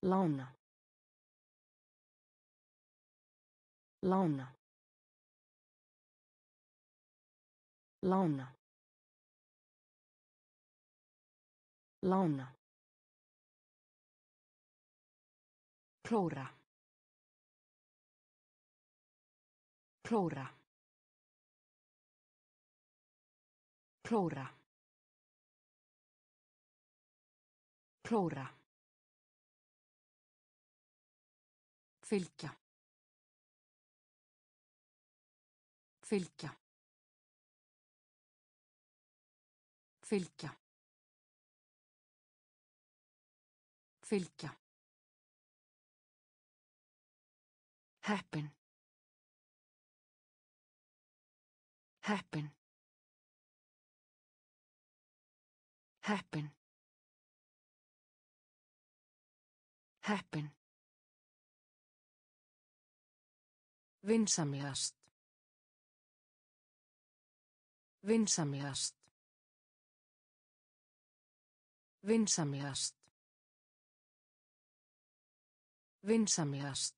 lána, lána, lána, lána, klóra, klóra, klóra, klóra, fylgja, fylgja, fylgja, fylgja, heppin, heppin, heppin, heppin, vinsamlegast, vinsamlegast, vinsamlegast, vinsamlegast,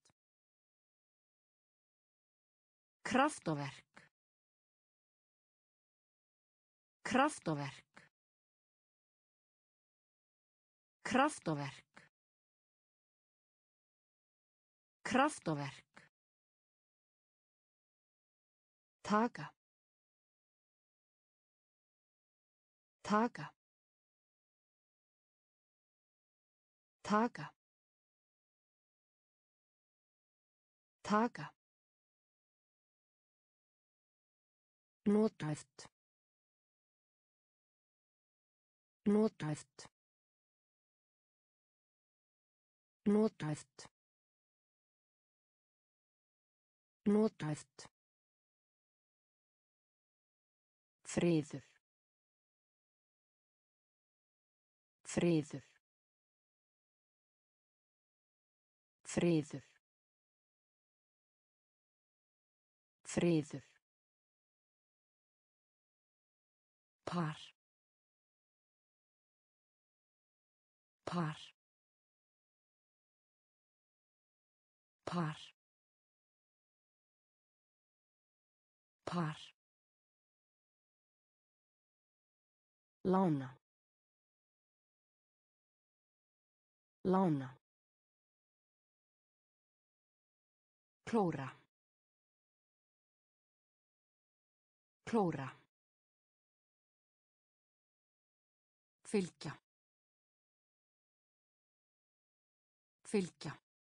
kraftaverk, kraftaverk, kraftaverk, kraftaverk, taka, taka, taka, taka, nothæft, nothæft, nothæft, nothæft, friður, friður, friður, friður, par, par, par, par, lána, lána, klóra, klóra, fylgja, fylgja,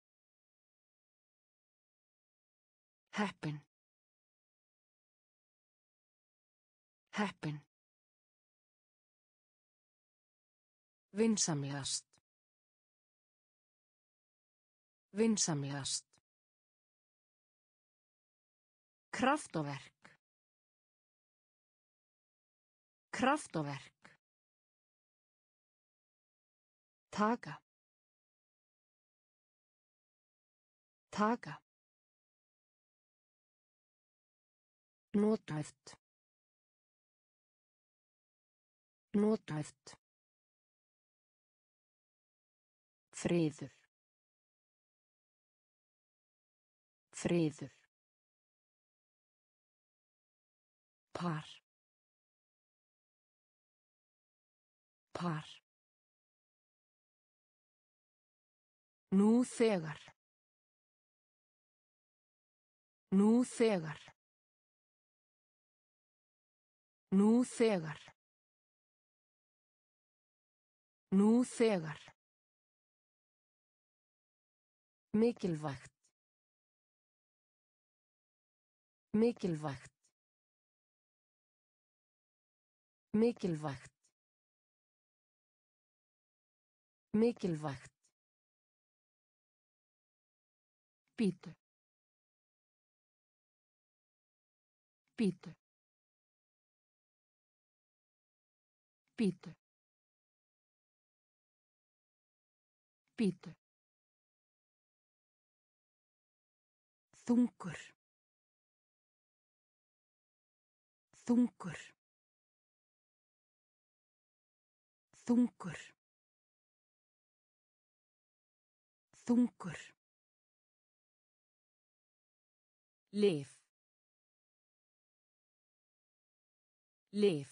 heppin, heppin, vinsamlegast, vinsamlegast, kraftaverk, kraftaverk, taka, taka, nothæft, nothæft, friður, friður, par, par, nú þegar, nú þegar, nú þegar, nú þegar, mikilvægt, mikilvægt, mikilvægt, mikilvægt, bítu, bítu, bítu, bítu, þungur, þungur, þungur, Þungur. Lyf. Lyf.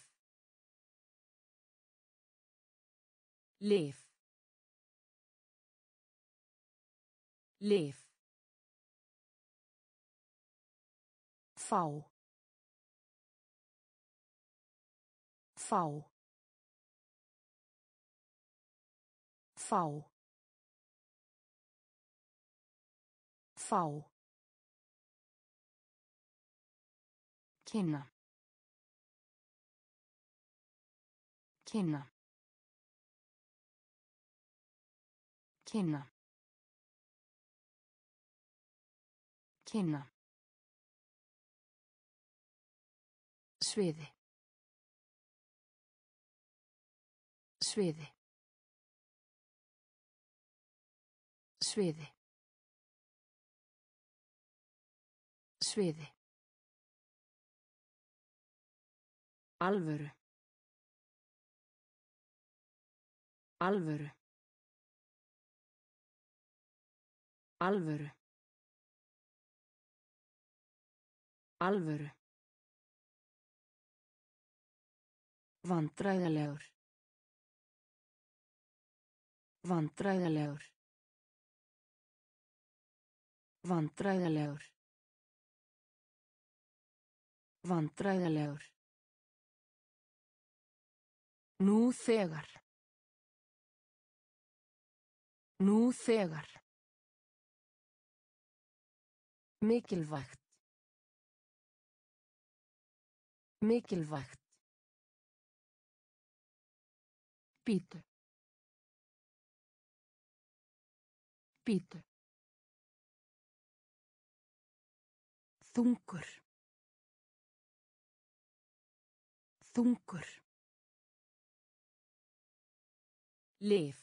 Lyf. Lyf. Fá. Fá. Fá. Fá. Kynna. Kynna. Kynna. Kynna. Sviði. Sviði. Sviði. Sviði. Alvöru. Alvöru. Alvöru. Alvöru. Vandræðalegur. Vandræðalegur. Vandræðalegur. Vandræðalegur. Nú þegar. Nú þegar. Mikilvægt. Mikilvægt. Bíddu. Bíddu. Þungur. Þungur. Lyf.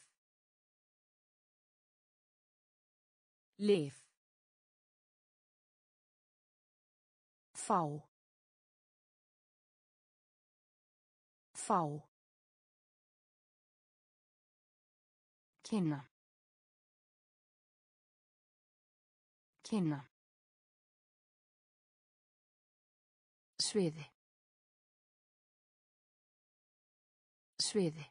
Lyf. Fá. Fá. Kynna. Kynna. Sviði. Sviði.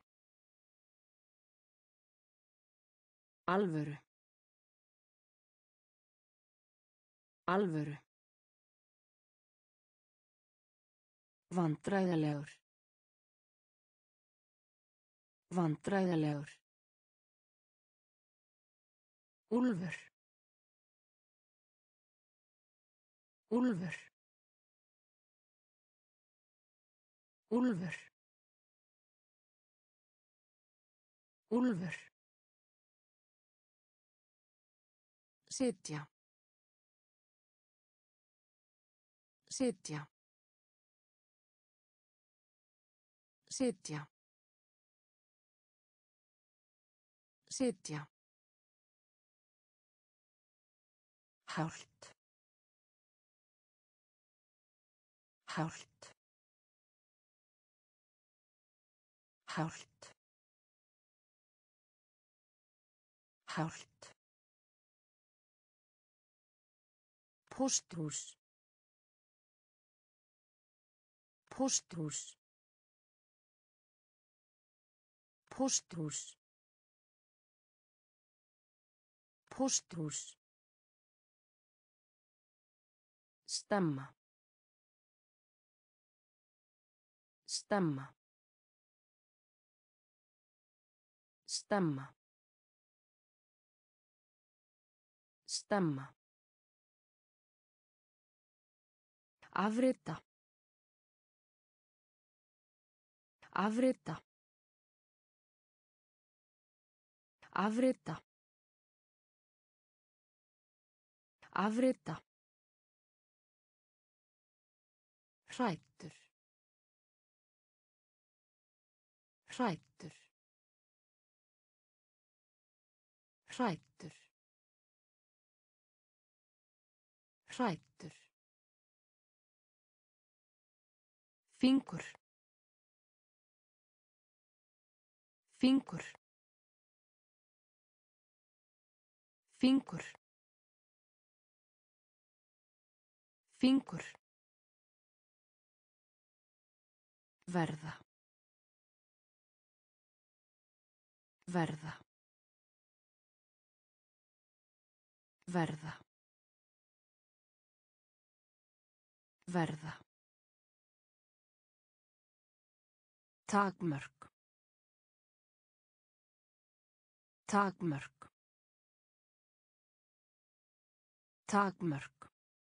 Alvöru. Alvöru. Vandræðalegur. Vandræðalegur. Úlfur. Úlfur. Úlfur. Úlfur. Sitja. Sitja. Sitja. Sitja. Hált. Hált. Hált. Hált. Pósthús. Pósthús. Pósthús. Pósthús. Stemma. Stemma. Stemma. Stemma. Afrita. Afrita. Afrita. Afrita. Hræddur. Hræddur. Hræddur. Hræddur. Fingur. Fingur. Fingur. Fingur. Verða. Verða. Verða. Verða. Takmörk. Takmörk. Takmörk.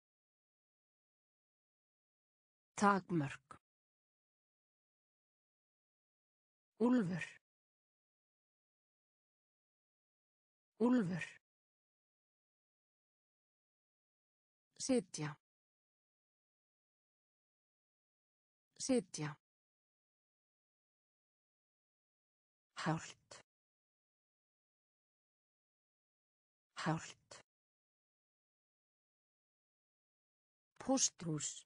Takmörk. Úlfur. Úlfur. Sitja. Sitja. Hált. Hált. Pósthús.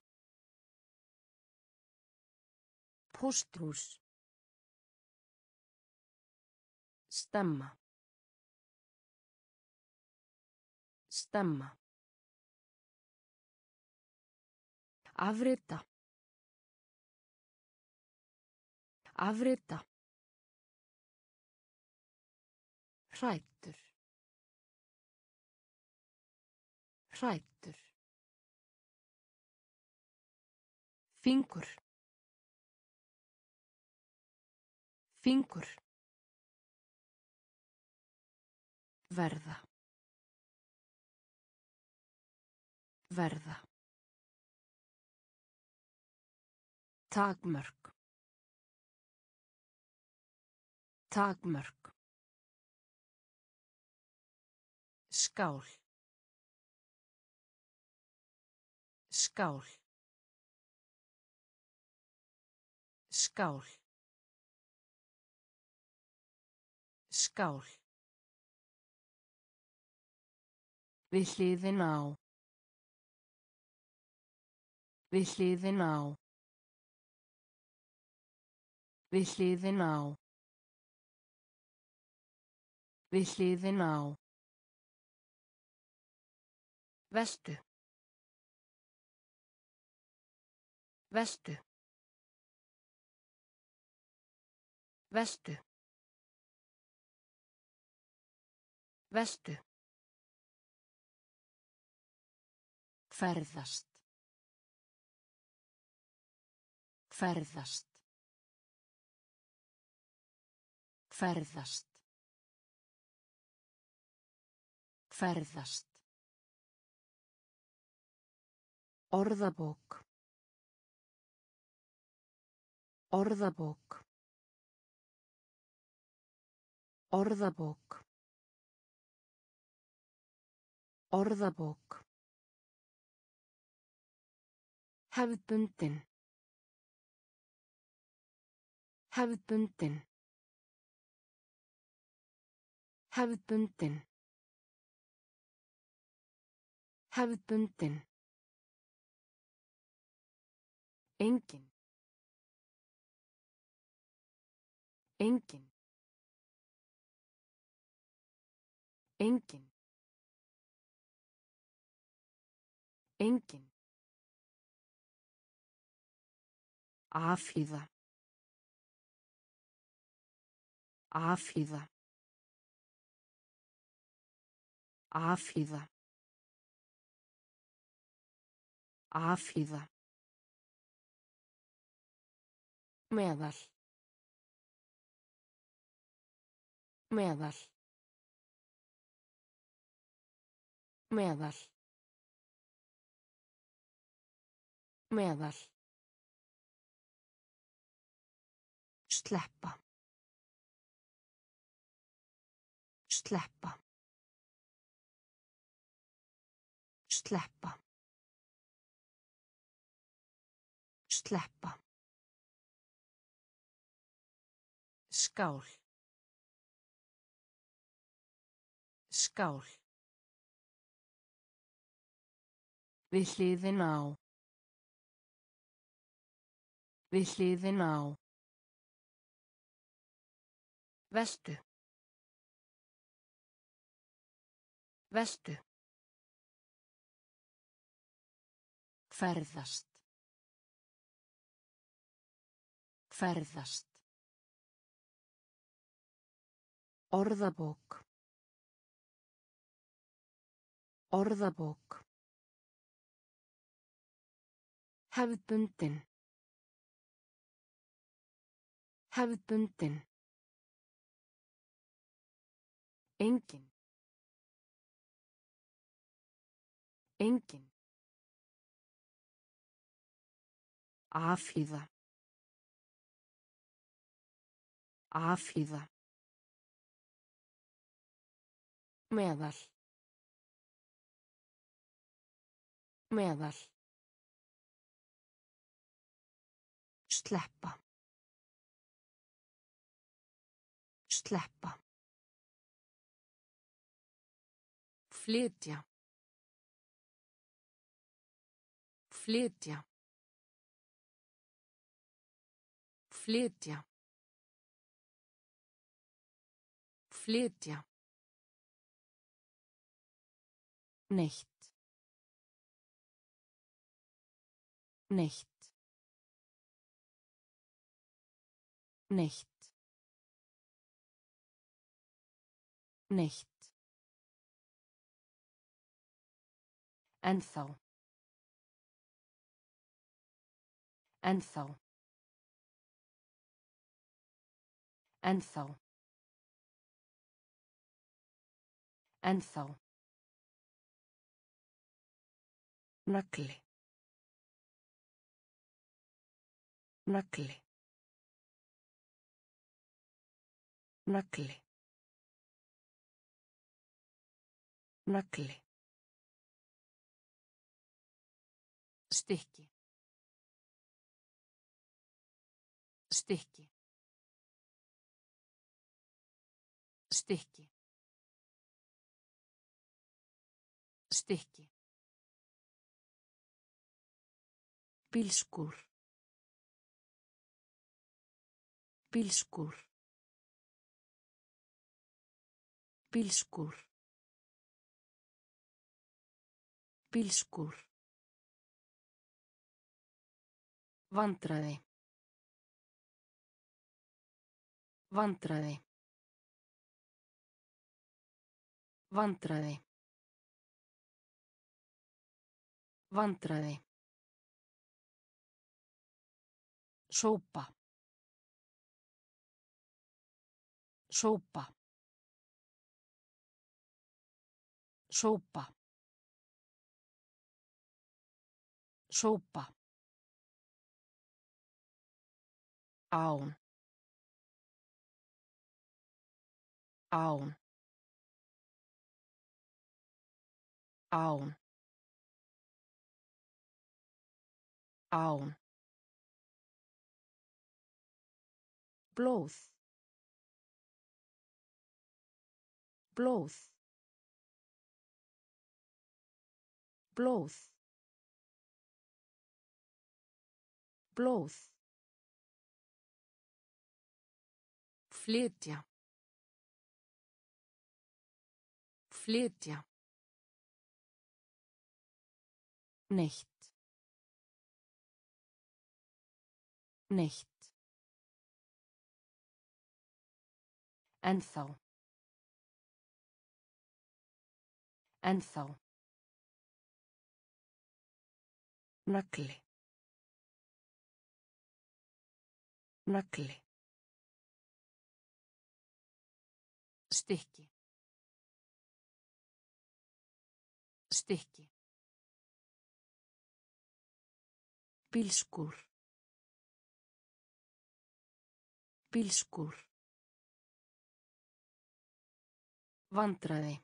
Pósthús. Stemma. Stemma. Afrita. Afrita. Hræddur. Hræddur. Fingur. Fingur. Verða. Verða. Takmörk. Takmörk. Skál. Skál. Skál. Skál. Við hliðina á. Við hliðina á. Við hliðina á. Við hliðina á. Vestu. Vestu. Vestu. Vestu. Ferðast. Ferðast. Ferðast. Ferðast. Orðabók. Orðabók. Orðabók. Orðabók. Hefðbundin. Hefðbundin. Hefðbundin. Hefðbundin. Engin. Engin. Engin. Engin. Afhýða. Afhýða. Afhýða. Afhýða. Meðal. Meðal. Meðal. Meðal. Sleppa. Sleppa. Sleppa. Sleppa. Skál. Skál. Við hliðina á. Við hliðina á. Vestu. Veltu. Ferðast. Ferðast. Orðabók. Orðabók. Hefðbundin. Hefðbundin. Engin. Engin. Afhýða. Afhýða. Meðal. Meðal. Sleppa. Sleppa. Flytja. Flytja. Flytja. Flytja. Neitt. Neitt. Neitt. Neitt. Ennþá. Ennþá. Ennþá. Ennþá. Nagli. Nagli. Nagli. Nagli. Stykki. Stykki. Stykki. Stykki. Bílskúr. Bílskúr. Bílskúr. Bílskúr. Vandræði. Vandræði. Vandræði. Vandræði. Sópa. Sópa. Sópa. Sópa. Án. Án. Án. Án. Blóð. Blóð. Blóð. Blóð. Flytja. Flytja. Neitt. Neitt. Ennþá. Ennþá. Nagli. Nagli. Stykki. Stykki. Bílskúr. Bílskúr. Vandræði.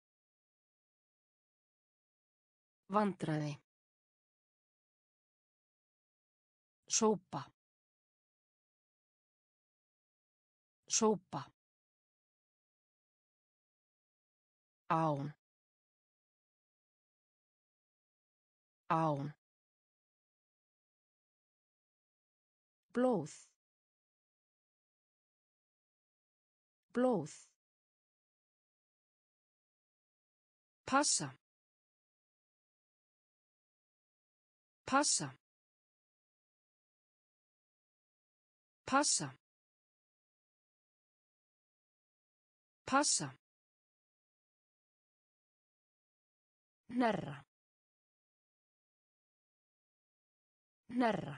Vandræði. Sópa. Sópa. Án. Án. Blóð. Blóð. Passa. Passa. Passa. Passa. Hnerra. Hnerra.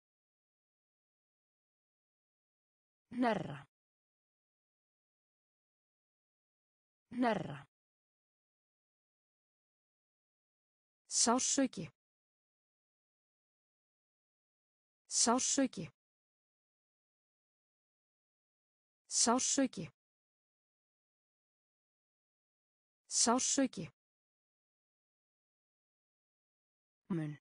Hnerra. Hnerra. Sársauki. Sársauki. Sársauki. Sársauki. Mun.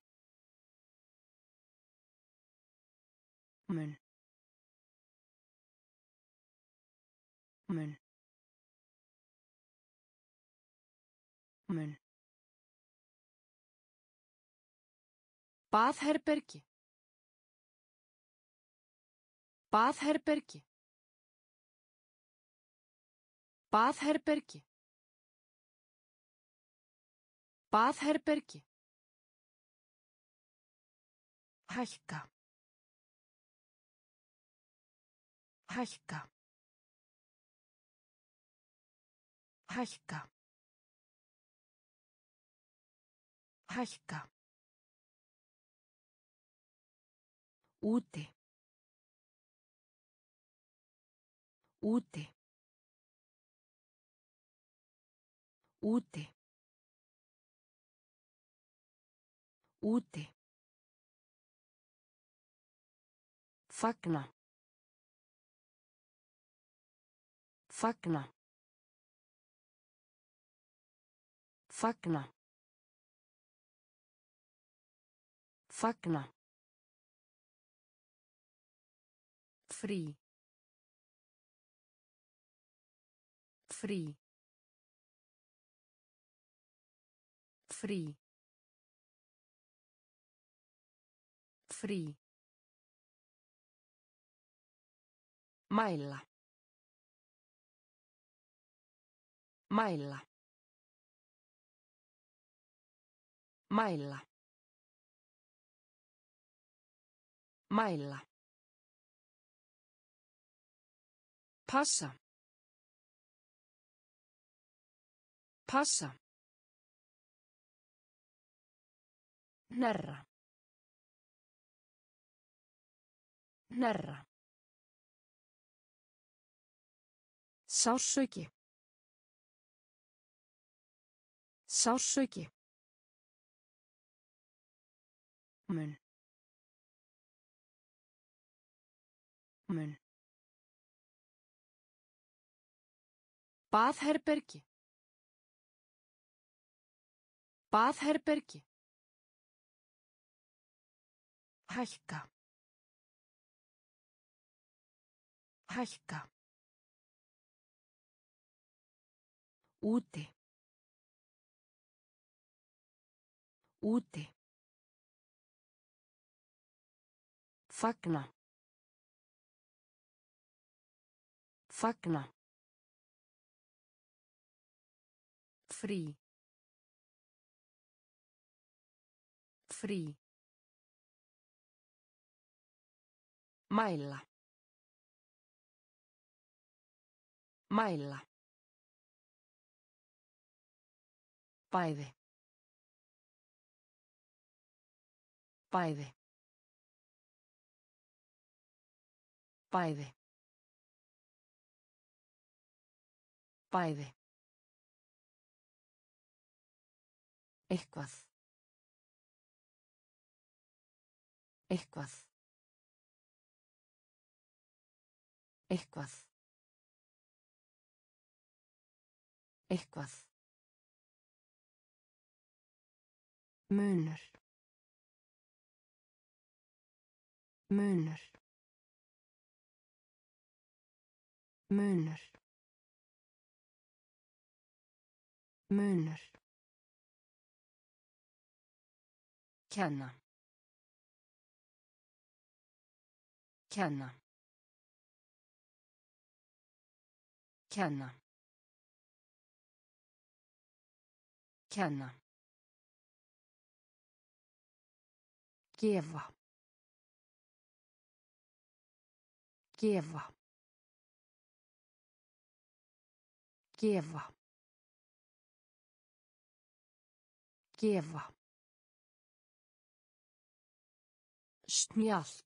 Mun. Mun. Mun. Baðherbergi. Baðherbergi. Baðherbergi. Baðherbergi. Hækka. Hækka. Hækka. Hækka. Úti. Úti. Úti. Úti. Fagna. Fagna. Fagna. Fagna. Frí. Frí. Frí. Frí. Mæla. Mæla. Mæla. Mæla. Passa. Passa. Hnerra. Hnerra. Sársauki. Sársauki. Mun. Mun. Baðherbergi. Baðherbergi. Hækka. Hækka. Úti. Úti. Fagna. Fagna. Frí. Frí. Mæla. Mæla. Bæði. Bæði. Bæði. Bæði. Eitthvað. Eitthvað. Eitthvað. Eitthvað. Munur. Munur. Munur. Munur. Kenna. Kenna. Kenna. Kenna. Gefa. Gefa. Gefa. Gefa. Snjallt.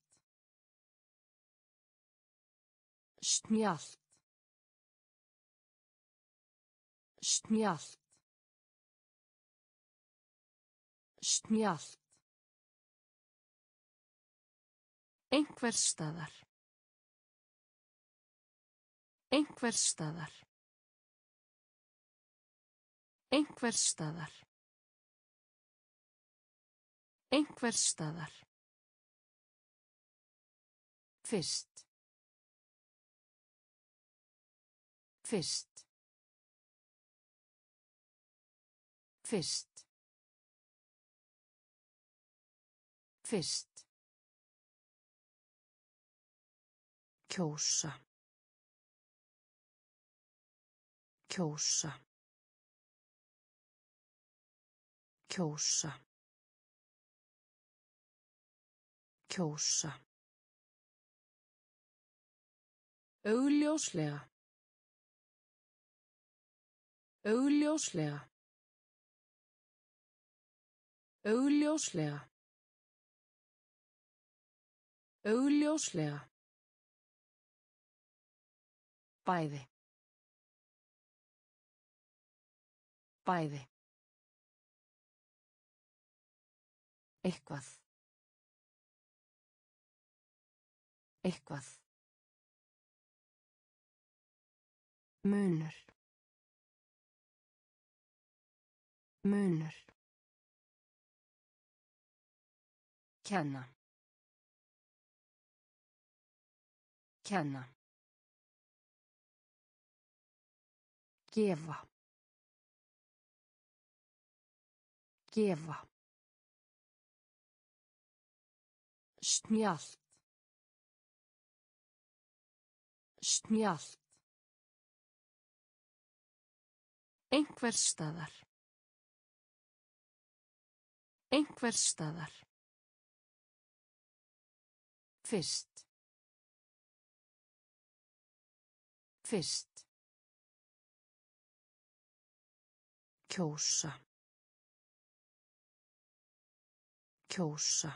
Snjallt. Snjallt. Snjallt. Einhvers staðar. Einhvers staðar. Einhvers staðar. Einhvers staðar. Fyrst. Fyrst. Fyrst. Fyrst. Kjósa. Kjósa. Kjósa. Kjósa. Augljóslega. Augljóslega. Augljóslega. Augljóslega. Bæði. Bæði. Eitthvað. Eitthvað. Munur. Munur. Kenna. Kenna. Gefa. Gefa. Snjallt. Snjallt. Einhvers staðar. Einhvers staðar. Fyrst. Fyrst. Kjósa. Kjósa.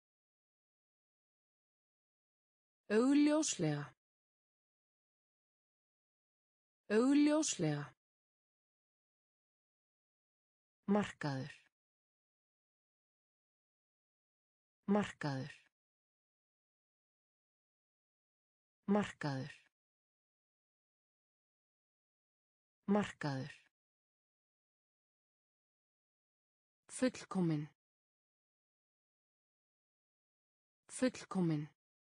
Augljóslega. Augljóslega. Markaður. Markaður. Markaður. Markaður. Fullkomin. Fullkomin.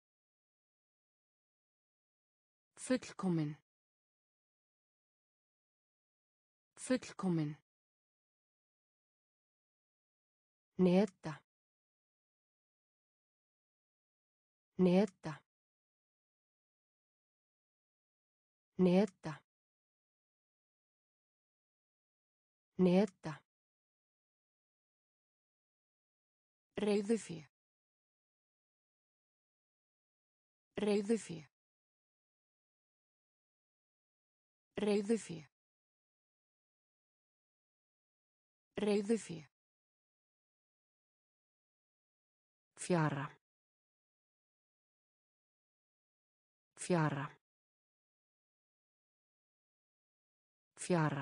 Fullkomin. Fullkomin. Neta. Neta. Neta. Neta. Reiðufé. Reiðufé. Reiðufé. Reiðufé. Fjara. Fjara. Fjara.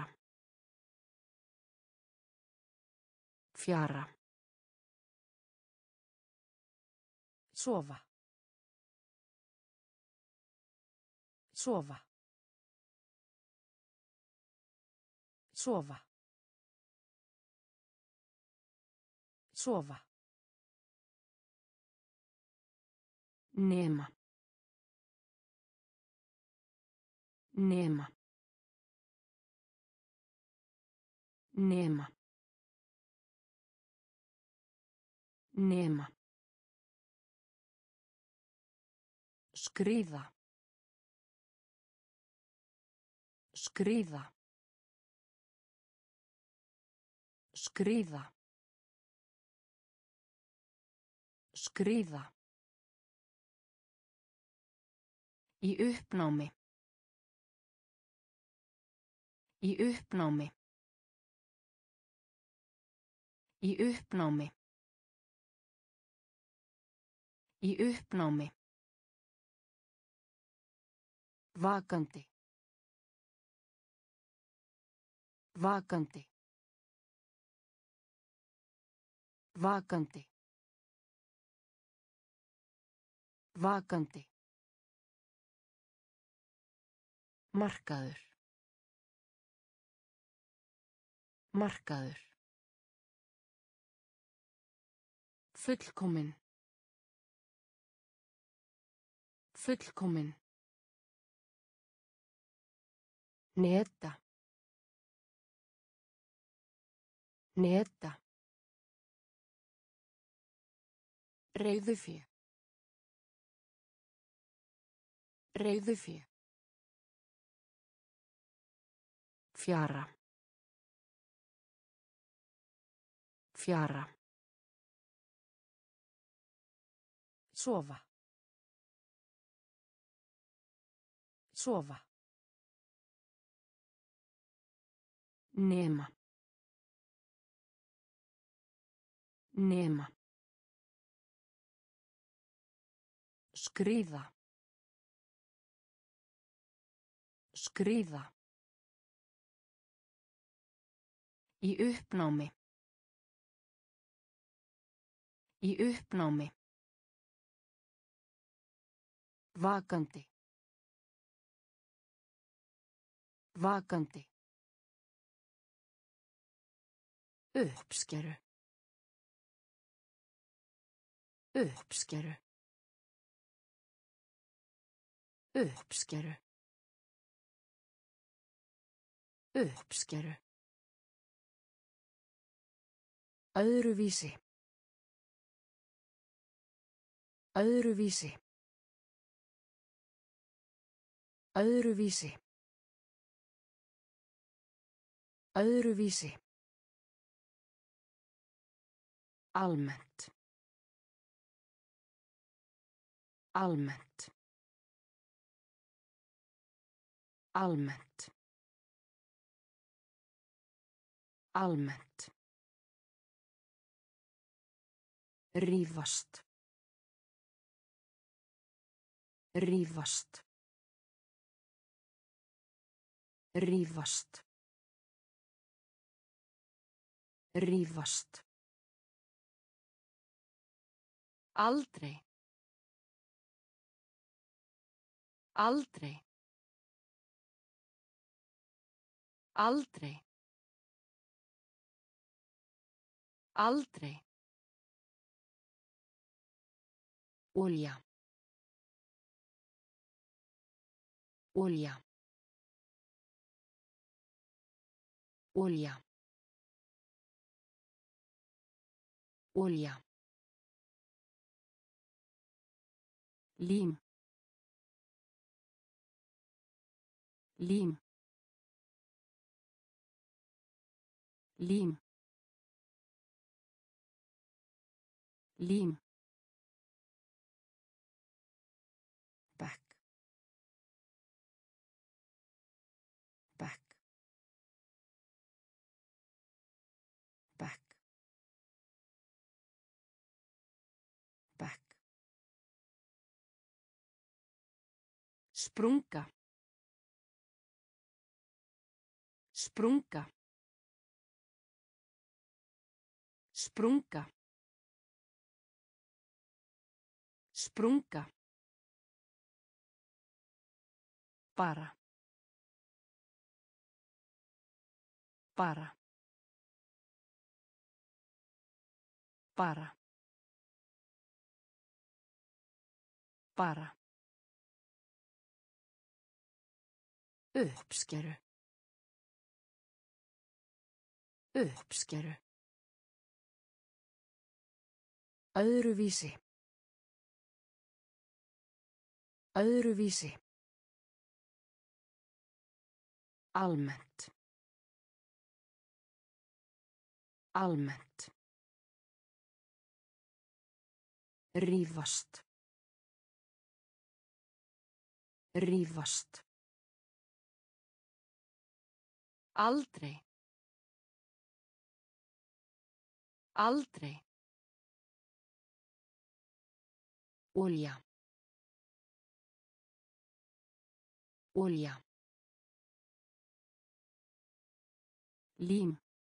Fjara. Sofa. Sofa. Sofa. Sofa. Nema. Nema. Nema. Nema. Skríða. Skríða. Skríða. Skríða. Í uppnámi. Í uppnámi. Í uppnámi. Í uppnámi. Vakandi. Vakandi. Vakandi. Vakandi. Markaður. Markaður. Fullkomin. Fullkomin. Neta. Neta. Reiðufé. Reiðufé. Fjara. Fjara. Sofa. Sofa. Nema. Nema. Skríða. Skríða. Í uppnámi. Í uppnámi. Vakandi. Vakandi. Uppskeru. Uppskeru. Uppskeru. Uppskeru. Öðruvísi. Öðruvísi. Öðruvísi. Öðruvísi. Almennt. Almennt. Almennt. Almennt. Rífast. Rífast. Rífast. Rífast. Aldrei. Aldrei. Aldrei. Aldrei. Olja. Olja. Olja. Olja. Lim. Lim. Lim. Lim. Back. Back. Back. Back. Sprunga. Sprunga. Sprunga. Sprunga. Bara. Bara. Bara. Bara. Uppskeru. Uppskeru. Öðruvísi. Öðruvísi. Almennt. Almennt. Rífast. Rífast. Aldrei. Aldrei. Olja. Olja. Lím.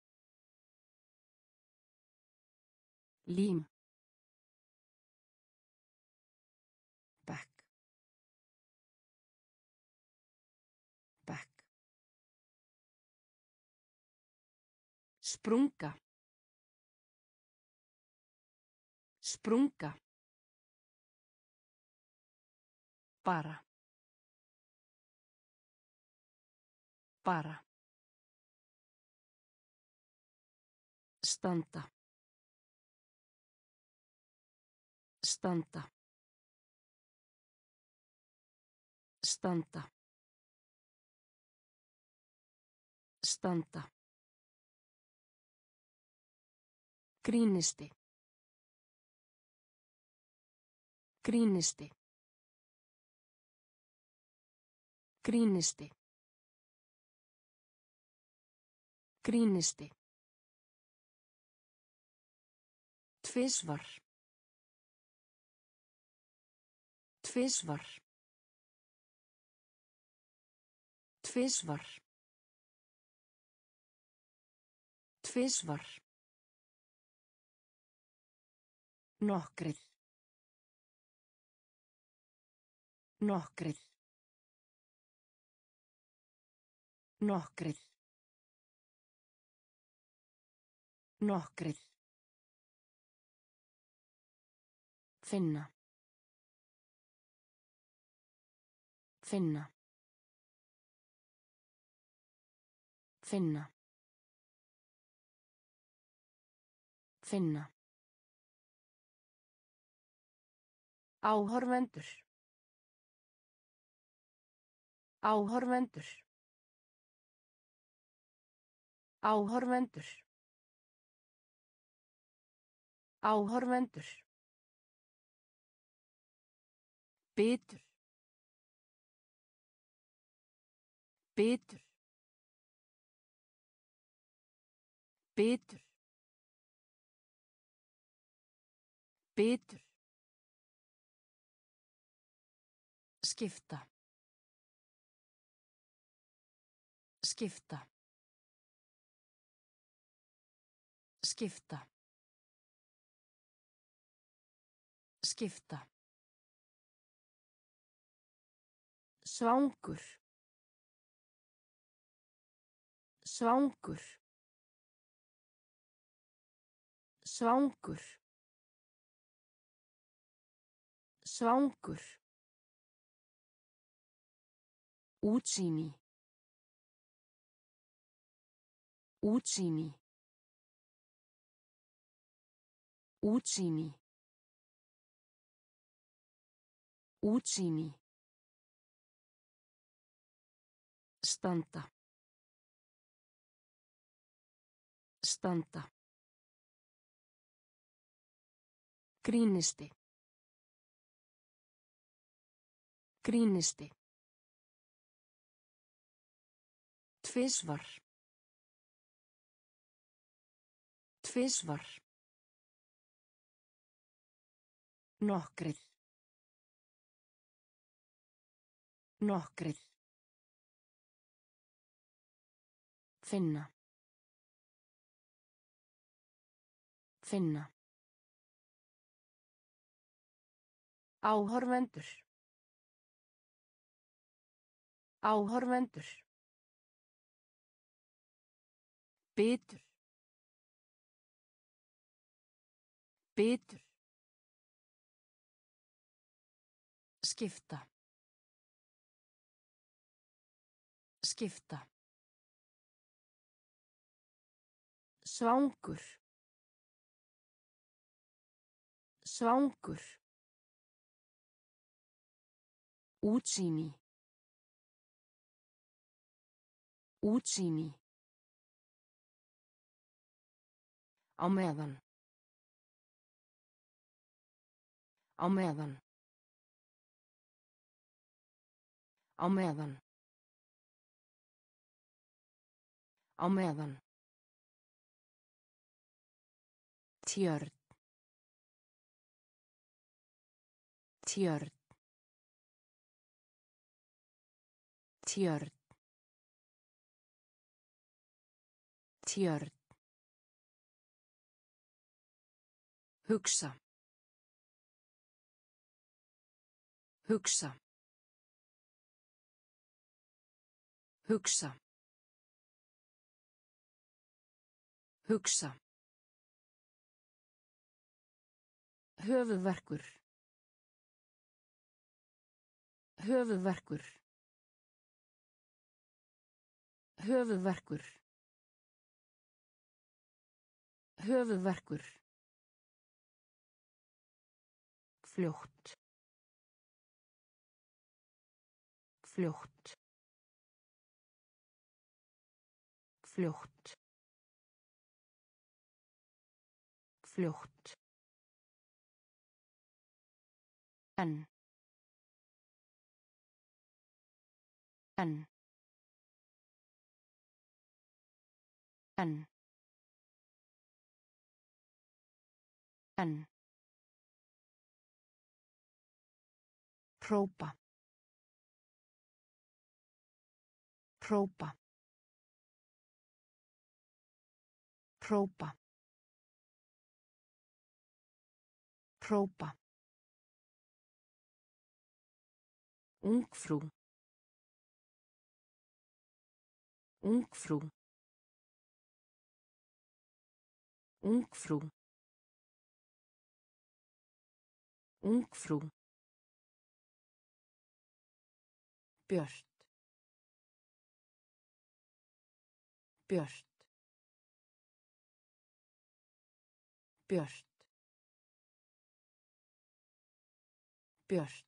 Lím. Bekk. Bekk. Sprunga. Sprunga. Bara. Bara. Standa. Standa. Standa. Standa. Grínisti. Grínisti. Grínisti. Grínisti. Tvisvar. Tvisvar. Tvisvar. Tvisvar. Nokkrir. Nokkrir. Nokkrir. Nokkrir. Finna. Finna. Finna. Finna. Áhorfendur. Áhorfendur. Áhorfendur. Áhorfendur. Bitur. Bitur. Bitur. Bitur. Skipta. Skipta. Skipta. Skipta. Svangur. Svangur. Svangur. Svangur. Útsýni. Útsýni. Útsýni. Útsýni. Standa. Standa. Grínisti. Grínisti. Tvisvar. Tvisvar. Nokkrir. Nokkrir. Finna. Finna. Áhorfendur. Áhorfendur. Bitur. Bitur. Skipta. Skipta. Svangur. Svangur. Útsýni. Útsýni. Á meðan. Á meðan. Á meðan. Á meðan. Tjörn. Tjörn. Tjörn. Tjörn. Hugsa. Hugsa. Hugsa. Hugsa. Höfuðverkur. Höfuðverkur. Höfuðverkur. Höfuðverkur. Fljótt. Fljótt. Fljótt. Fljótt. En. En. En. En. Hrópa. Hrópa. Hrópa. Hrópa. Ungfrú. Ungfrú. Ungfrú. Ungfrú. Björt. Björt. Björt. Björt.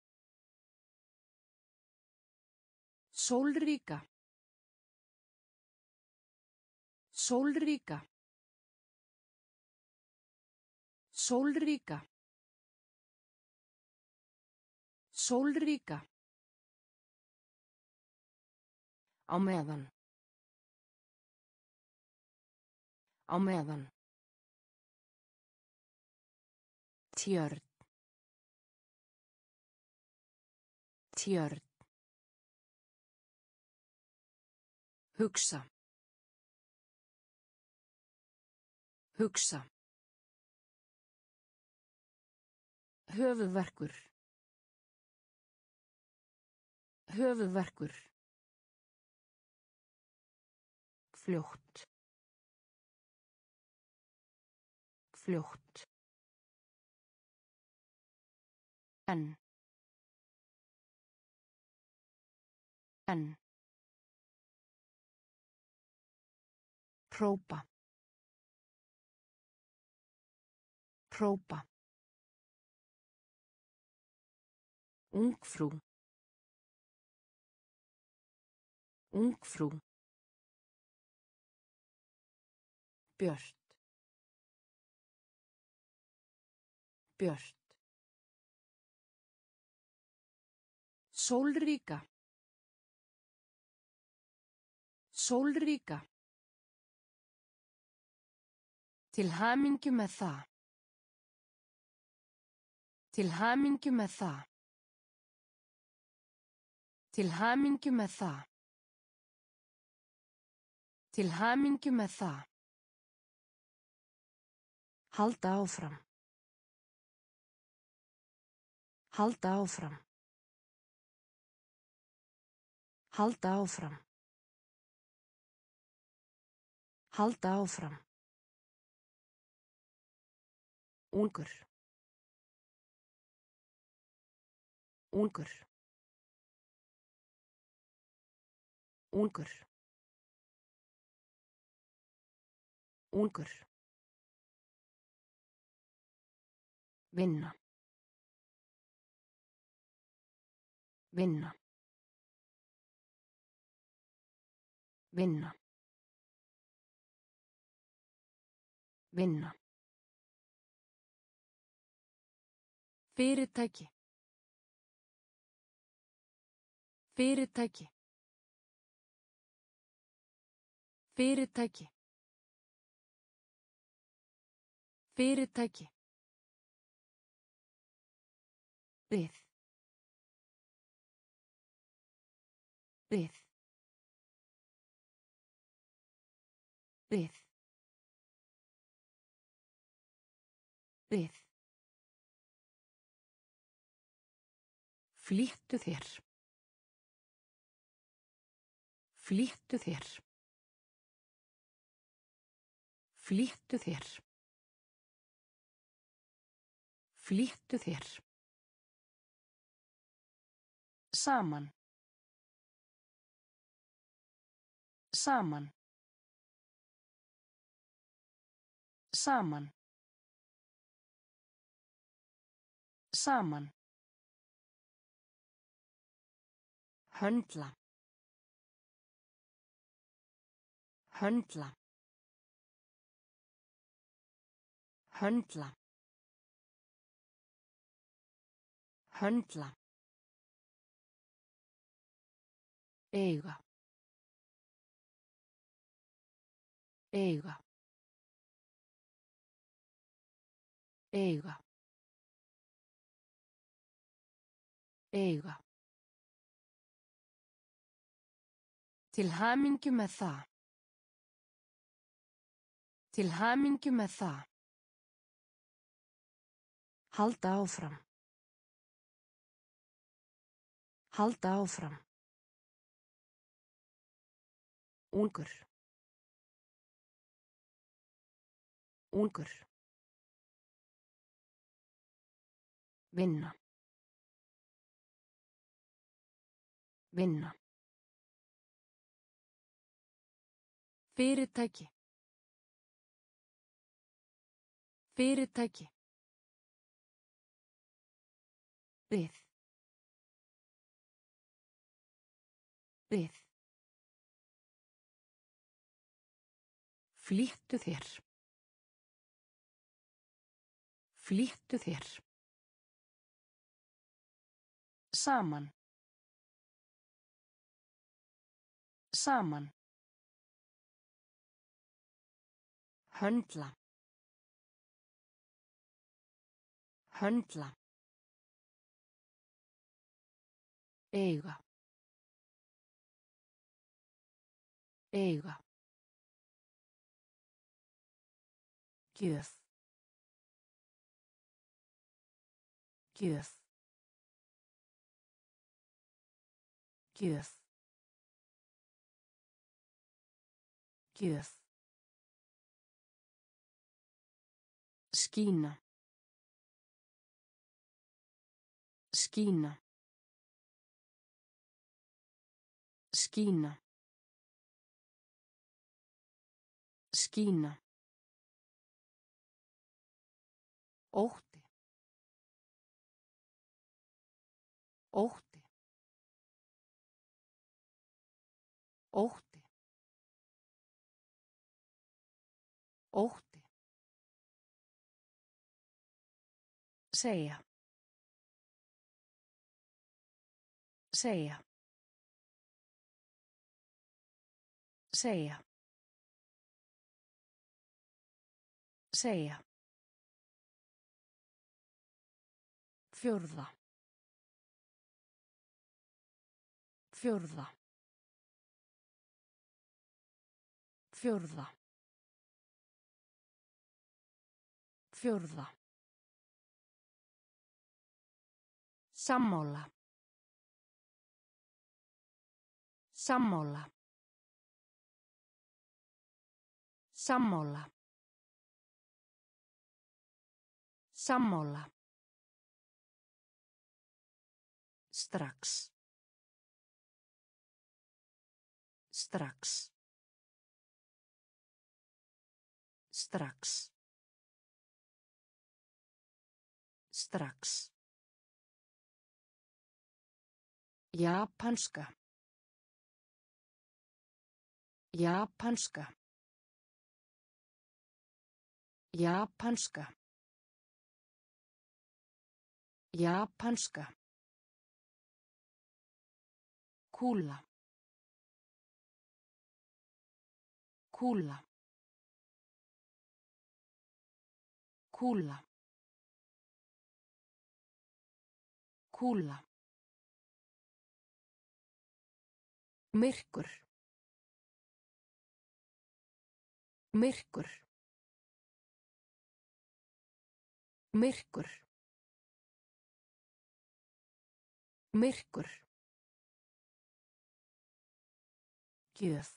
Sólríka. Sólríka. Sólríka. Sólríka. Á meðan. Á meðan. Tjörn. Tjörn. Hugsa. Hugsa. Höfuðverkur. Höfuðverkur. Fljótt. Fljótt. En. En. Hrópa. Hrópa. Ungfrú. Ungfrú. Björt. Björt. Sólríka. Sólríka. Til hamingju með það. Til hamingju með það. Til hamingju með það. Til hamingju með það. Halda áfram. Halda áfram. Halda áfram. Halda áfram. Ungur. Ungur. Ungur. Ungur. Vinna. Vinna. Vinna. Vinna. Fyrirtæki. Fyrirtæki. Fyrirtæki. Fyrirtæki. Við. Við. Við. Við. Flýttu þér. Flýttu þér. Flýttu þér. Flýttu þér. Saman. Saman. Saman. Saman. Höndla. Höndla. Höndla. Höndla. Eiga. Eiga. Eiga. Eiga. Til hamingju með það. Til hamingju með það. Halda áfram. Halda áfram. Ungur. Ungur. Vinna. Vinna. Fyrirtæki. Fyrirtæki. Við. Við. Flýttu þér. Flýttu þér. Saman. Saman. Höndla. Höndla. Eiga. Eiga. Gjöf. Gjöf. Gjöf. Gjöf. Skína. Skína. Skína. Skína. Ótti. Ótti. Ótti. Ótti. Segja. Segja. Segja. Segja. Fjórða. Fjórða. Fjórða. Fjórða. Sammála. Sammála. Sammála. Sammála. Strax. Strax. Strax. Strax. Japanska. Japanska. Japanska. Japanska. Kúla. Kúla. Kúla. Kúla. Myrkur. Myrkur. Myrkur. Myrkur. Gjöf.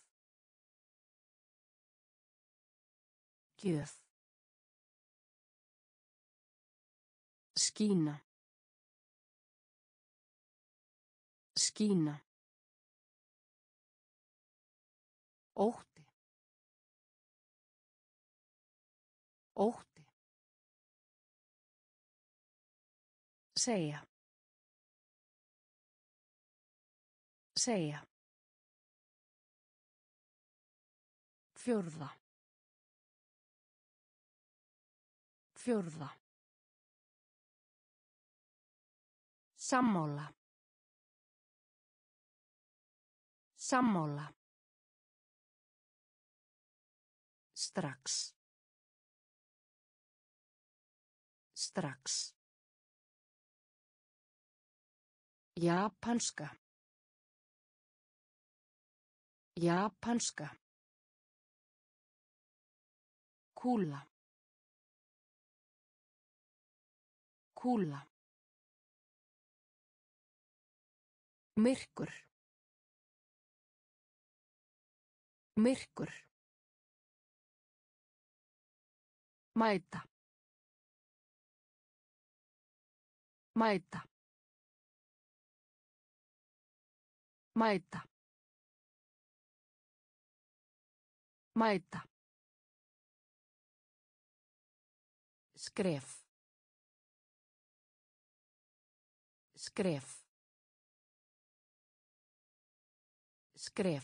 Gjöf. Skína. Skína. Ótti. Ótti. Segja. Segja. Fjórða. Fjórða. Sammála. Sammála. Strax. Strax. Japanska. Japanska. Kúla. Kúla. Myrkur. Myrkur. Mæta. Mæta. Mæta. Mæta. Skref. Skref. Skref.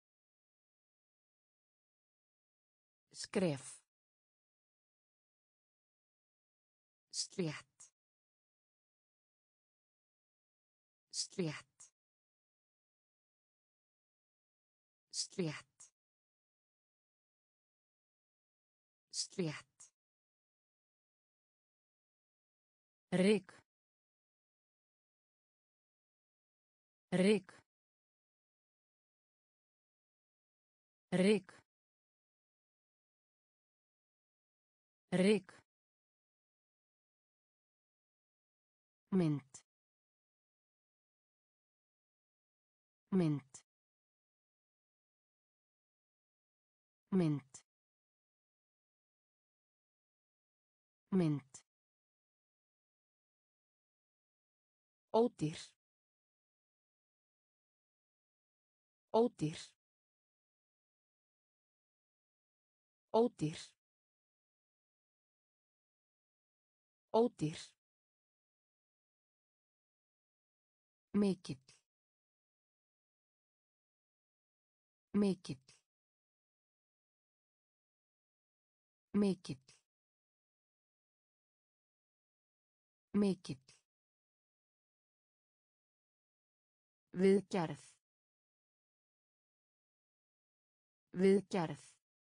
Skref. Slétt. Slétt. Slétt. Slétt. Rygg. Rygg. Rygg. Rygg. Mynd. Mynd. Mynd. Mynd. Ódýr. Ódýr. Ódýr. Ódýr. Mikill. Mikill. Mikill. Mikill. Viðgerð. Viðgerð.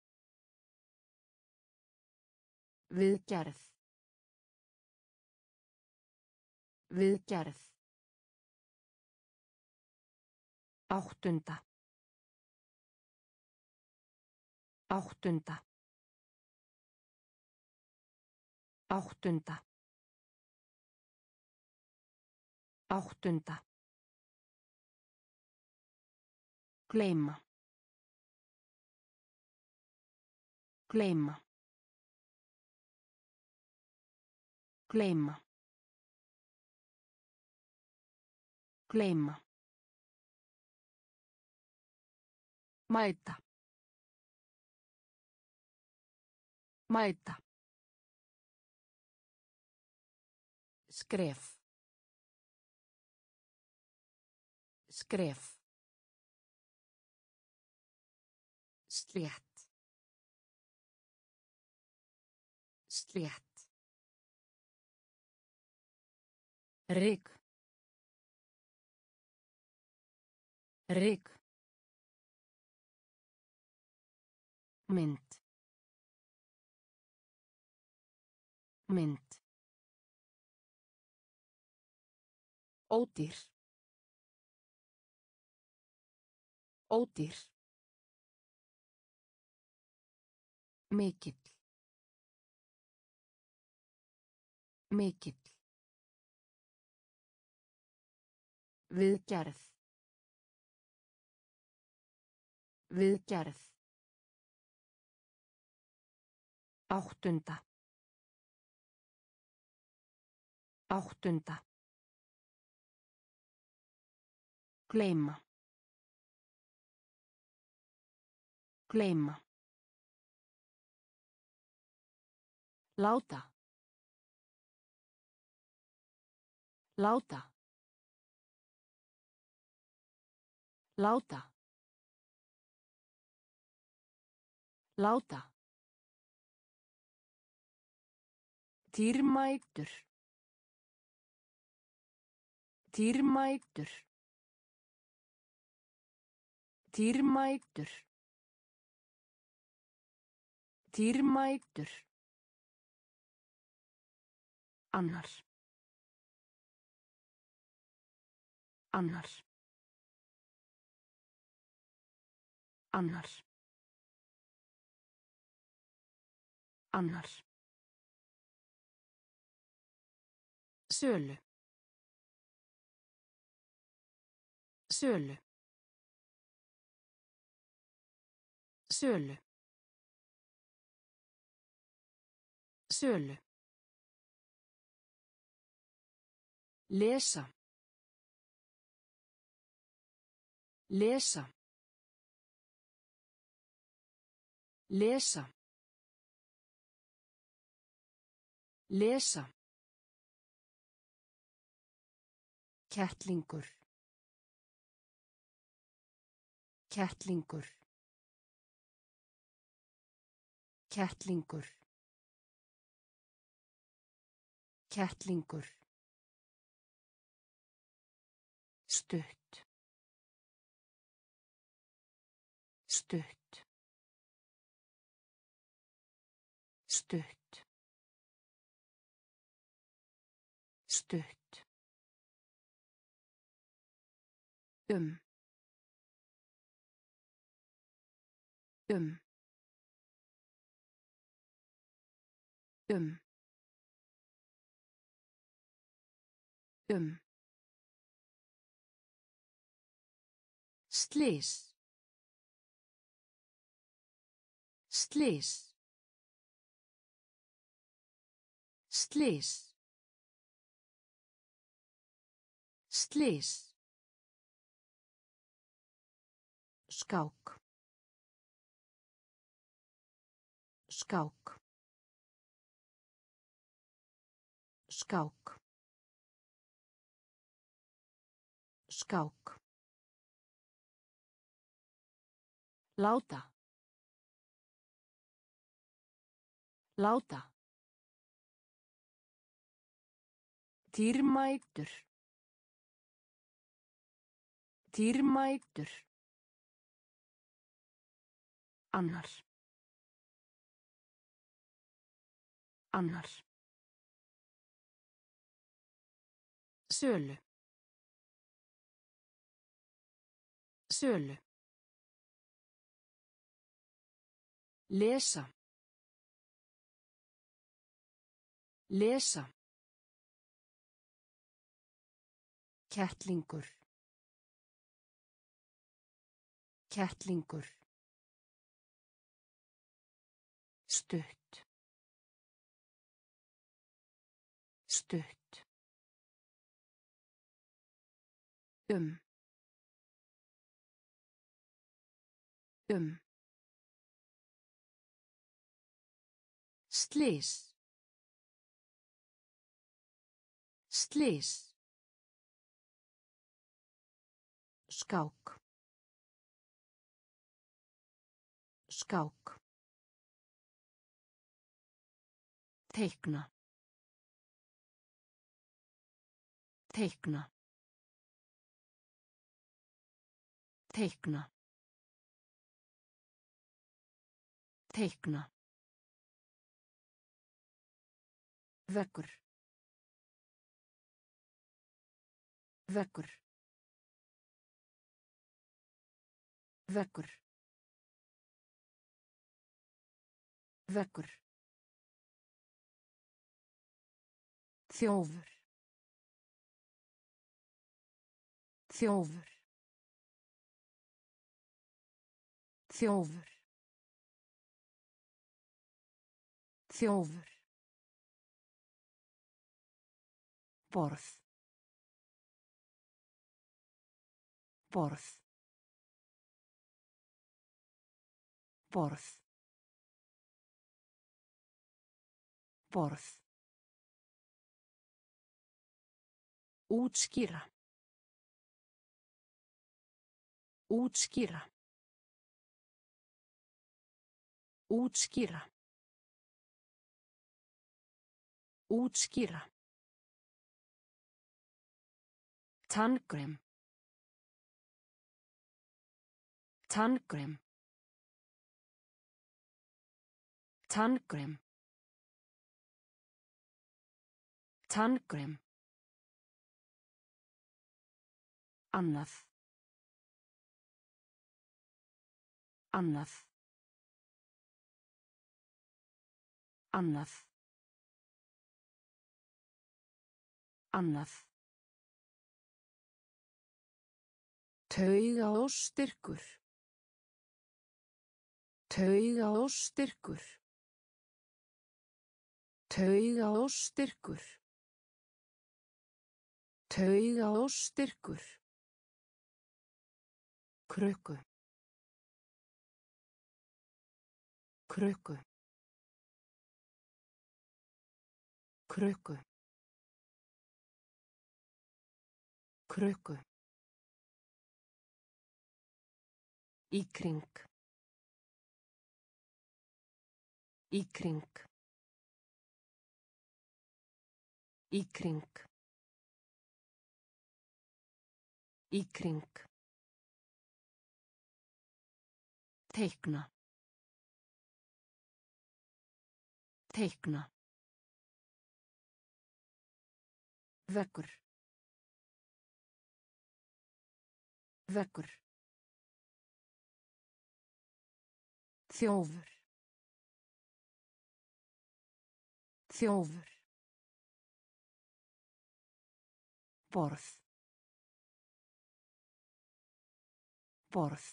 Viðgerð. Viðgerð. Áttunda. Áttunda. Áttunda. Áttunda. Gleyma. Gleyma. Gleyma. Gleyma. Mæta. Mæta. Skref. Skref. Slétt. Slétt. Ryk. Ryk. Mynd. Mynd. Ódýr. Ódýr. Mikill. Mikill. Viðgerð. Viðgerð. Áttunda. Áttunda. Gleyma. Gleyma. Láta. Láta. Láta. Láta. Dýrmætur. Dýrmætur. Dýrmætur. Dýrmætur. Annar. Annar. Annar. Annar. Sölu. Sölu. Sölu. Sölu. Lesa. Lesa. Lesa. Lesa. Kettlingur. Kettlingur. Kettlingur. Kettlingur. Stutt. Stutt. Stutt. Stutt. Um. Um. Um. Um. Slys. Slys. Slys. Slys. Skák. Skák. Skák. Skák. Láta. Láta. Dýrmætur. Dýrmætur. Annar. Annar. Sölu. Sölu. Lesa. Lesa. Kettlingur. Kettlingur. Stutt. Stutt. Um. Um. Slys. Slys. Skák. Skák. Teikna. Teikna. Teikna. Teikna. Veggur. Veggur. Veggur. Veggur. Þjófur. Þjófur. Þjófur. Þjófur. Borð. Borð. Borð. Borð. Útskýra. Útskýra. Útskýra. Útskýra. Tannkrem. Tannkrem. Tannkrem. Tannkrem. Annað. Annað. Annað. Annað. Taugaóstyrkur. Taugaóstyrkur. Taugaóstyrkur. Taugaóstyrkur. Krukku. Krukku. Krukku. Krukku. Í kring. Í kring. Í kring. Í kring. Teikna. Teikna. Veggur. Veggur. Þjófur. Þjófur. Borð. Borð.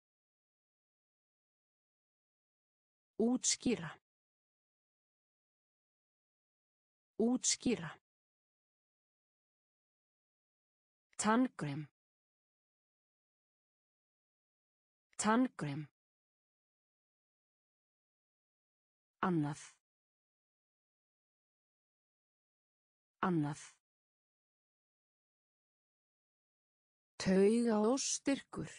Útskýra. Útskýra. Tannkrem. Tannkrem. Annað. Annað. Taugaóstyrkur.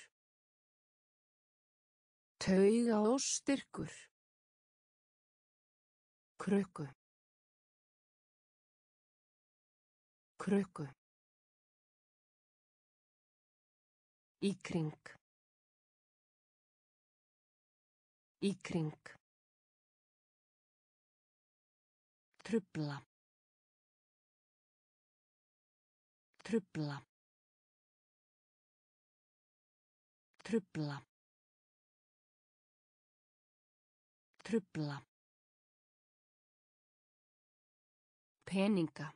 Taugaóstyrkur. Krukku. Krukku. Í kring. Í kring. Trufla. Trufla. Trufla. Trufla. Peninga.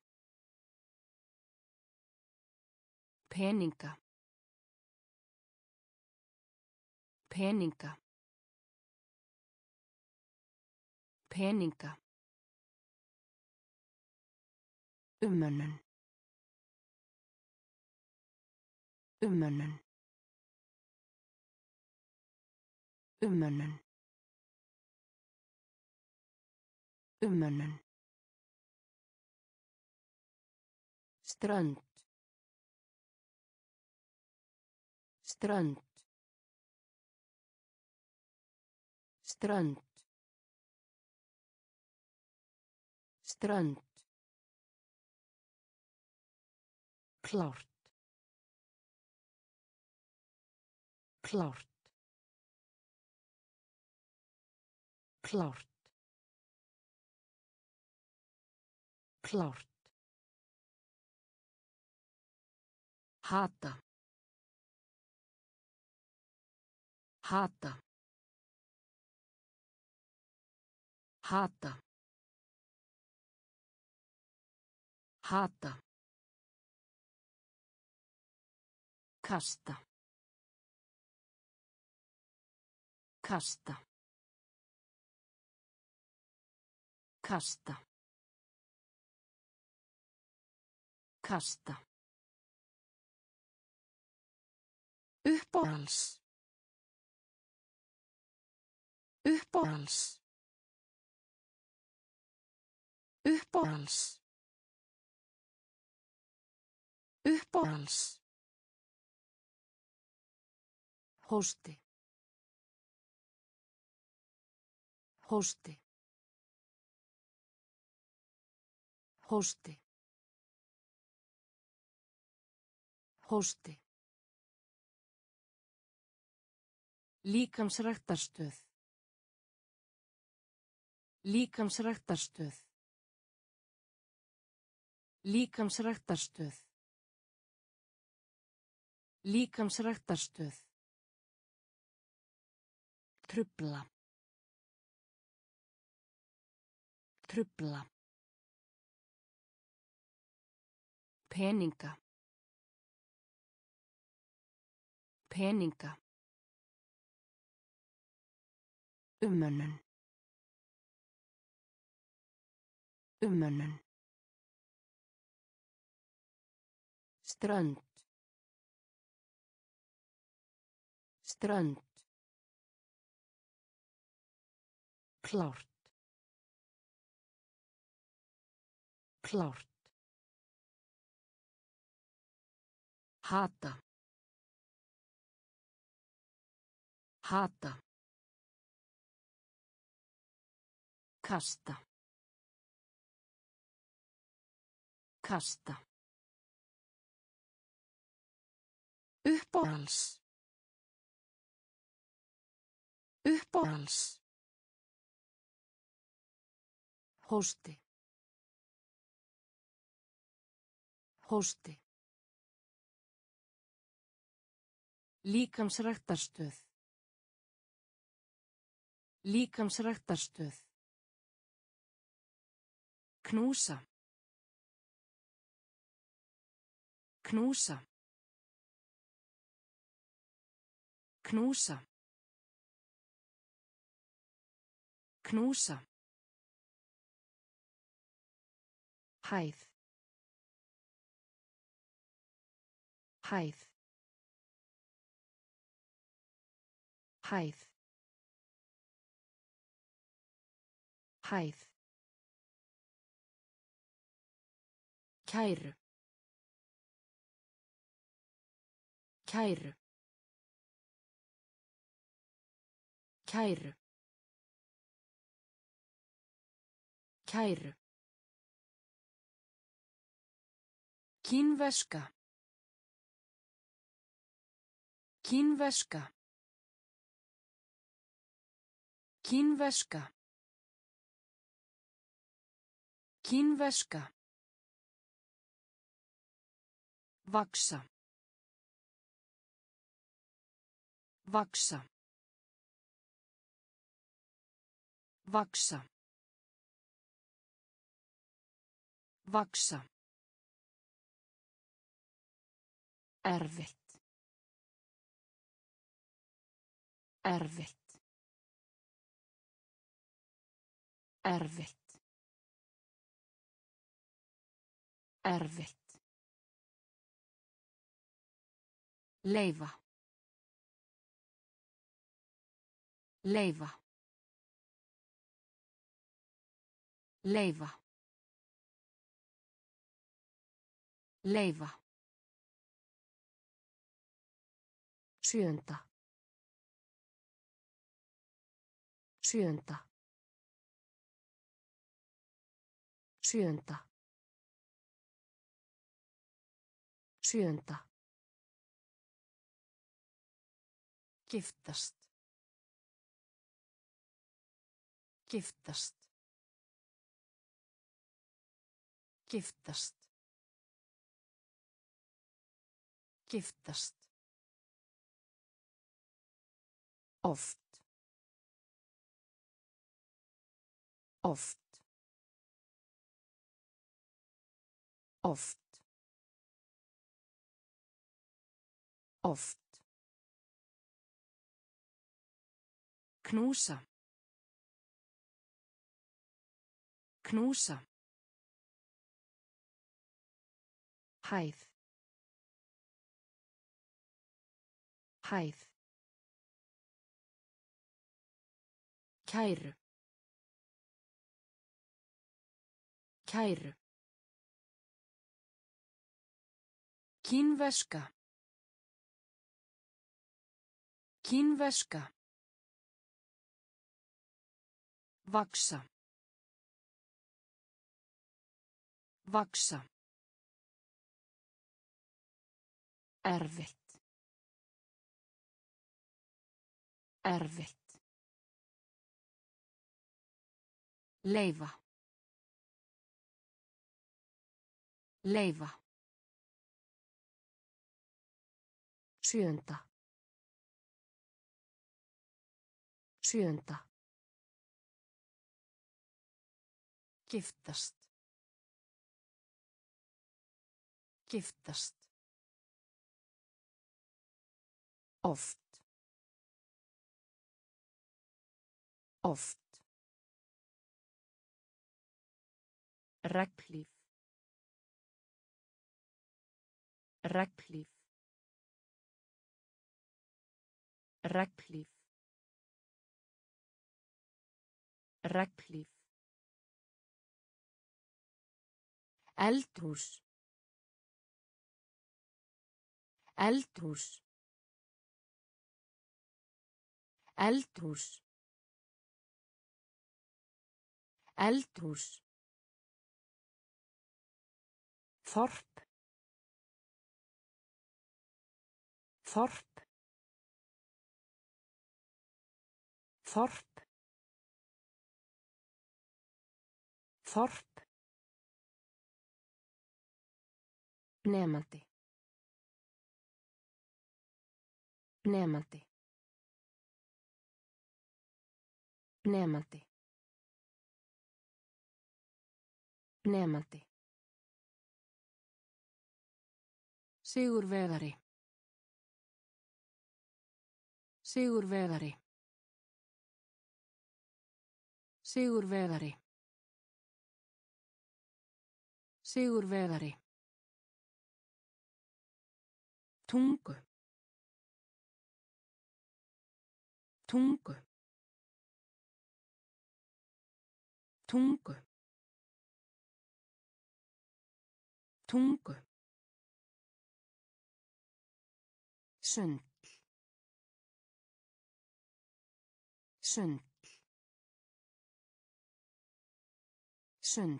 Peninga. Peninga. Peninga. Umönnun. Umönnun. Umönnun. Umönnun. Strönd. Strönd. Strönd. Strönd. Klárt. Klárt. Klárt. Klárt. Hata. Hata. Hata. Hata. Kasta. Kasta. Kasta. Kasta. Uppáhalds. Uppáhalds. Uppáhalds. Uppáhalds. Hósti. Hósti. Hósti. Hósti. Líkamsræktarstöð. Líkamsræktarstöð. Líkamsræktarstöð. Líkamsræktarstöð. Trufla. Trufla. Peninga. Peninga. Umönnun. Umönnun. Strönd. Strönd. Klárt. Klárt. Hata. Hata. Kasta. Kasta. Uppáhalds. Uppáhalds. Hósti. Hósti. Líkamsræktarstöð. Líkamsræktarstöð. Knúsa. Knúsa. Knúsa. Knúsa. Hæð. Hæð. Hæð. Hæð. Kæru. Kæru. Kæru. Kæru. Kínverska. Kínverska. Kínverska. Kínverska. Vaksa. Vaksa. Vaksa. Vaksa. Erfitt. Erfitt. Erfitt. Erfitt. Leyfa. Leyfa. Leyfa. Leyfa. Sjöunda. Sjöunda. Sjöunda. Sjöunda. Giftast. Giftast. Giftast. Giftast. Oft. Oft. Oft. Oft. Knúsa. Knúsa. Hæð. Hæð. Kæru. Kæru. Kínverska. Kínverska. Vaksa. Vaksa. Erfitt. Erfitt. Leyfa. Leyfa. Sjöunda. Sjöunda. Giftast. Giftast. Oft. Oft. Regnhlíf. Regnhlíf. Regnhlíf. Regnhlíf. Eldhús. Eldhús. Eldhús. Eldhús. Þorp. Þorp. Þorp. Þorp. Nemandi. Nemandi. Nemandi. Nemandi. Sigurvegari. Sigurvegari. Sigurvegari. Sigurvegari. Tungu. Tungu. Tungu. Tungu. Sund. Sund. Sund.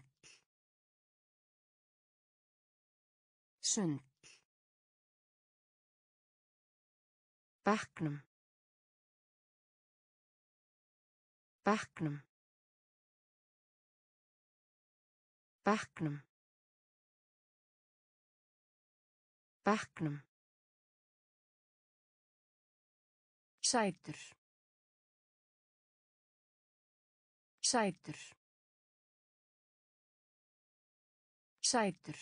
Sund. Bekknum. Bekknum. Bekknum. Bekknum. Sætur. Sætur. Sætur.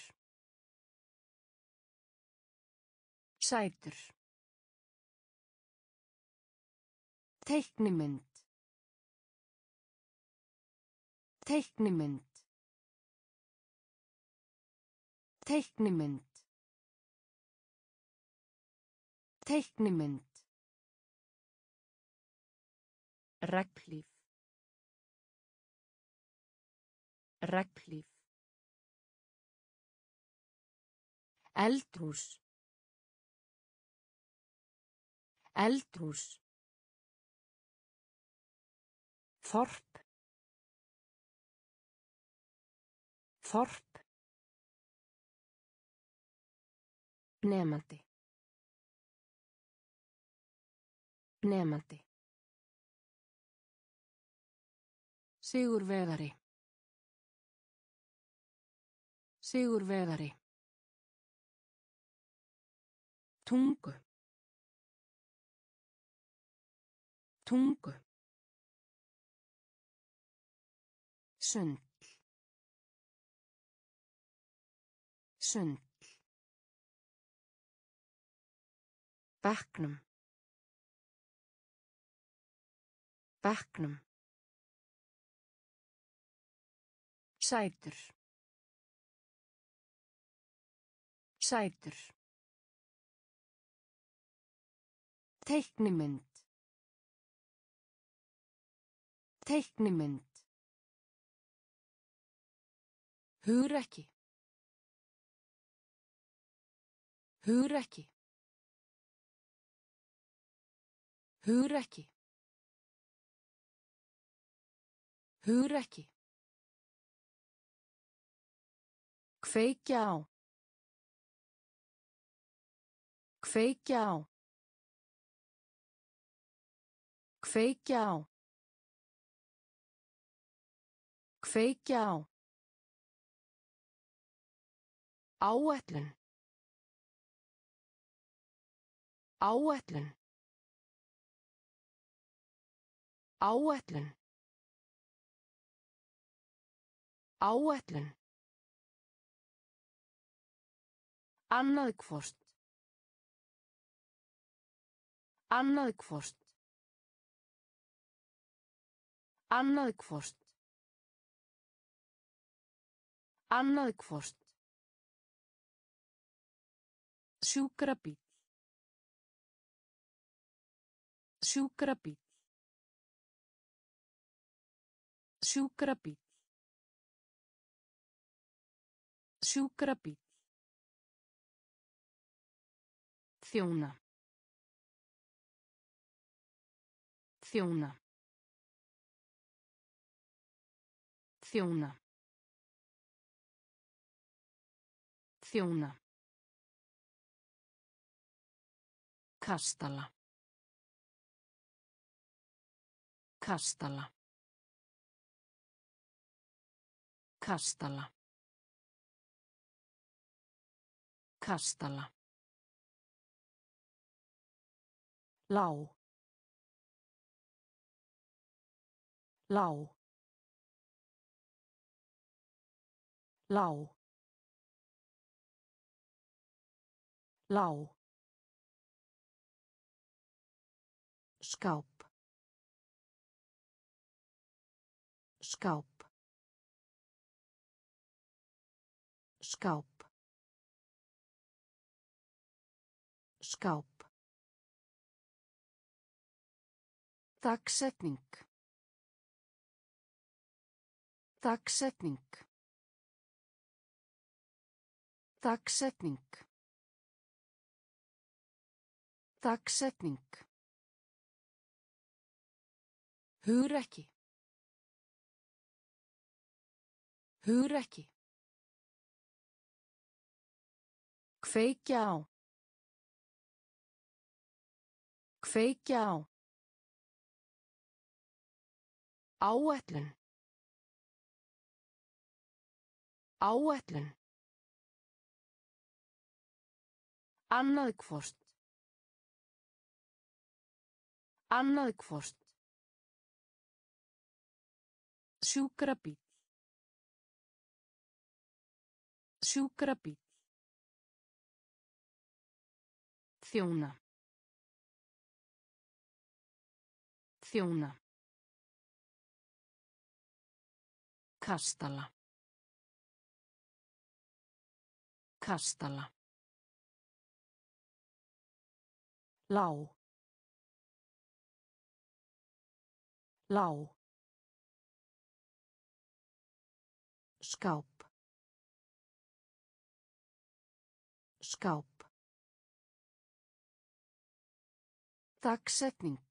Sætur. Teiknimynd. Teiknimynd. Teiknimynd. Teiknimynd. Regnhlíf. Regnhlíf. Eldhús. Eldhús. Þorp. Þorp. Nemandi. Nemandi. Sigurvegari. Sigurvegari. Tungu. Tungu. Sund. Sund. Bekknum. Bekknum. Sætur. Sætur. Teiknimynd. Teiknimynd. Hugrekki. Hugrekki. Hugrekki. Hugrekki. Kveikja á. Kveikja á. Kveikja á. Kveikja á. Áætlun. Áætlun. Áætlun. Áætlun. Annað hvort. Annað hvort. Annað hvort. Annað hvort. Sjúkrabíll. Sjúkrabíll. Sjúkrabíll. Sjúkrabíll. Þjóna. Þjóna. Þjóna. Þjóna. Kastala. Kastala. Kastala. Kastala. Lág. Lág. Lág. Lág. Skáp. Skáp. Skáp. Skáp. Dagsetning. Dagsetning. Dagsetning. Dagsetning. Hugrekki. Hugrekki. Kveikja á. Kveikja á. Áætlun. Áætlun. Annað hvort. Annað hvort. Sjúkrabíll. Sjúkrabíll. Þjóna. Þjóna. Kastala. Kastala. Lág. Lág. Skáp. Skáp. Dagsetning.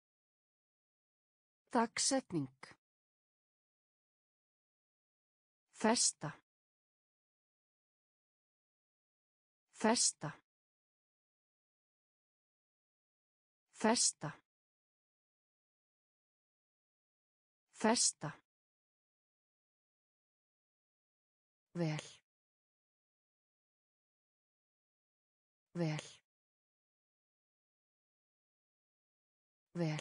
Dagsetning. Festa. Festa. Festa. Festa. Vel. Vel. Vel.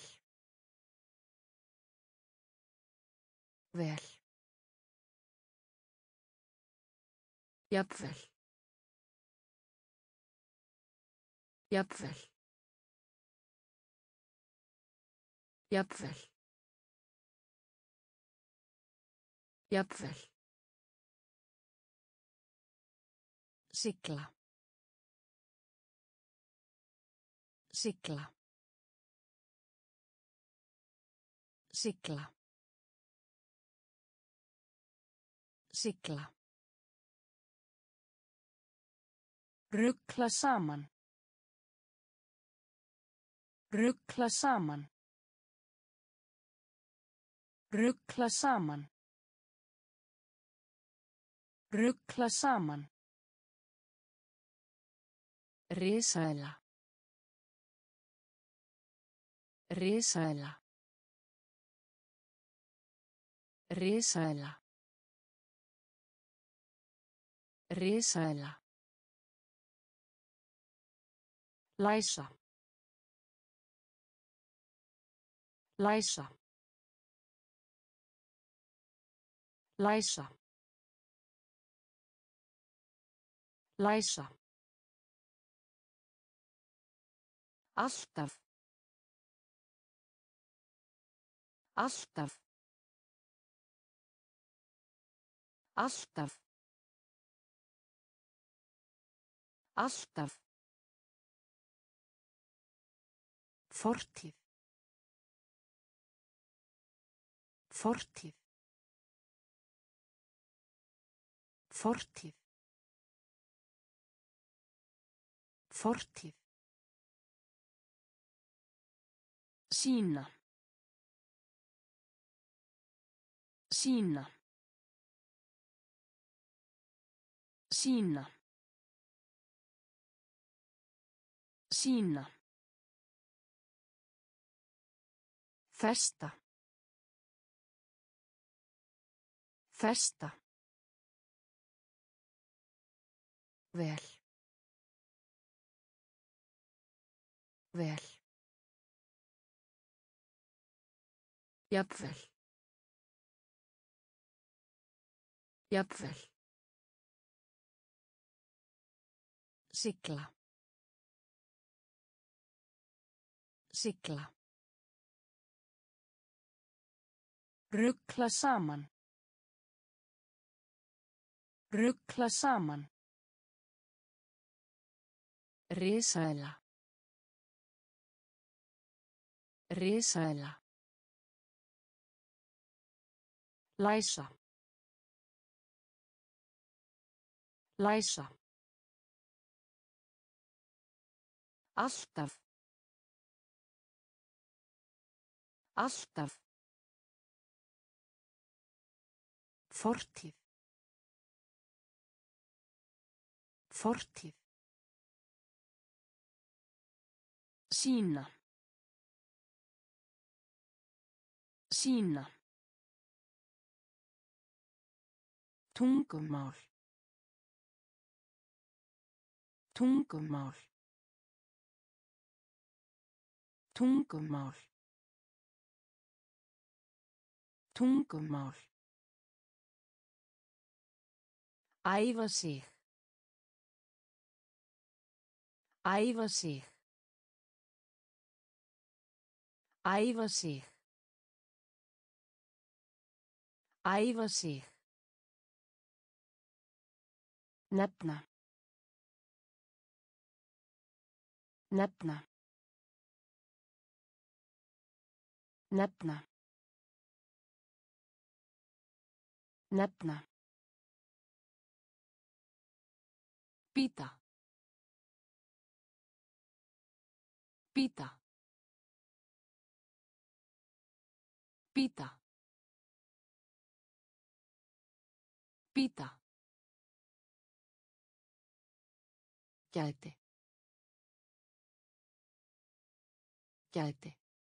Vel. Jafnvel. Jafnvel. Jafnvel. Jafnvel. Sigla. Sigla. Sigla. Sigla. Rugla saman. Rugla saman. Rugla saman. Rugla saman. Risaeðla. Risaeðla. Risaeðla. Risaeðla. Læsa. Læsa. Læsa. Læsa. Alltaf. Alltaf. Alltaf. Alltaf. Fortíð. Fortíð. Fortíð. Fortíð. Sýna. Sýna. Sýna. Sýna. Festa. Festa. Vel. Vel. Jafnvel. Jafnvel. Sigla. Sigla. Rugla saman. Rugla saman. Risaeðla. Risaeðla. Læsa. Læsa. Alltaf. Alltaf. Fortíð. Fortíð. Sýna. Sýna. Tungumál. Tungumál. Tungumál. Tungumál. Æfa sig. Æfa sig. Æfa sig. Æfa sig. Nefna. Nefna. Nefna. Nefna. Pita. Pita. Pita. Píta. Gæti. Gæti.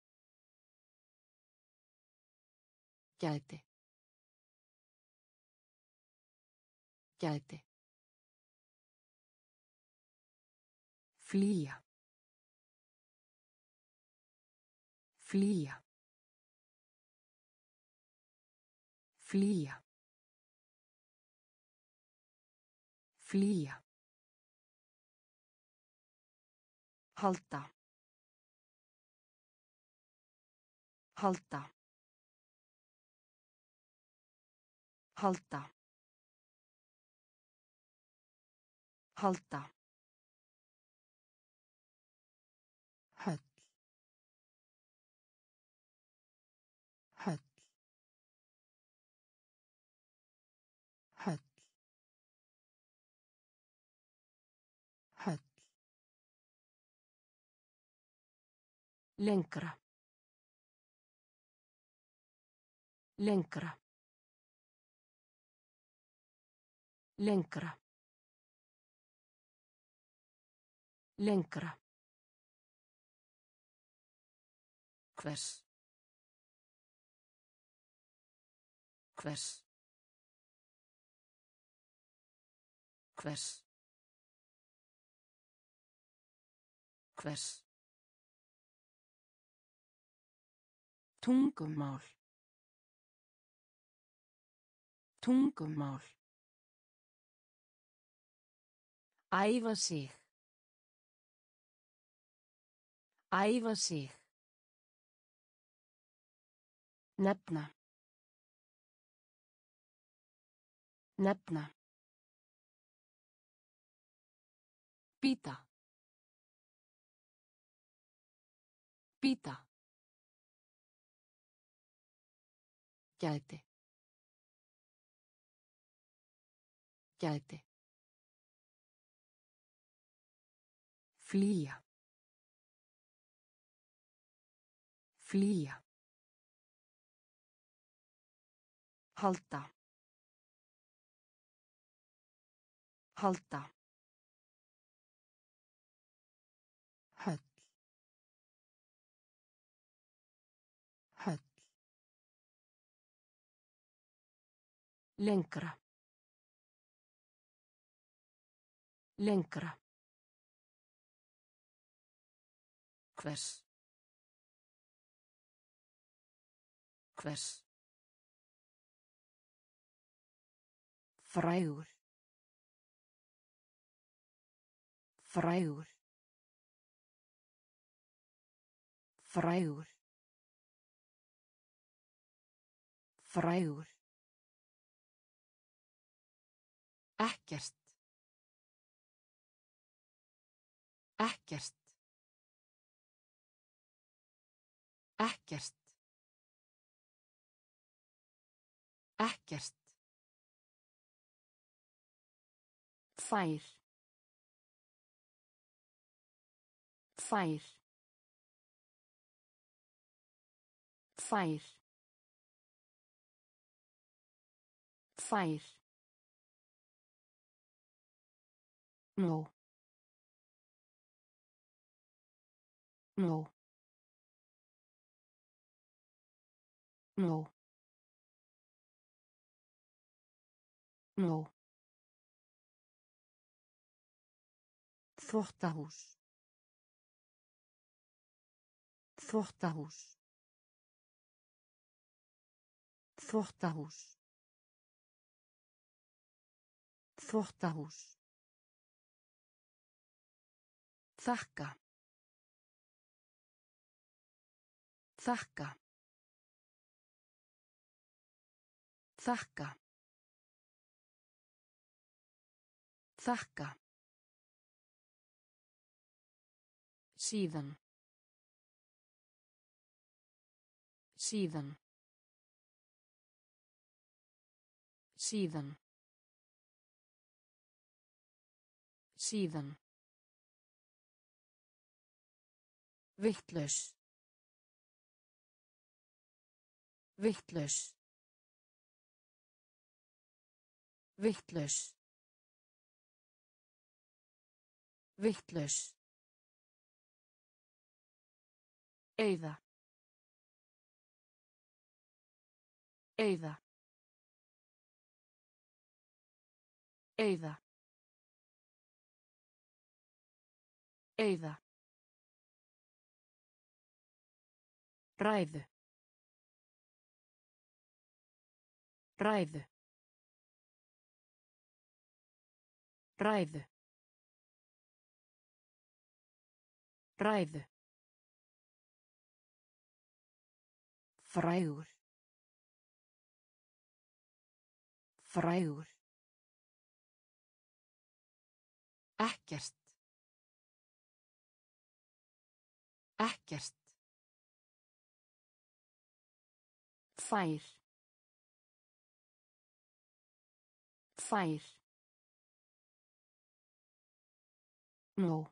Gæti. Gæti. Flýja. Flýja. Flýja. Flýja. Halda. Halda. Halda. Halda. Höll. Höll. Höll. Höll. Lengra. Lengra. Lengra. Lengra. Hvers. Hvers. Hvers. Hvers. Tungumál. Tungumál. Æfa sig. Æfa sig. Nefna. Nefna. Píta. Píta. Gæti. Gæti. Flýja. Flýja. Halda. Halda. Höll. Höll. Lengra. Lengra. Hvers. Hvers. Frægur. Frægur. Frægur. Frægur. Ekkert. Ekkert. Ekkert. Ekkert. Fær. Fær. Fær. Fær. No. No. No. No. Þvottahús. Þvottahús. Þvottahús. Þvottahús. Þakka. Þakka. Þakka. Þakka. Síðan. Síðan. Síðan. Síðan. Vitlaus. Vitlaus. Vitlaus. Vitlaus. Eyða. Eyða. Eyða. Eyða. Ræðu. Ræðu. Ræðu. Ræðu. Frægur. Frægur. Ekkert. Ekkert. Fær. Fær. Nó.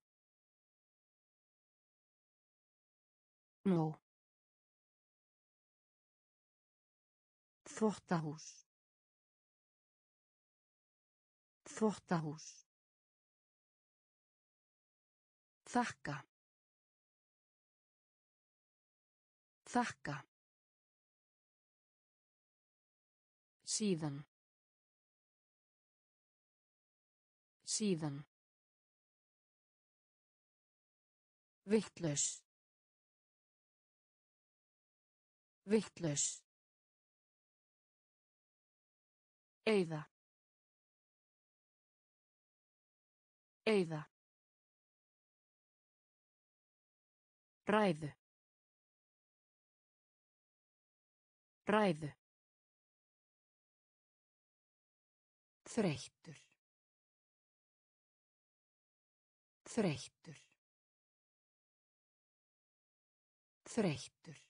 Nó. Þvottahús. Þvottahús. Þakka. Þakka. Síðan. Síðan. Vitlaus. Vitlaus. Eyða. Eyða. Ræðu. Ræðu. Þreyttur. Þreyttur. Þreyttur.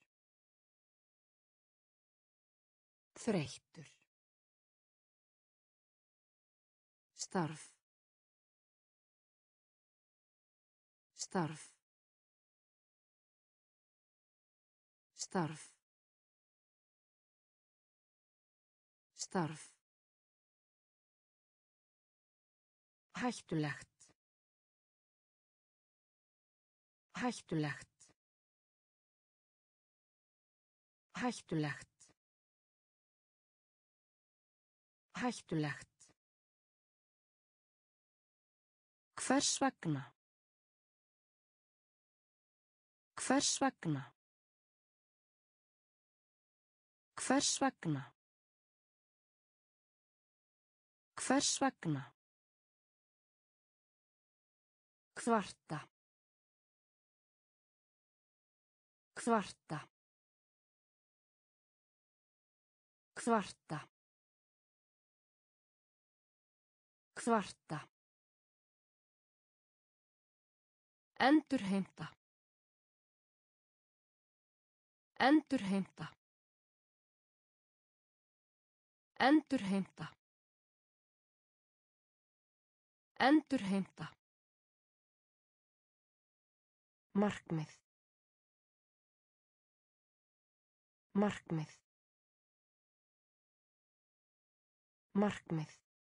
Þreyttur. Starf. Starf. Starf. Starf. Hættulegt. Hættulegt. Hættulegt. Hættulegt. Hvers vegna? Hvers vegna? Hvers vegna? Hvers vegna? Kvarta. Kvarta. Kvarta. Kvarta. Endurheimta. Endurheimta. Endurheimta. Endurheimta. Markmið. Markmið. Markmið.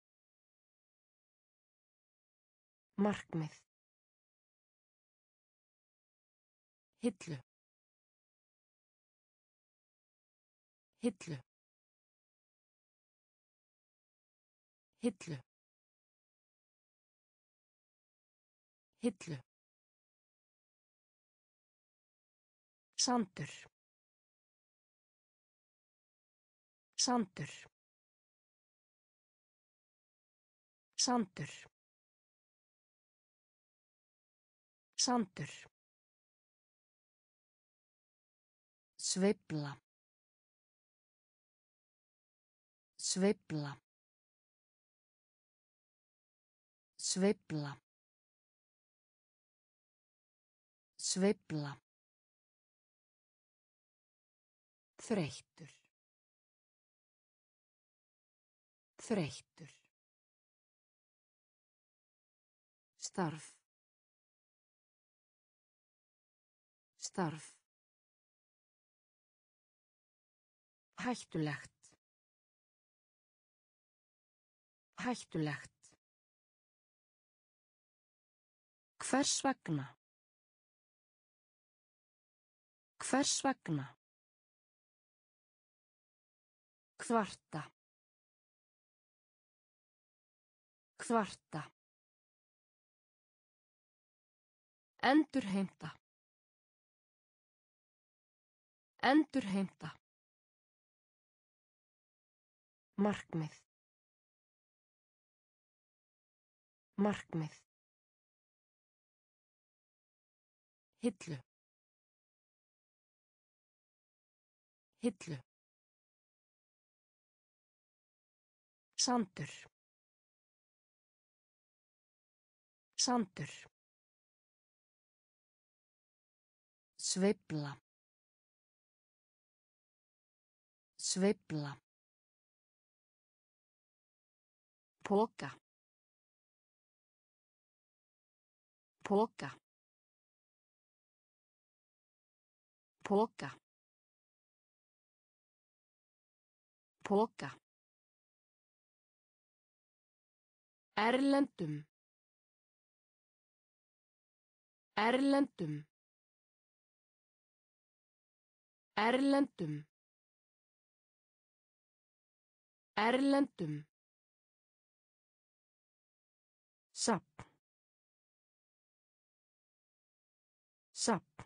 Markmið. Hillu. Hillu. Hillu. Hillu. Sandur. Sandur. Sandur. Sandur. Sveifla. Sveifla. Sveifla. Sveifla. Þreyttur. Þreyttur. Starf. Starf. Hættulegt. Hættulegt. Hvers vegna? Hvers vegna? Kvarta. Kvarta. Endurheimta. Endurheimta. Markmið. Markmið. Hillu. Hillu. Sandur. Sandur. Sveifla. Sveifla. Poka. Poka. Poka. Poka. Erlendum. Erlendum. Erlendum. Erlendum. Safn. Safn.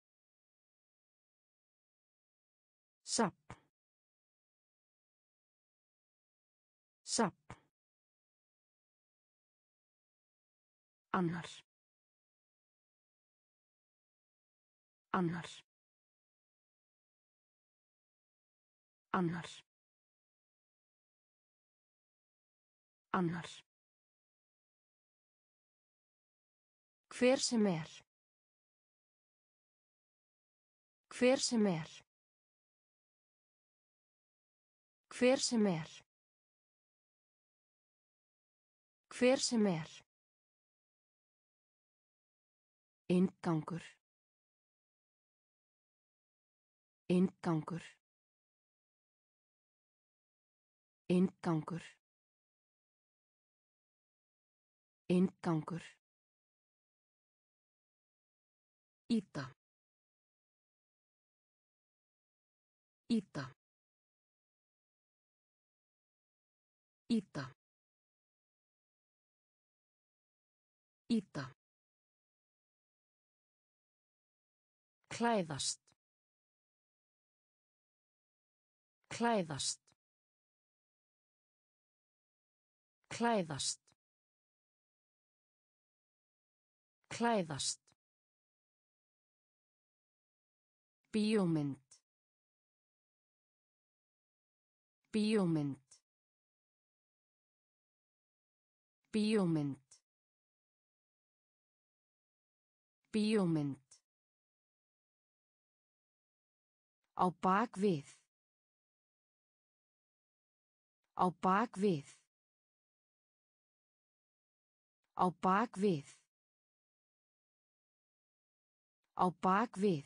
Safn. Safn. Annar. Annar. Annar. Annar. Hver sem er. Hver sem er. Hver sem er. Hver sem er. Inngangur. Inngangur. Inngangur. Inngangur. Ýta. Ýta. Ýta. Ýta. Klæðast. Klæðast. Klæðast. Klæðast. Bíómynd. Bíómynd. Bíómynd. Bíómynd. Á bak við. Á bak við. Á bak við. Á bak við.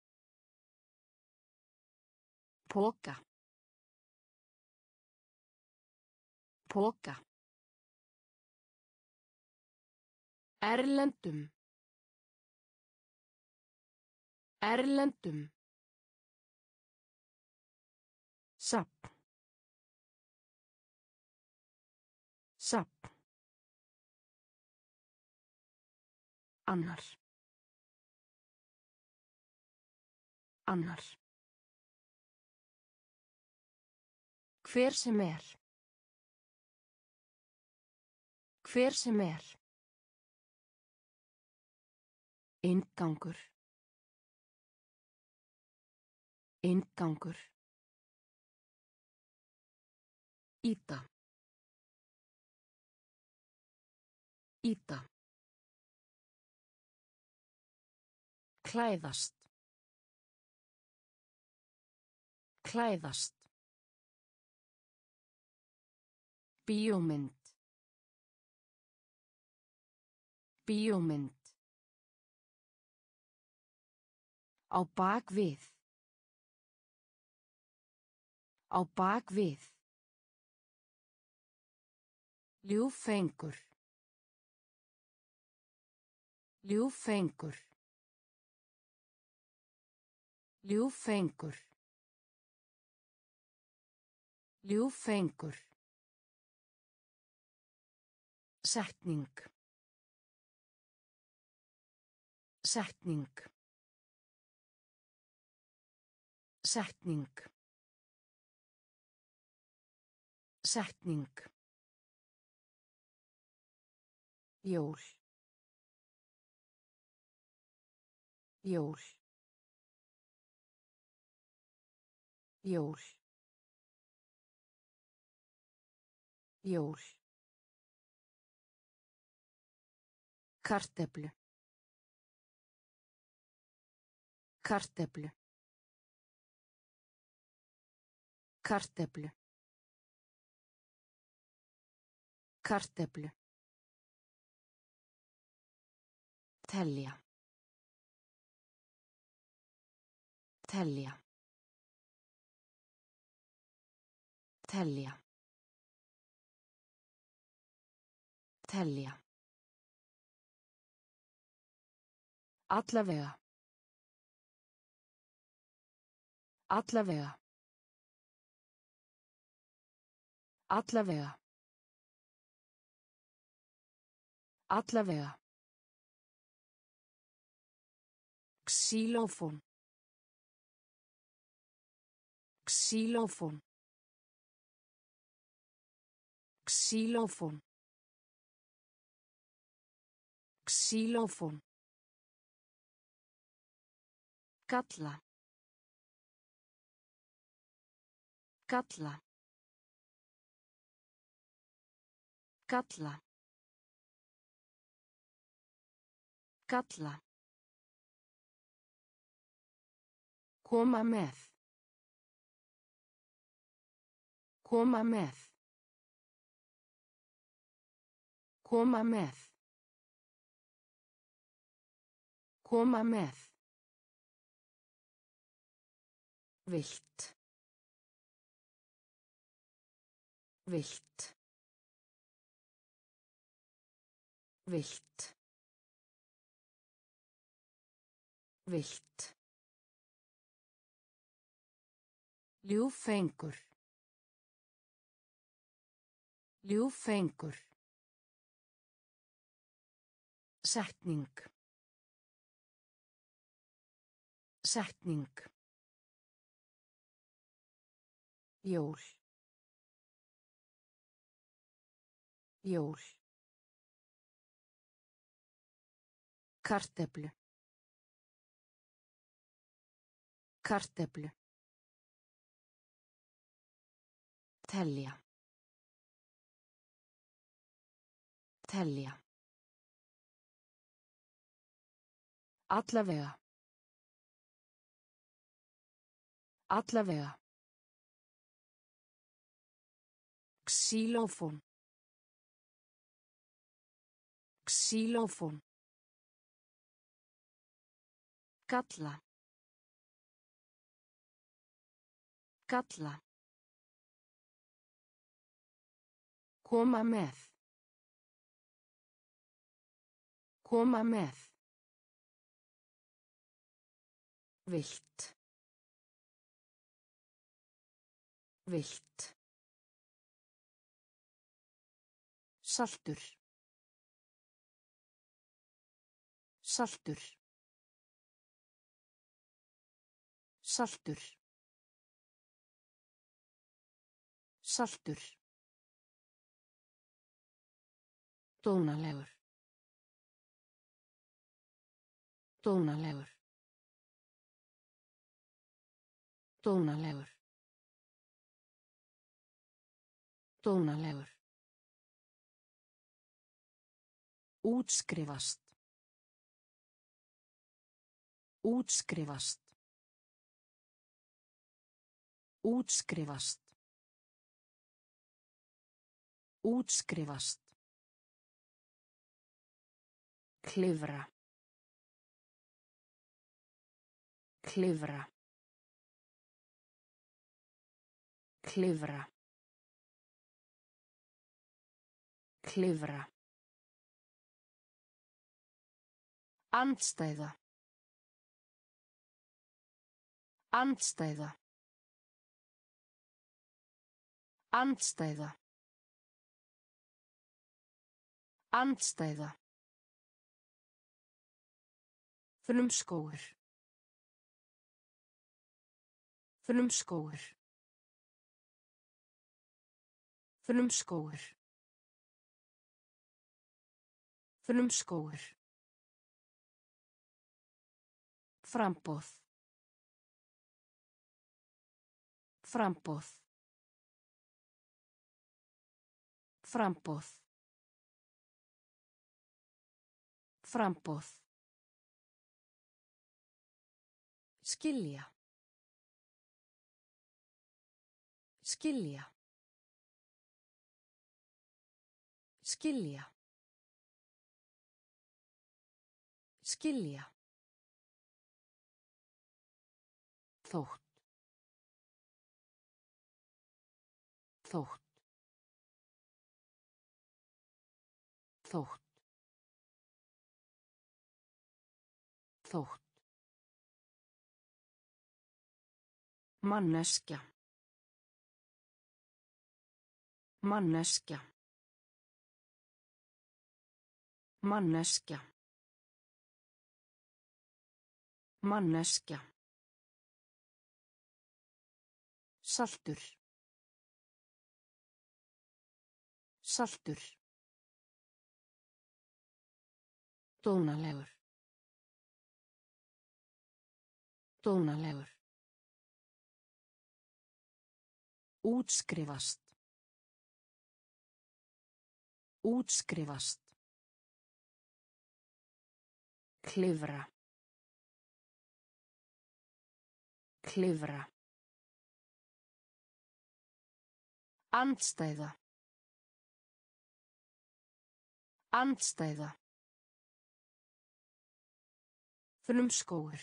Poka. Poka. Erlendum. Erlendum. Safn. Safn. Annar. Annar. Hver sem er. Hver sem er. Inngangur. Inngangur. Ýta. Ýta. Klæðast. Klæðast. Bíómynd. Bíómynd. Á bak við. Á bak við. Ljúffengur. Ljúffengur. Ljúffengur. Ljúffengur. Setning. Setning. Setning. Setning. Jól. Jól. Jól. Jól. Kartöflu. Kartöflu. Kartöflu. Kartöflu. Telja. Telja. Telja. Telja. Allavega. Allavega. Allavega. Allavega. Xylófón. Xylófón. Xylófón. Xylófón. Kalla. Kalla. Kalla. Kalla. Koma með. Koma með. Koma með. Koma með. Vilt. Vilt. Vilt. Vilt. Ljúffengur. Ljúffengur. Setning. Setning. Jól. Jól. Kartöflu. Kartöflu. Telja. Telja. Allavega. Allavega. Xylófón. Xylófón. Kalla. Kalla. Koma með. Koma með. Vilt. Vilt. Saltur. Saltur. Saltur. Saltur. Dónalegur. Dónalegur. Dónalegur. Dónalegur. Útskrifast. Útskrifast. Útskrifast. Útskrifast. Klifra. Klifra. Klifra. Klifra. Andstæða. Andstæða. Andstæða. Andstæða. Frumskógur. Frumskógur. Frumskógur. Frumskógur. Framboð. Framboð. Framboð. Framboð. Skilja. Skilja. Skilja. Skilja. Þótt. Þótt. Þótt. Þótt. Manneskja. Manneskja. Manneskja. Manneskja. Saltur. Saltur. Dónalegur. Dónalegur. Útskrifast. Útskrifast. Klifra. Klifra. Andstæða. Andstæða. Frumskógur.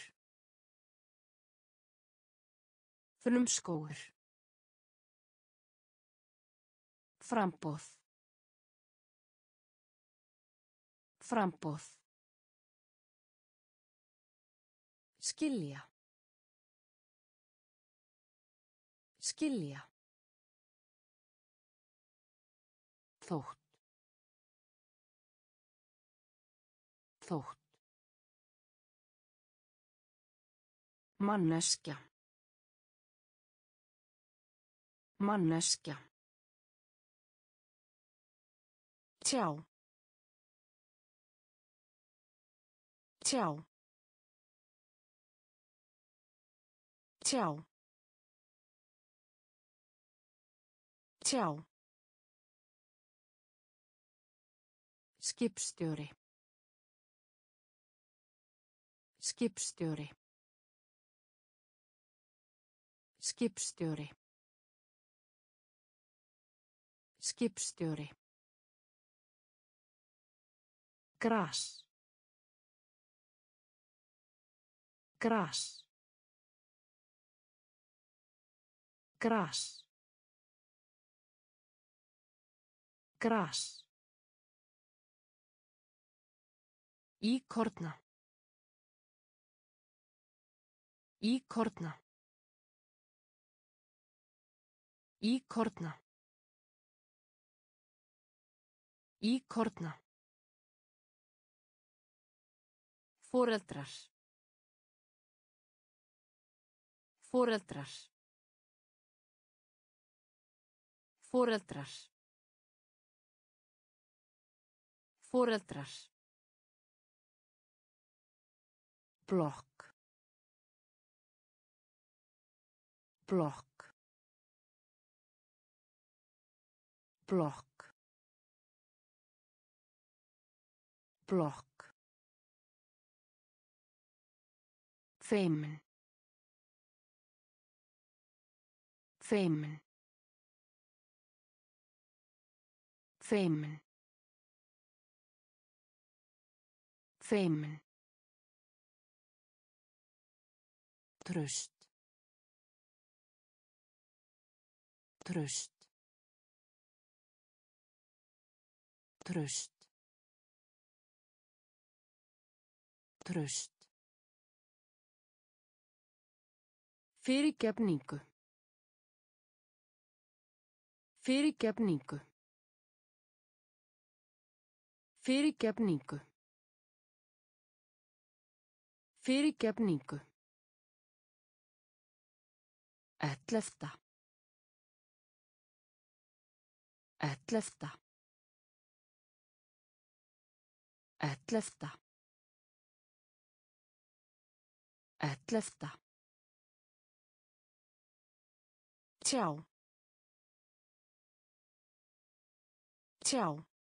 Frumskógur. Framboð. Framboð. Skilja. Skilja. Þótt. Þótt. Manneskja. Manneskja. Tjá. Tjá. Tjá. Tjá. Skipstjóri. Skipstjóri. Skipstjóri. Skipstjóri. Gras. Gras. Gras. Gras. Íkorna. Íkorna. Íkorna. Íkorna. Foreldrar. Foreldrar. Foreldrar. Foreldrar. Blokk. Blokk. Blokk. Blokk. Feimin. Feimin. Feimin. Feimin. Traust. Traust. Traust. Traust. Fyrirgefningu. Fyrirgefningu. Fyrirgefningu. Fyrirgefningu. 11. 11. 11. 11. Tjá. Tjá.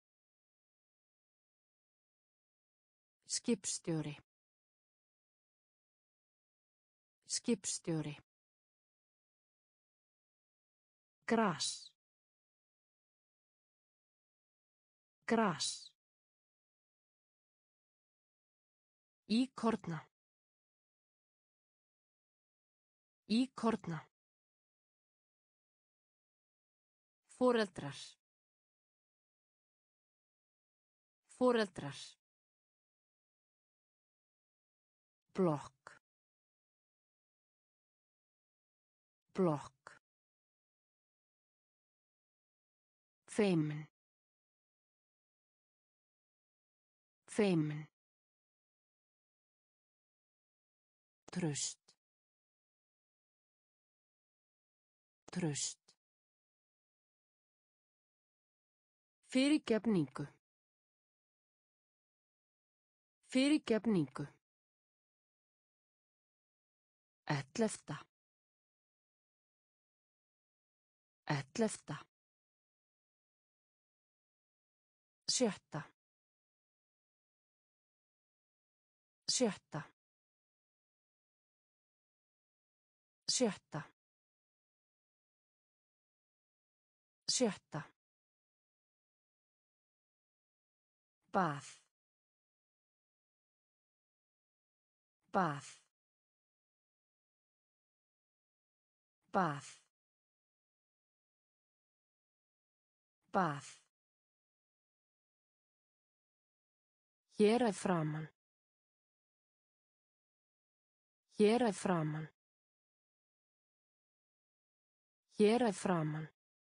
Skipstjóri. Skipstjóri. Gras. Gras. Íkorna. Íkorna. Foreldrar. Foreldrar. Blokk. Blokk. Feimin. Feimin. Traust. Traust. Fyrirgefningu. Fyrirgefningu. 11. 11. 6. 6. 6. 6. Bað. Bað. Bað. Bað. Hér að framan. Hér að framan. Hér að framan.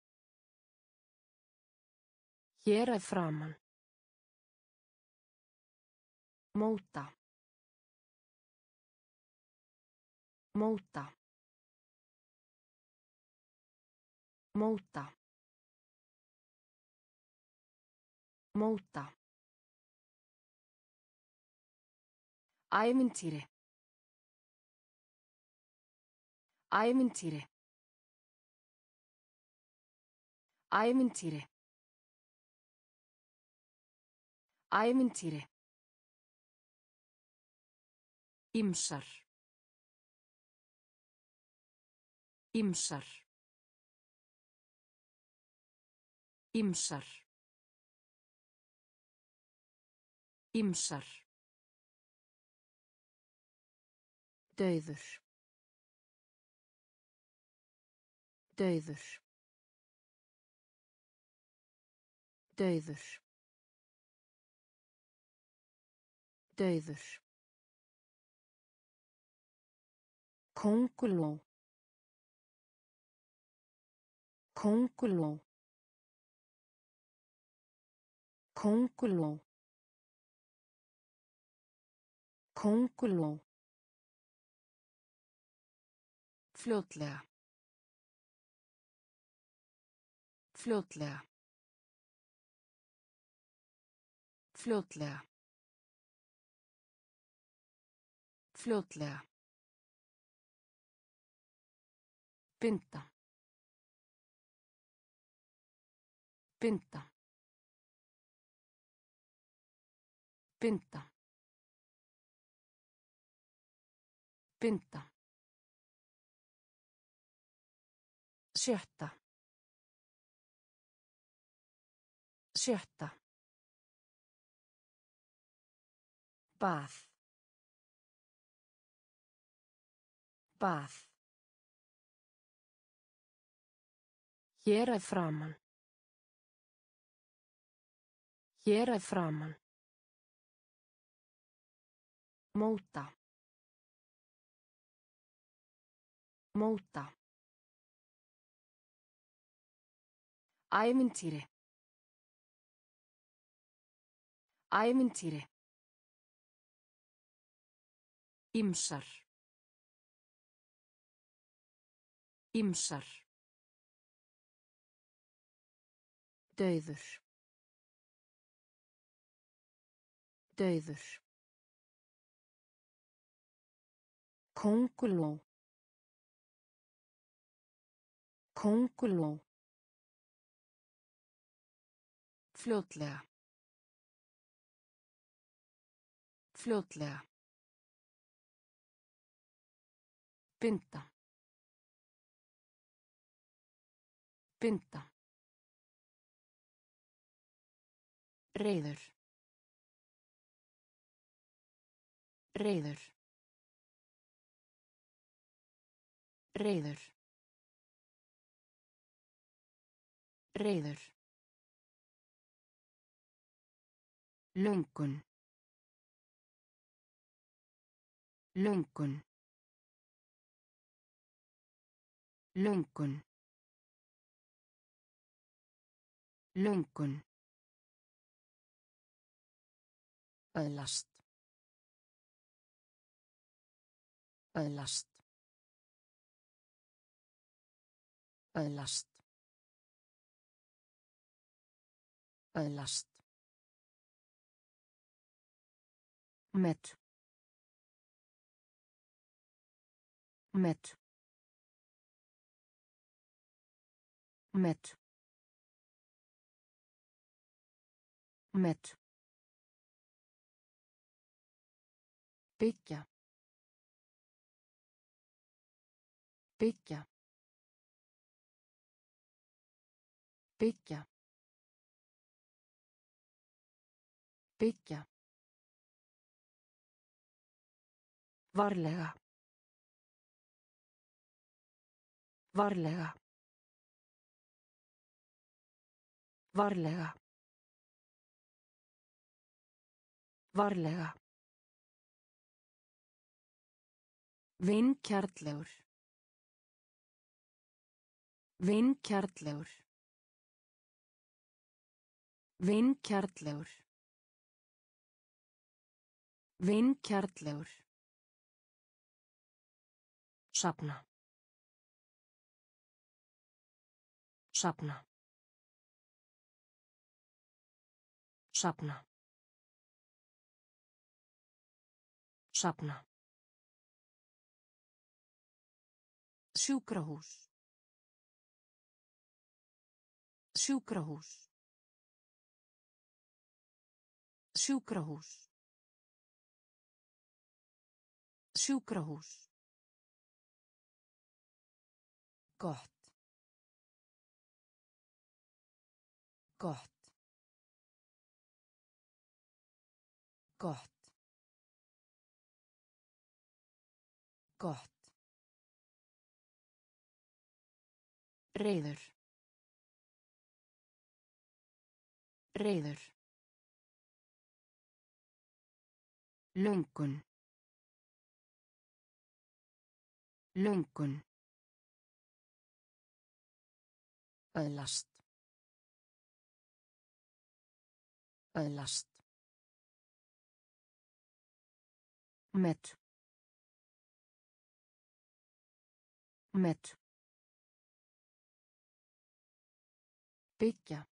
Hér að framan. Móta. Móta. Móta. Móta. Ævintýri. Ævintýri. Ævintýri. Ævintýri. Ýmsar. Ýmsar. Ýmsar. Ýmsar. Dauður. Dauður. Dauður. Dauður. Könguló. Könguló. Könguló. Könguló. Fljótlega. Fljótlega. Fljótlega. Fljótlega. Binda. Binda. Binda. Binda. 6. 6. Bað. Bað. Hér að framan. Hér að framan. Móta. Móta. Ævintýri. Ævintýri. Ýmsar. Ýmsar. Dauður. Dauður. Könguló. Könguló. Fljótlega. Fljótlega. Binda. Binda. Reiður. Reiður. Reiður. Reiður. Löngun. Löngun. Löngun. Löngun. Öðlast. Öðlast. Öðlast. Öðlast. Met. Met. Met. Met. Byggja. Byggja. Byggja. Byggja. Varlega. Varlega. Varlega. Varlega. Vingjarnlegur. Vingjarnlegur. Vingjarnlegur. Vingjarnlegur. Safna. Safna. Safna. Safna. Sjúkrahús. Sjúkrahús. Sjúkrahús. Sjúkrahús. Gott. Gott. Gott. Gott. Reiður. Reiður. Löngun. Löngun. Öðlast. Öðlast. Met. Met. Byggja.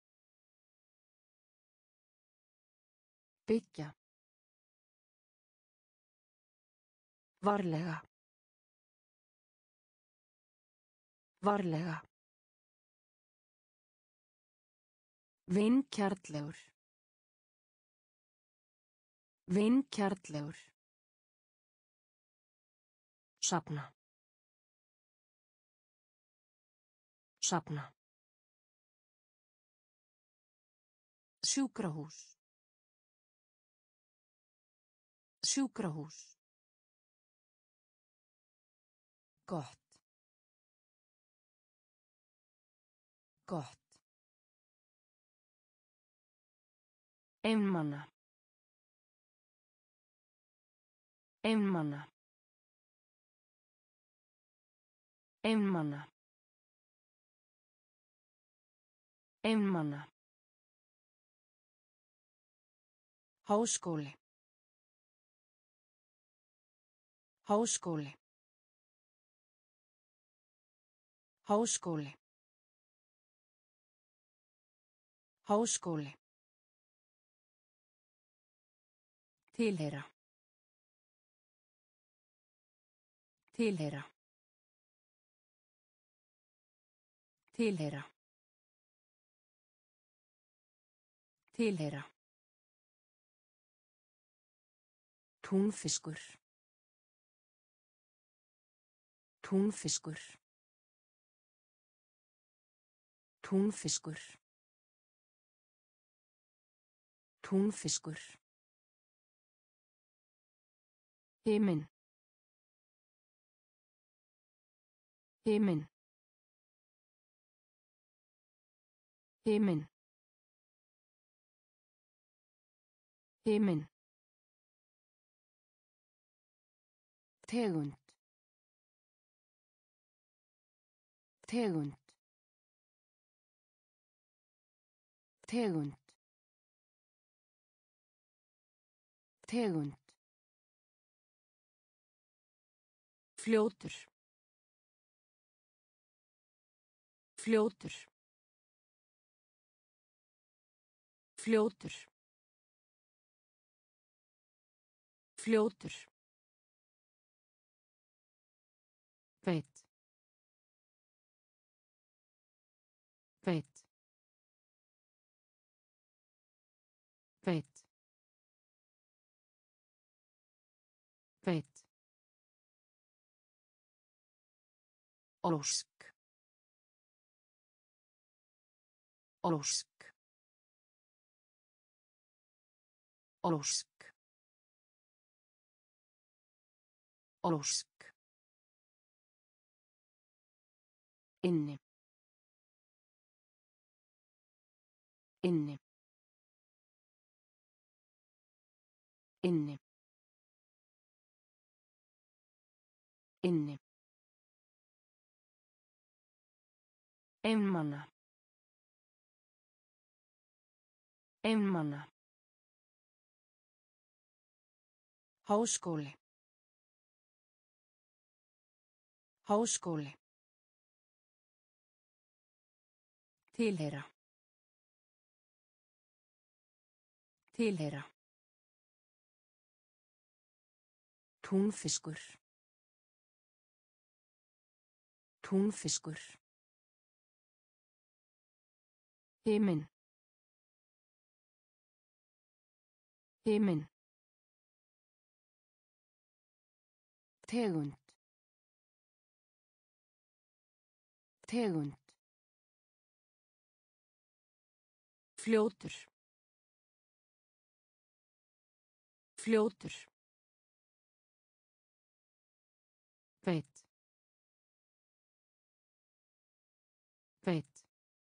Byggja. Varlega. Varlega. Vingjarnlegur. Vingjarnlegur. Safna. Safna. Sjúkrahús. Sjúkrahús. Gott. Gott. Einmana. Einmana. Einmana. Einmana. Háskóli. Háskóli. Háskóli. Háskóli. Tilheyra. Tilheyra. Tilheyra. Tilheyra. Túnfiskur. Túnfiskur. Túnfiskur. Túnfiskur. Himinn. Himinn. Himinn. Himinn. Tegund. Tegund. Tegund. Tegund. Fljótur. Fljótur. Fljótur. Fljótur. Beit. Beit. Beit. Beit. Ósk. Ósk. Ósk. Ósk. Inni. Inni. Inni. Inni. Einmana. Einmana. Háskóli. Háskóli. Tilheyra. Tilheyra. Túnfiskur. Túnfiskur. Himinn. Himinn. Tegund. Tegund. Fljótur. Fljótur. Beit. Beit.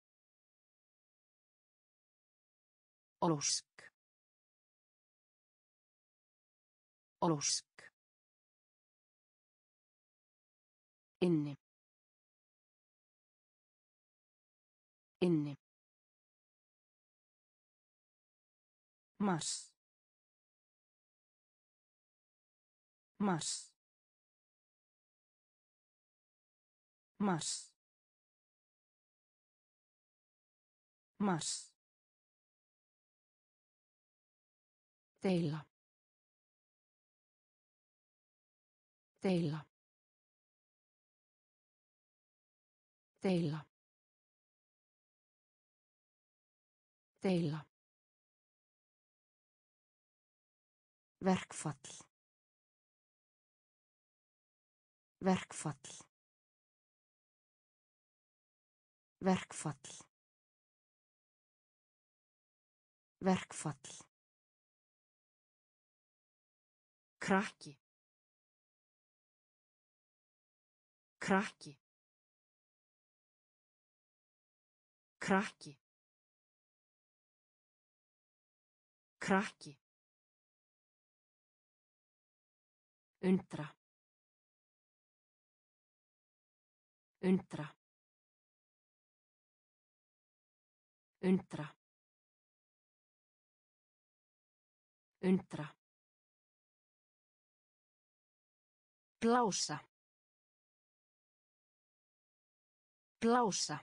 Ósk. Ósk. Inni. Inni. Mars. Mars. Mars. Mars. Deila. Deila. Deila. Deila. Verkfall. Verkfall. Verkfall. Verkfall. Krakki. Krakki. Krakki. Krakki. Undra. Undra. Undra. Undra. Blása. Blása.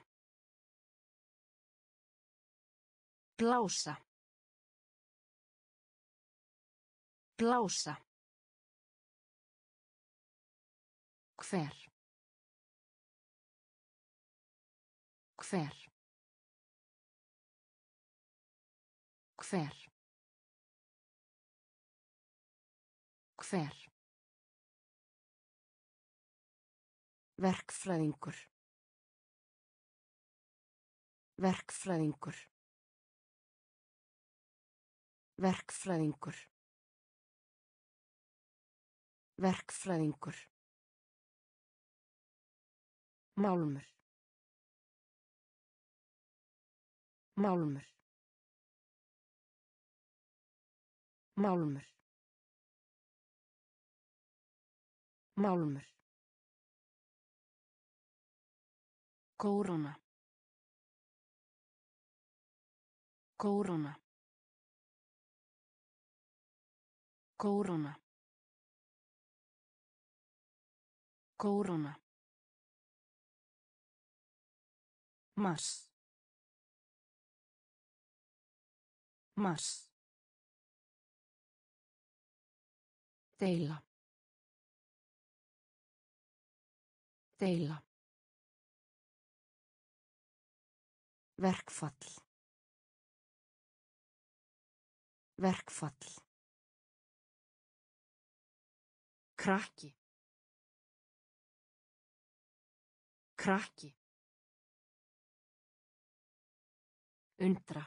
Blása. Blása. Hver. Hver. Hver. Hver. Verkfræðingur. Verkfræðingur. Verkfræðingur. Verkfræðingur. Málmur. Málmur. Málmur. Málmur. Kóróna. Kóróna. Kóróna. Kóróna. Mars. Mars. Deila. Deila. Verkfall. Verkfall. Krakki. Krakki. Undra.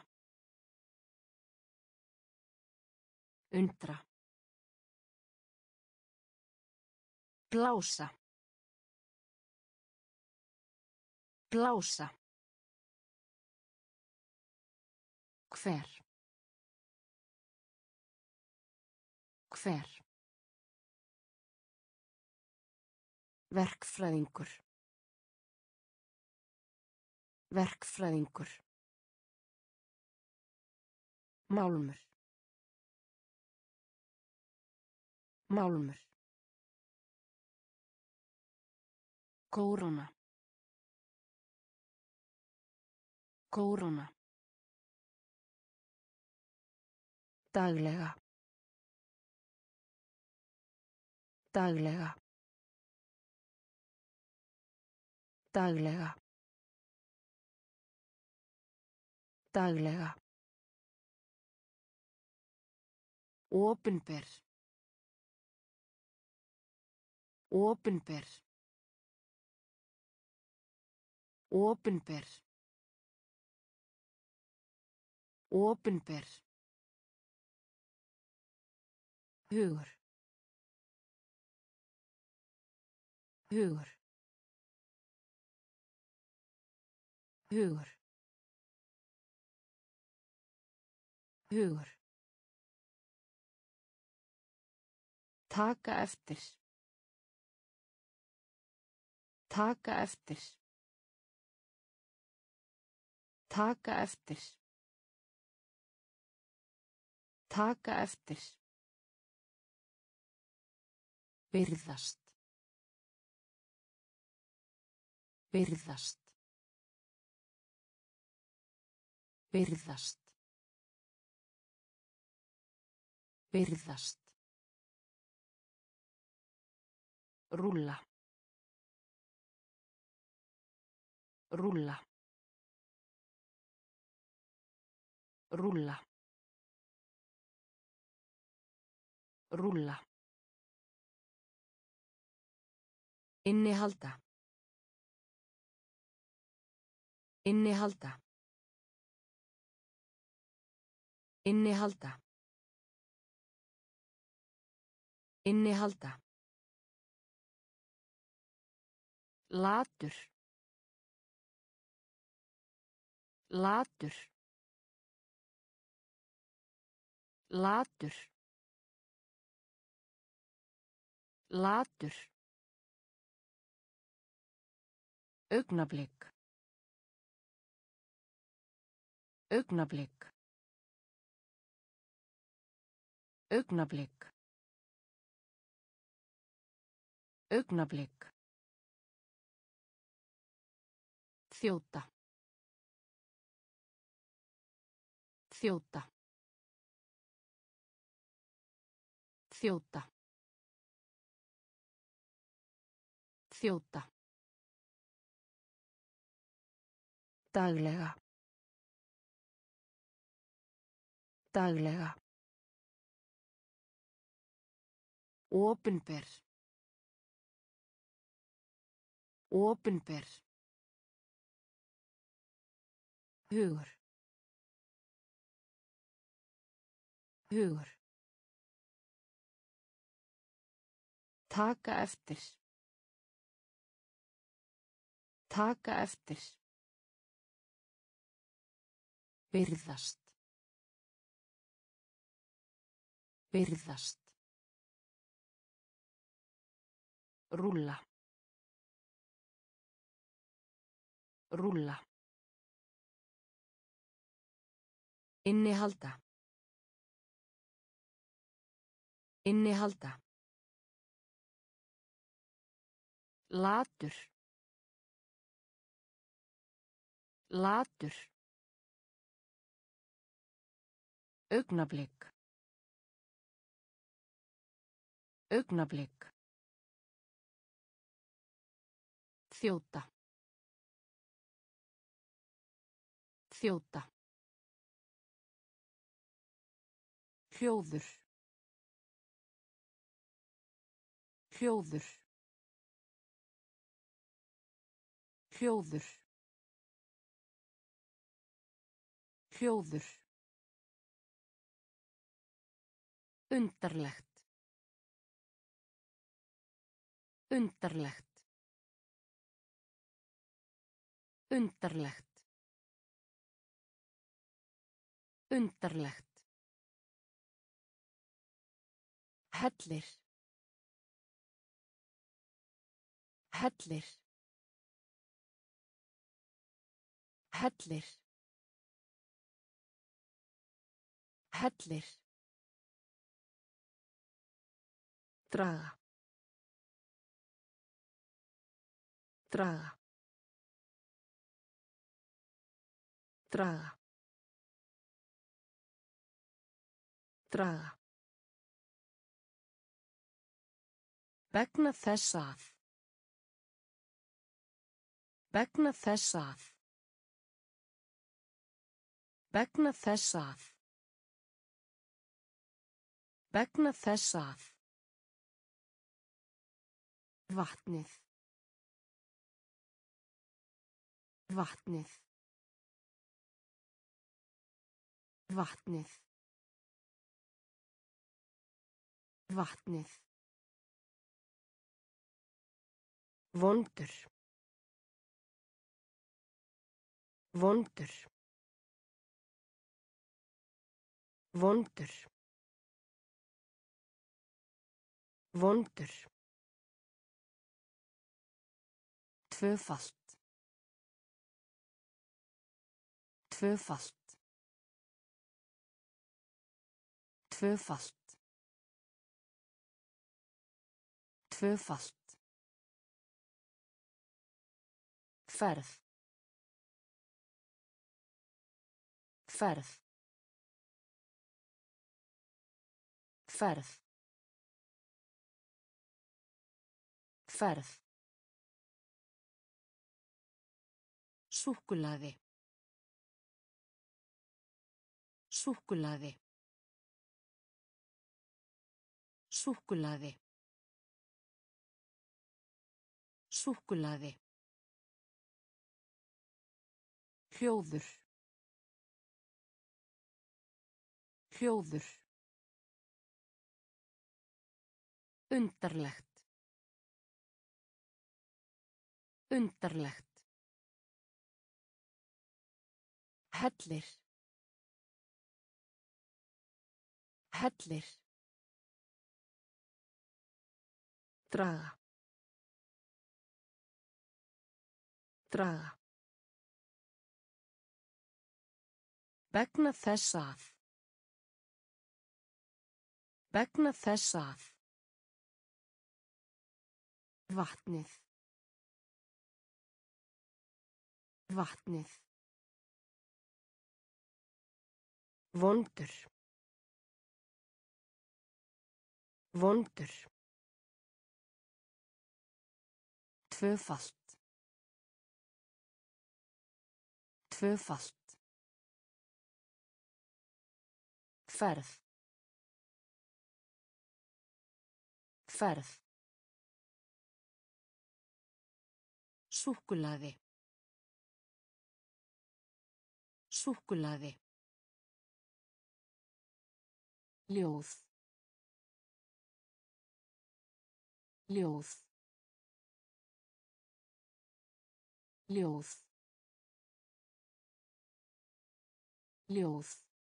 Undra. Blása. Blása. Hver. Hver. Verkfræðingur. Verkfræðingur. Málmur. Málmur. Kóróna. Kóróna. Daglega. Daglega. Daglega. Daglega. Opinber. Opinber. Opinber. Opinber. Hugur. Hugur. Hugur. Hugur. Taka eftir. Taka eftir. Taka eftir. Taka eftir. Virðast. Virðast. Virðast. Virðast. Rúlla. Rúlla. Rúlla. Rúlla. Innihalda. Innihalda. Innihalda. Innihalda. Latur. Latur. Latur. Latur. Augnablik. Augnablik. Augnablik. Augnablik. Þjóta. Þjóta. Þjóta. Þjóta. Daglega. Daglega. Opinber. Opinber. Hugur. Hugur. Taka eftir. Taka eftir. Virðast. Virðast. Rúlla. Rúlla. Innihalda. Innihalda. Latur. Latur. Augnablik. Augnablik. Þjóta. Þjóta. Hljóður. Hljóður. Hljóður. Hljóður. Undarlegt. Undarlegt. Undarlegt. Undarlegt. Hellir. Hellir. Hellir. Hellir. Draga. Draga. Draga. Draga. Vegna þess að. Vegna þess að. Vegna þess að. Vegna þess að. Vatnið. Vatnið. Vatnið. Vatnið. Vondur. Vondur. Vondur. Vondur. Tvöfalt. Tvöfalt. Tvöfalt. Tvöfalt. Ferð. Ferð. Ferð. Ferð. Súkkulaði. Súkkulaði. Súkkulaði. Súkkulaði. Hljóður. Hljóður. Undarlegt. Undarlegt. Hellir. Hellir. Draga. Draga. Vegna þess að. Vegna þess að. Vatnið. Vatnið. Vondur. Vondur. Tvöfalt. Tvöfalt. Ferð. Ferð. Súkkulaði. Súkkulaði. Ljóð. Ljóð. Ljóð. Ljóð.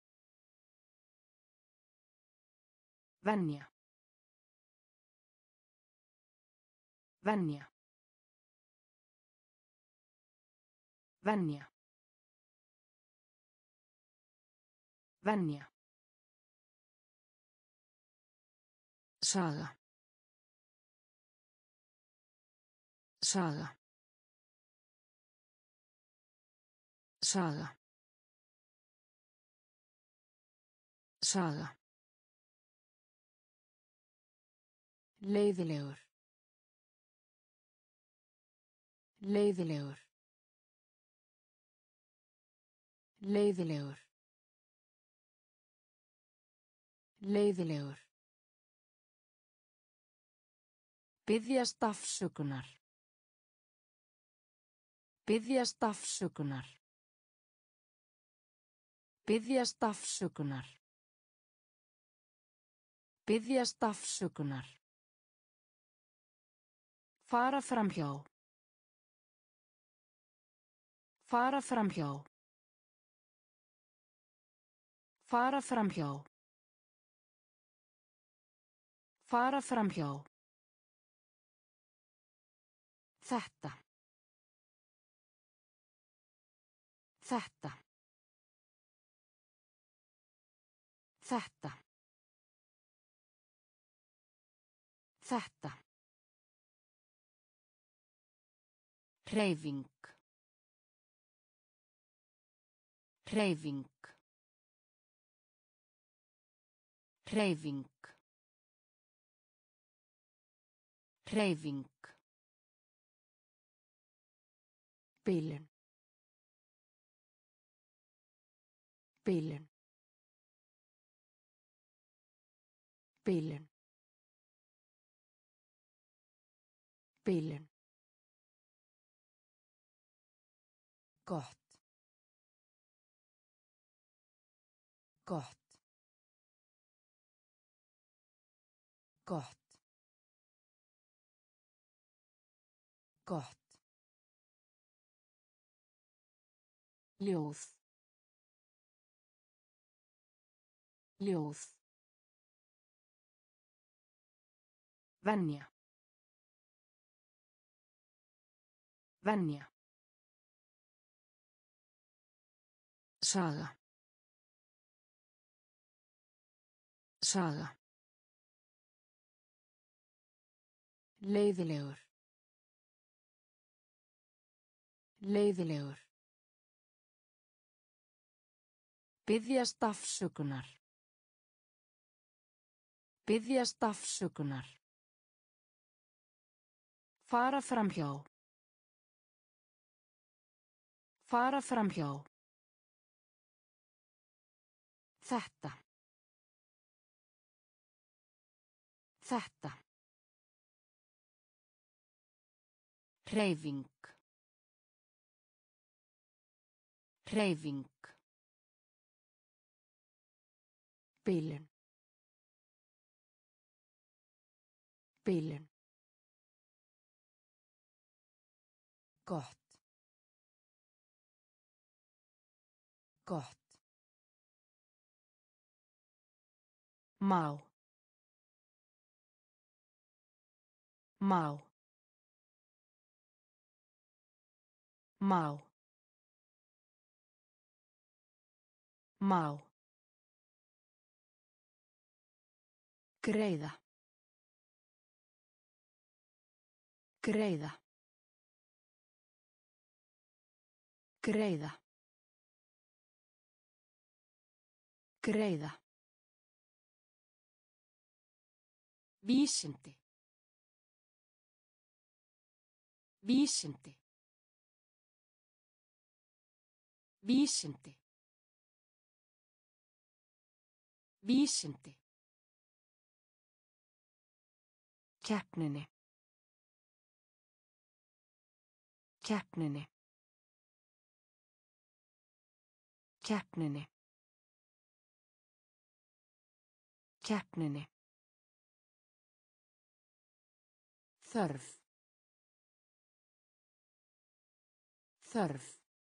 Venja. Venja. Venja. Venja. Saga. Saga. Saga. Saga. Leiðilegur. Leiðilegur. Leiðilegur. Leiðilegur. Biðjast afsökunar. Biðjast afsökunar. Biðjast afsökunar. Biðjast afsökunar. Fara framhjá. Fara framhjá. Fara framhjá. Fara framhjá. Þetta. Þetta. Þetta. Þetta. Hreyfing. Hreyfing. Hreyfing. Hreyfing. Bilun. Bilun. Bilun. Bilun. Gott. Gott. Gott. Gott. Ljóð. Ljóð. Venja. Venja. Saga. Saga. Leiðilegur. Leiðilegur. Biðjast afsökunar. Biðjast afsökunar. Fara framhjá. Fara framhjá. Þetta. Þetta. Hreyfing. Hreyfing. Bilun. Bilun. Gott. Gott. Má. Má. Má. Má. Greiða. Greiða. Greiða. Greiða. Vísindi. Vísindi. Vísindi. Vísindi. Keppninni. Keppninni. Keppninni. Keppninni. Þörf. Þörf.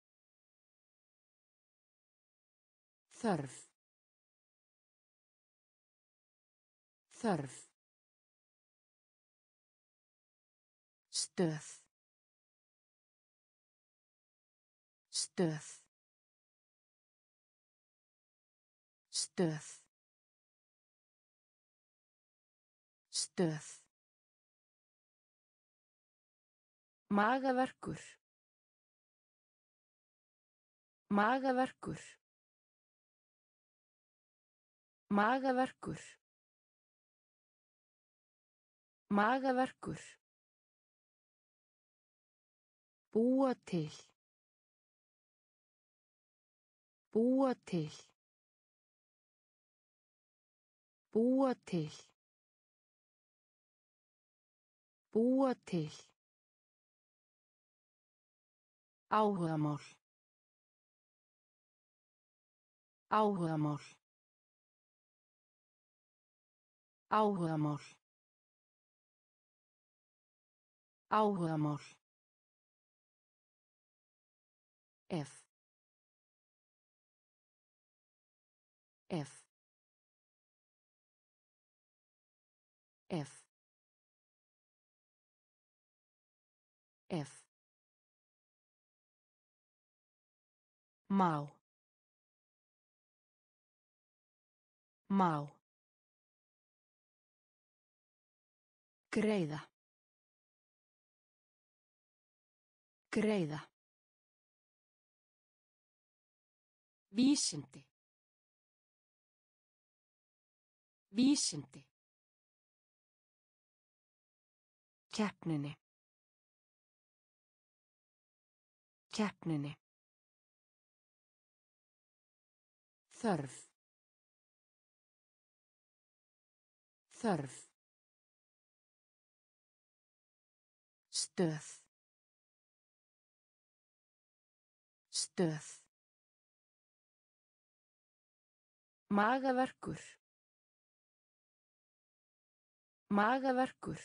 Þörf. Þörf. Stöð. Stöð. Stöð. Stöð. Magaverkur. Magaverkur. Magaverkur. Magaverkur. Búa til. Búa til. Búa til. Búa til. Áhugamál. Áhugamál. Áhugamál. Áhugamál. Ef. Ef. Ef. Ef. Má. Má. Greiða. Greiða. Vísindi. Vísindi. Keppninni. Keppninni. Þörf. Þörf. Stöð. Stöð. Magaverkur. Magaverkur.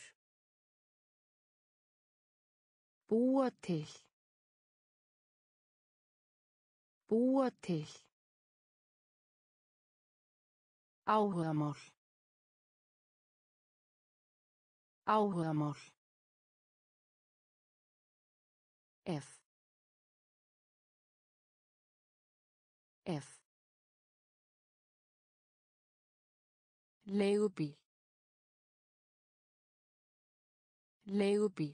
Búa til. Búa til. Áhugamál. Áhugamál. Ef. Ef. Leigubíl. Leigubíl.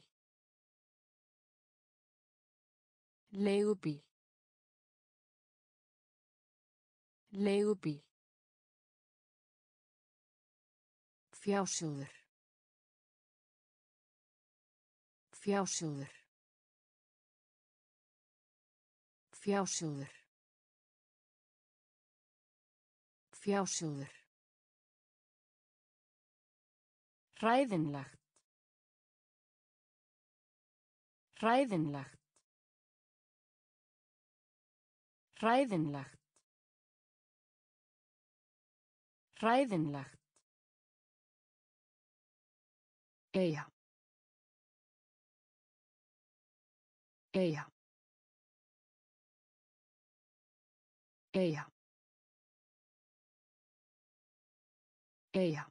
Leigubíl. Leigubíl. Fjásjóður. Fjásjóður. Fjásjóður. Fjásjóður. Hræðinlegt. Hræðinlegt. Hræðinlegt. Hræðinlegt. Eyja. Eyja. Eyja. Eyja.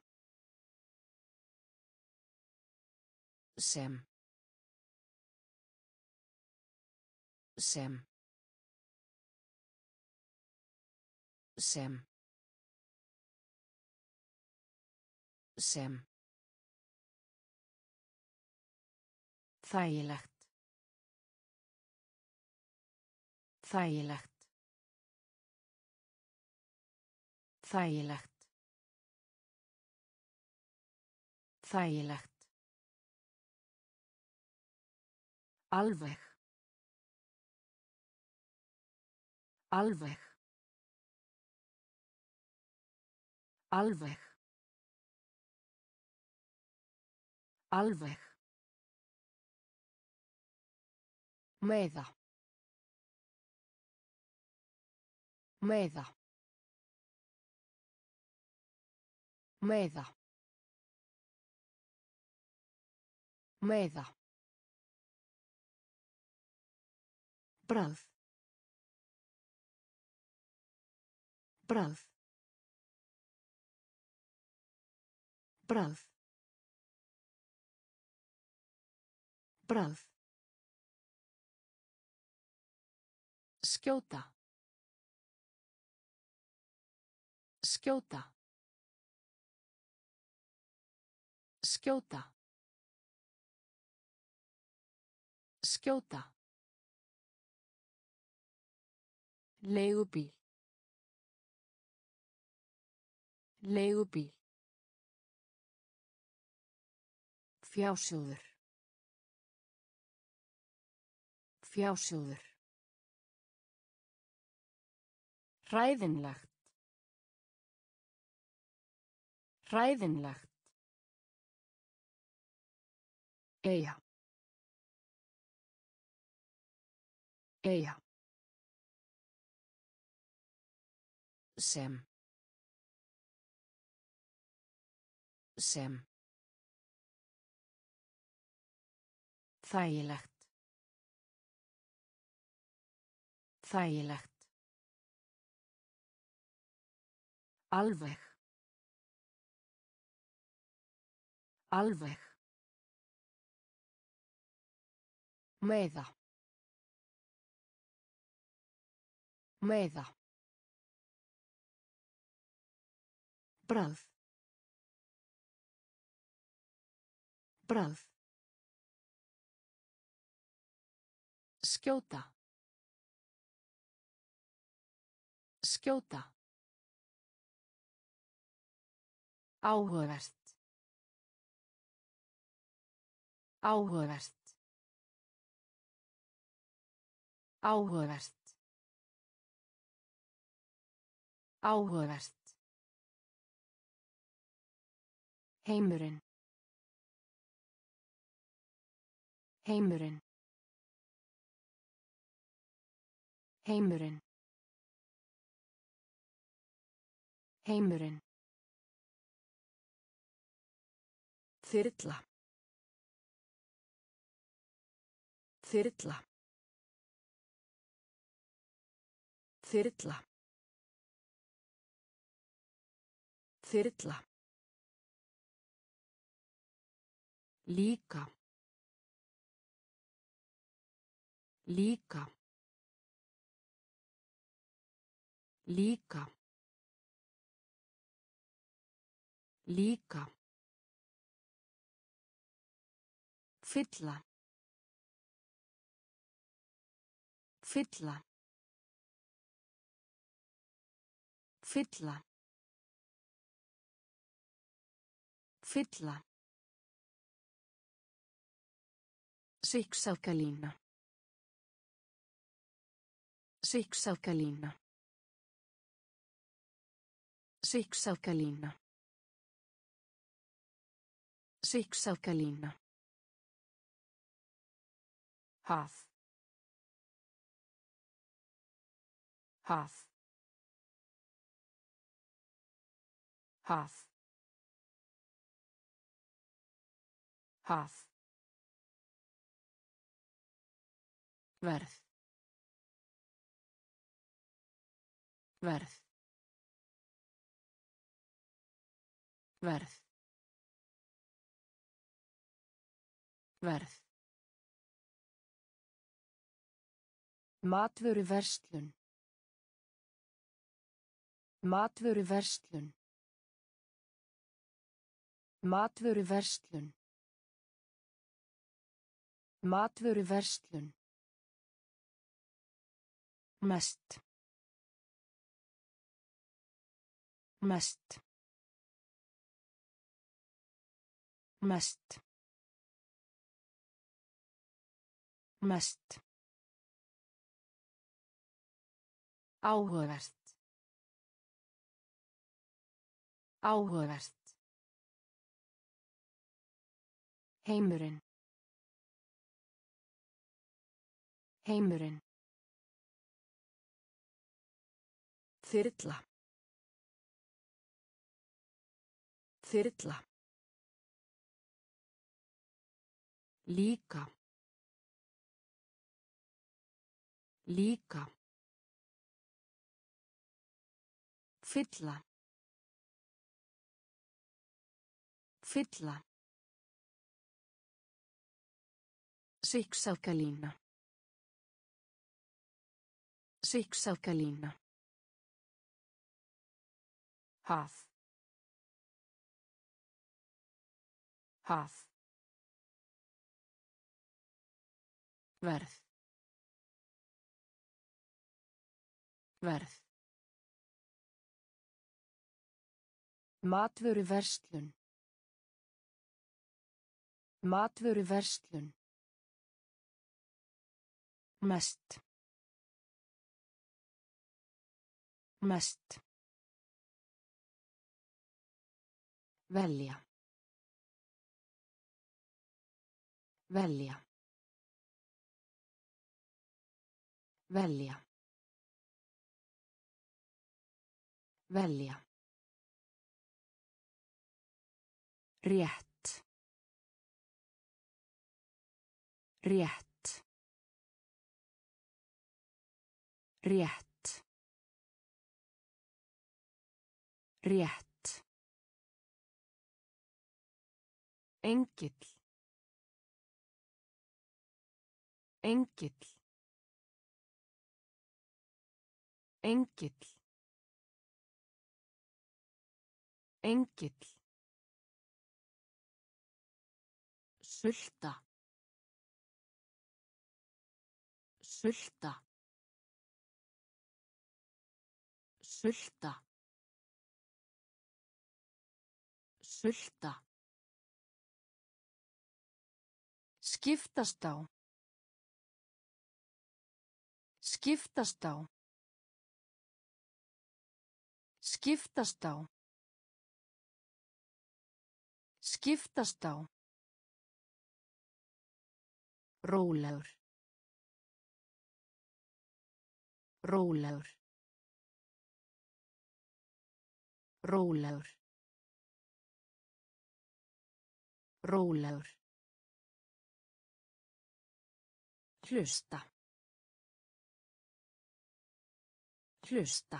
Sem. Sem. Sem. Sem. Þægilegt. Þægilegt. Þægilegt. Þægilegt. Alveg. Alveg. Alveg. Alveg. Meiða. Meiða. Meiða. Meiða. Bragð. Bragð. Bragð. Bragð. Skjóta. Skjóta. Skjóta. Skjóta. Leigubíl. Leigubíl. Fjásjóður. Fjásjóður. Hræðinlegt. Hræðinlegt. Eyja. Eyja. Sem. Sem. Þægilegt. Þægilegt. Alveg. Alveg. Meiða. Meiða. Bragð. Bragð. Skjóta. Skjóta. Áhugavert. Áhugavert. Áhugavert. Áhugavert. Heimurinn. Heimurinn. Heimurinn. Heimurinn. Þyrla. Þyrla. Þyrla. Þyrla. Líka. Líka. Líka. Líka. Fylla. Fylla. Fylla. Fylla. Sikksalkalína. Sikksalkalína. Sikksalkalína. Sikksalkalína. Haf. Haf. Haf. Haf. Verð. Verð. verð, verð, matvöruverslun, matvöruverslun, matvöruverslun, matvöruverslun, mest, mest, mest, mest, áhugavert, áhugavert, heimurinn, heimurinn, þyrla, þyrla, líka, líka, fylla, fylla, sikksalkalína, sikksalkalína, haf, haf, verð, verð, matvöruverslun, matvöruverslun, mest, mest, velja, velja, velja, velja, rétt, rétt, rétt, rétt, engill, engill, engill, engill, sulta, sulta, sulta, sulta, skiptast á, skiptast á, skiptast á, skiptast á, rólegur, rólegur, rólegur, rólegur, hlusta, hlusta,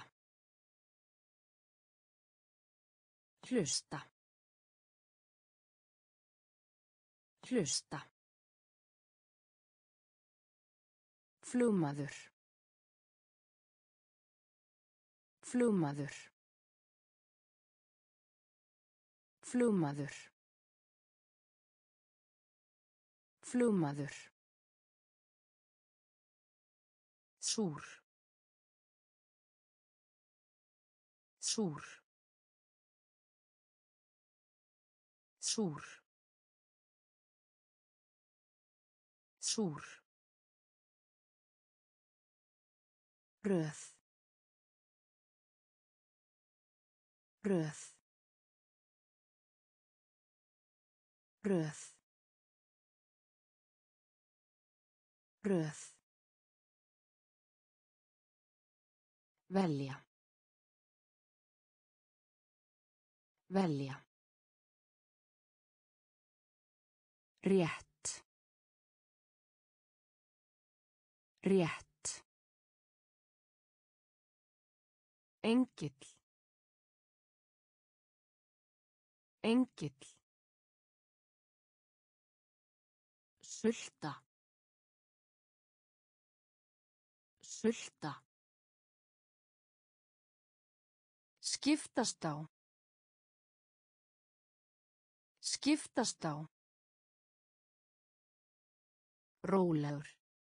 hlusta, hlusta, flugmaður, flugmaður, flugmaður, flugmaður, súr, súr, súr, súr, röð, röð, röð, röð, velja, velja, rétt, rétt, engill, Engill. Sulta. Sulta. Skiptast á. Skiptast á. Rólegur.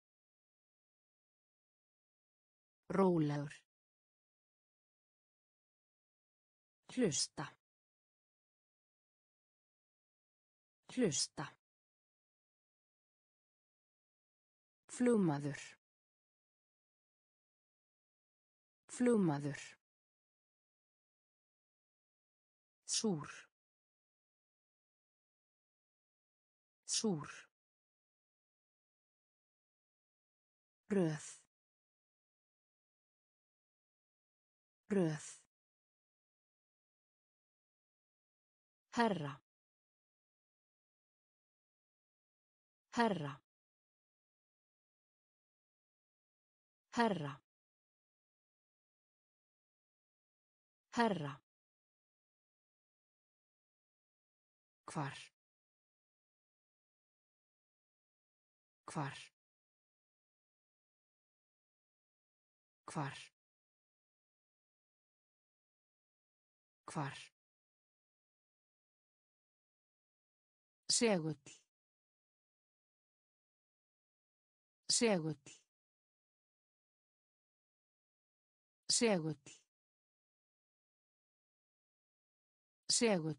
Rólegur. Hlusta. Hlusta. Flugmaður. Flugmaður. Súr. Súr. Röð. Röð. Herra. Herra. Herra. Herra. Hvar. Hvar. Hvar. Hvar. Segull. Segull. Segull. Segull.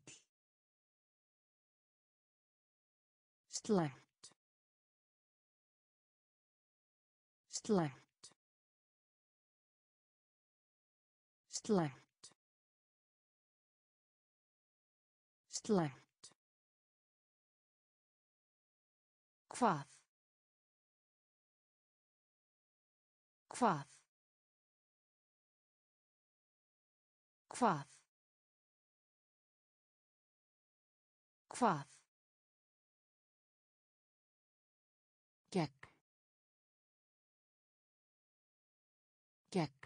Slæmt. Slæmt. Slæmt. Slæmt. Hvað. Hvað. Hvað. Hvað. Gegn. Gegn.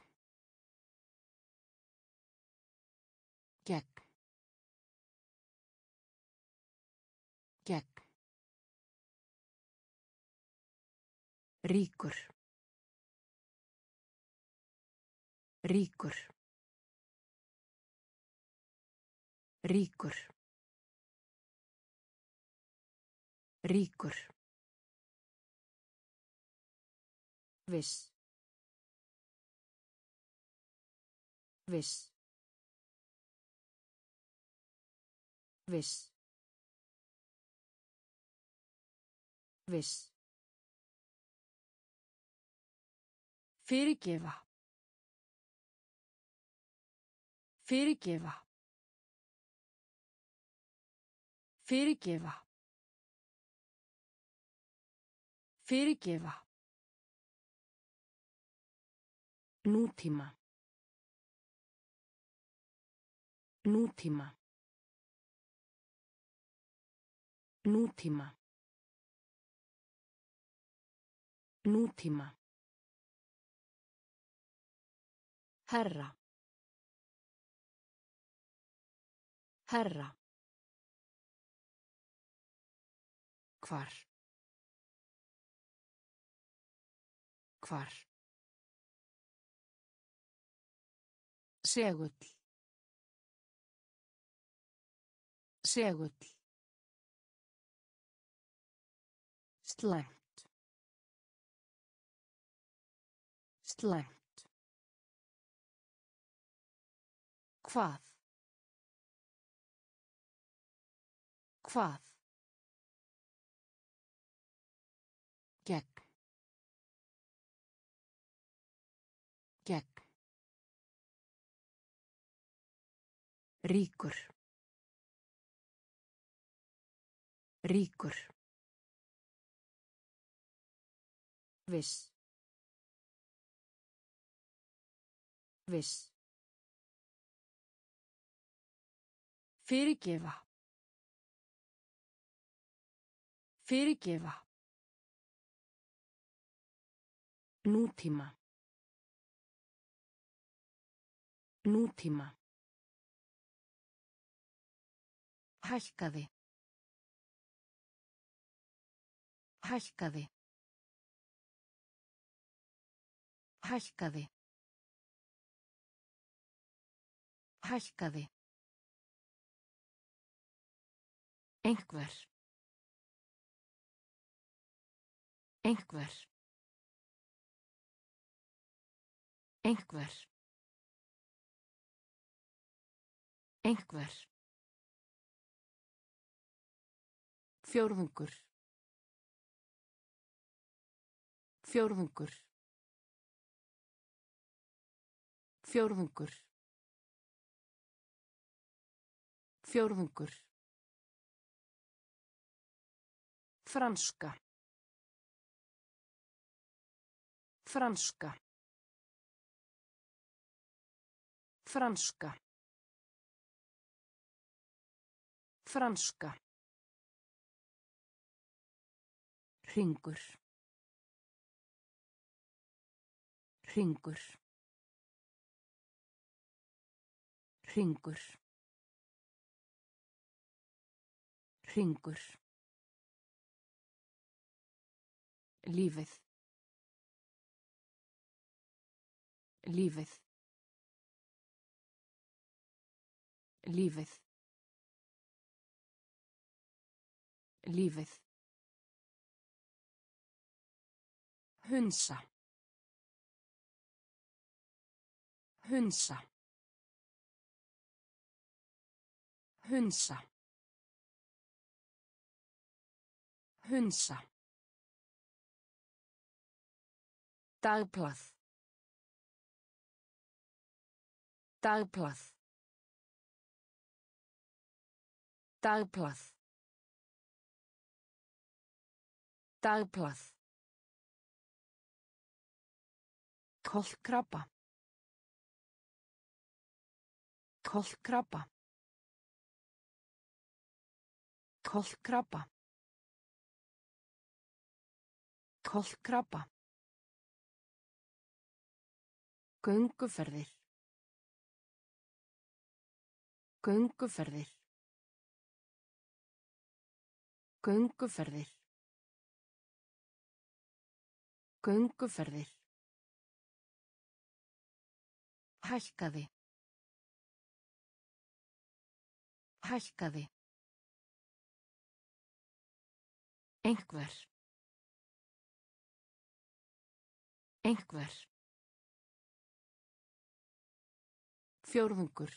Gegn. Gegn. Ríkur. Ríkur. Ríkur. Ríkur. Viss. Viss. Viss. Viss. Fyrirgefa. Fyrirgefa. Fyrirgefa. Fyrirgefa. Nútíma. Nútíma. Nútíma. Nútíma. Herra. Herra. Hvar. Hvar. Segull. Segull. Slæmt. Slæmt. Hvað. Hvað. Gegn. Gegn. Ríkur. Ríkur. Viss. Viss. Fyrirgefa. Fyrirgefa. Nútíma. Nútíma. Hækkaði. Hækkaði. Hækkaði. Hækkaði. Einhver. Einhver. Einhver. Einhver. Fjórðungur. Fjórðungur. Fjórðungur. Fjórðungur. Franska. Franska. Franska. Franska. Hringur. Hringur. Hringur. Hringur. Lífið. Lífið. Lífið. Lífið. Hunsa. Hunsa. Hunsa. Hunsa. Dagblað. Dagblað. Dagblað. Dagblað. Kolkrabba. Kolkrabba. Kolkrabba. Kolkrabba. Gönguferðir. Gönguferðir. Gönguferðir. Gönguferðir. Hækkaði. Hækkaði. Einhver. Einhver. Fjórðungur.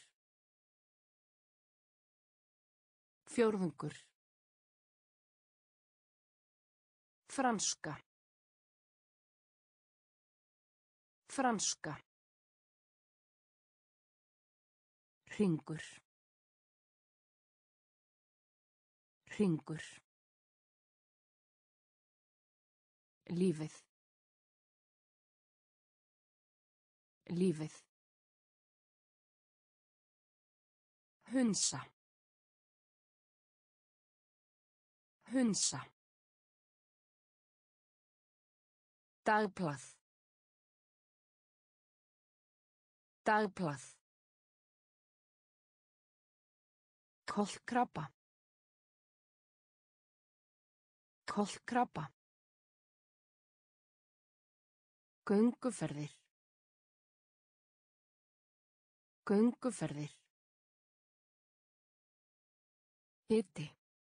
Fjórðungur. Franska. Franska. Hringur. Hringur. Lífið. Lífið. Hunsa. Hunsa. Dagblað. Dagblað. Kolkrabba. Kolkrabba. Gönguferðir. Gönguferðir. Hiti.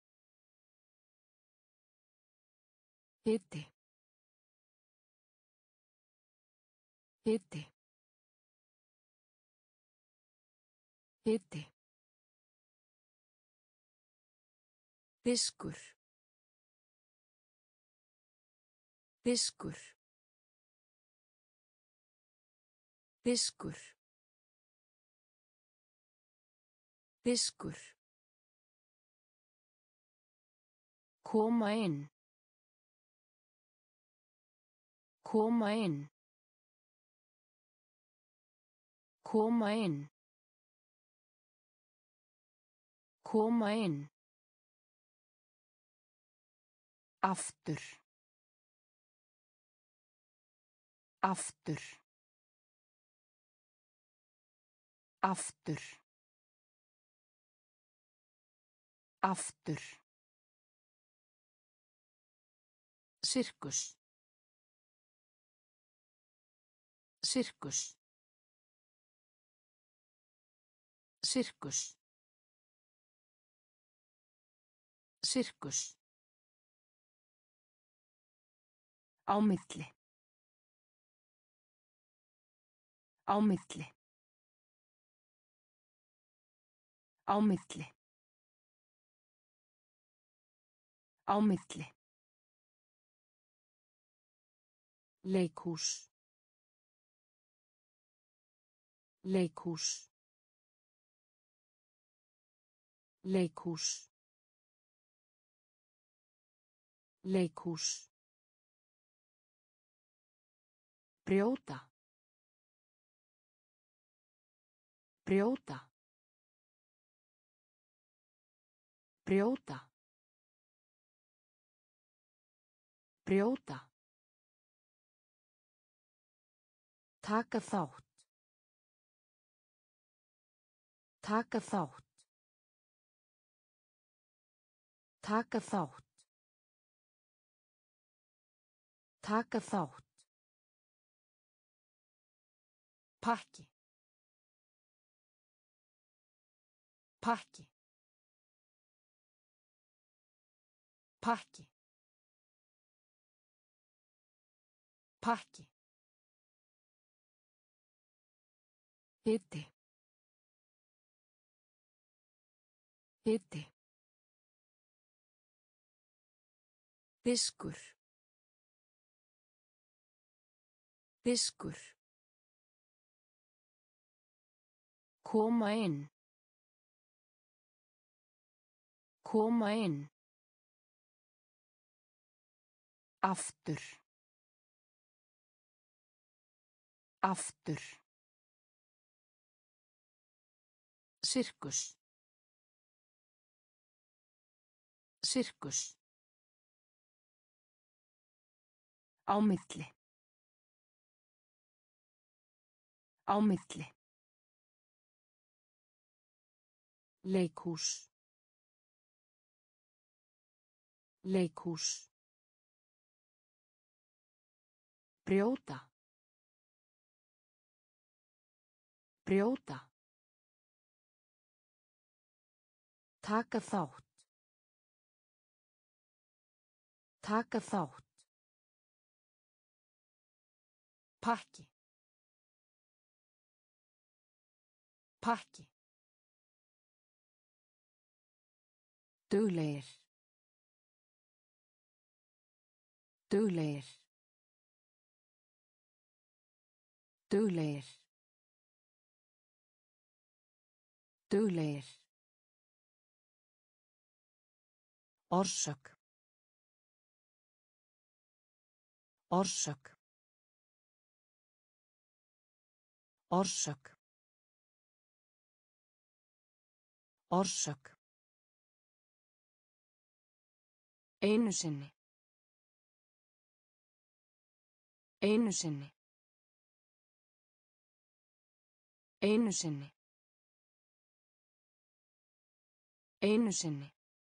Hiti. Hiti. Hiti. Diskur. Diskur. Diskur. Diskur. Koma inn. Koma inn. Koma inn. Koma inn. Aftur. Aftur. Aftur. Aftur. Sirkus. Sirkus. Sirkus. Sirkus. Á milli. Á milli. Á milli. Á milli. Leikhús. Leikhús. Leikhús. Leikhús. Brjóta. Brjóta. Brjóta. Brjóta. Taka þátt. Taka þátt. Taka þátt. Taka þátt. Pakki. Pakki. Pakki. Pakki. Hiti. Hiti. Diskur. Diskur. Koma inn. Koma inn. Aftur. Aftur. Sirkus. Sirkus. Á milli. Á milli. Leikhús. Leikhús. Brjóta. Brjóta. Taka þátt. Taka þátt. Pakki. Pakki. Duglegir. Duglegir. Duglegir. Duglegir. Orsök. Orsök. Orsök. Orsök. Einu sinni. Einu sinni. Einu sinni. Einu sinni.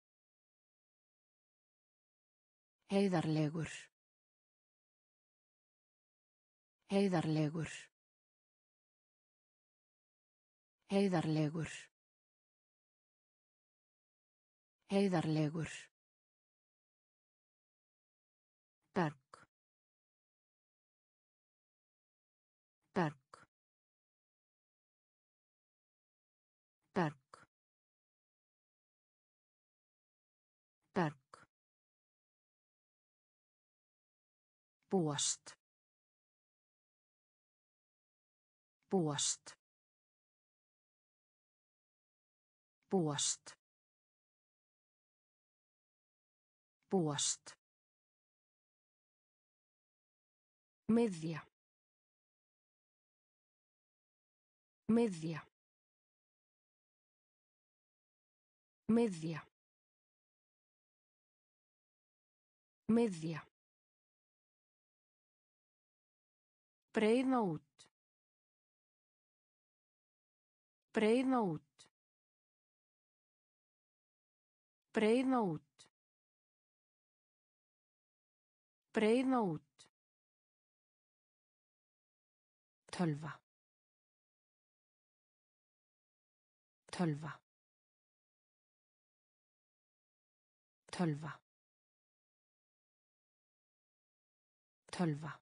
Heiðarlegur. Heiðarlegur. Heiðarlegur. Heiðarlegur. Berg. Berg. Berg. Berg. Búast. Búast. Búast. Búast. Miðja. Miðja. Miðja. Miðja. Breiða út. Breiða út. Breiða út. Breiða út. Tölva. Tölva. Tölva. Tölva.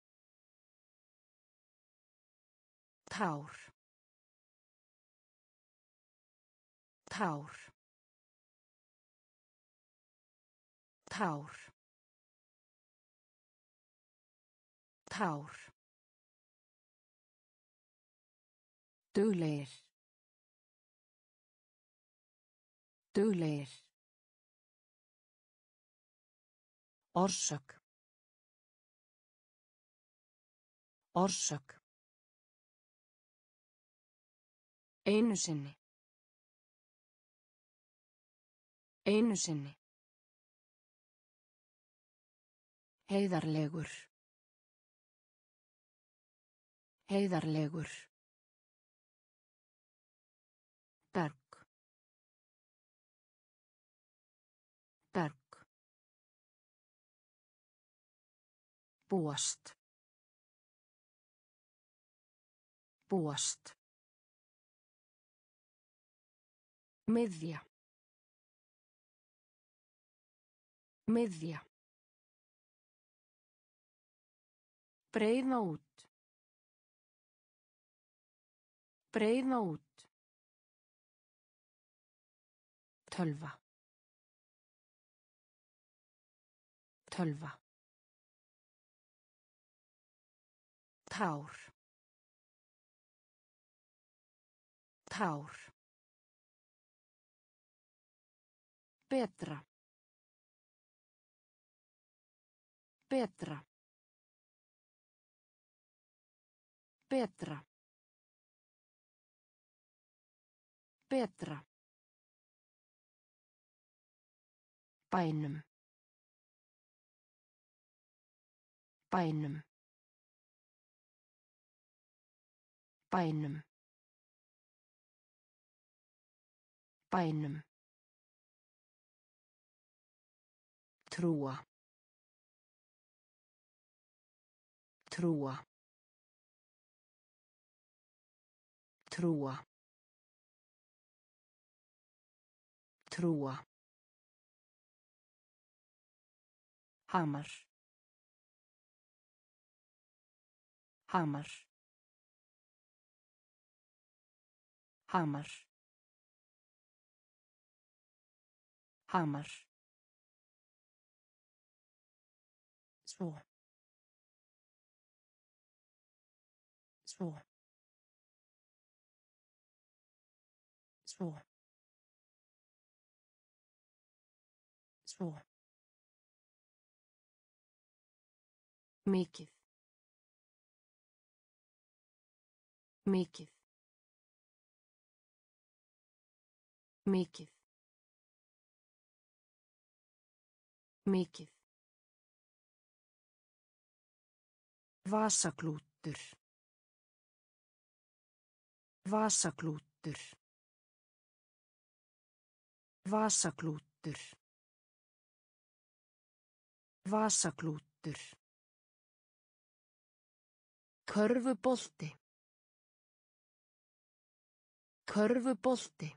Tár. Tár. Tár. Tár. Duglegir. Duglegir. Orsök. Orsök. Einu sinni. Einu sinni. Heiðarlegur. Heiðarlegur. Berg. Berg. Búast. Búast. Miðja. Miðja. Breiða út. Breiða út. Tölva. Tölva. Tár. Tár. Betra. Betra. Betra. Betra. Bænum. Bænum. Bænum. Bænum. Trúa. Trúa. Trúa. Trúa. Hamar. Hamar. Hamar. Hamar. Svo. Svo. Svo. Svo. Mikið. Mikið. Mikið. Mikið. Vasaklútur. Vasaklútur. Vasaklútur. Vasaklútur. Körfubolti. Körfubolti.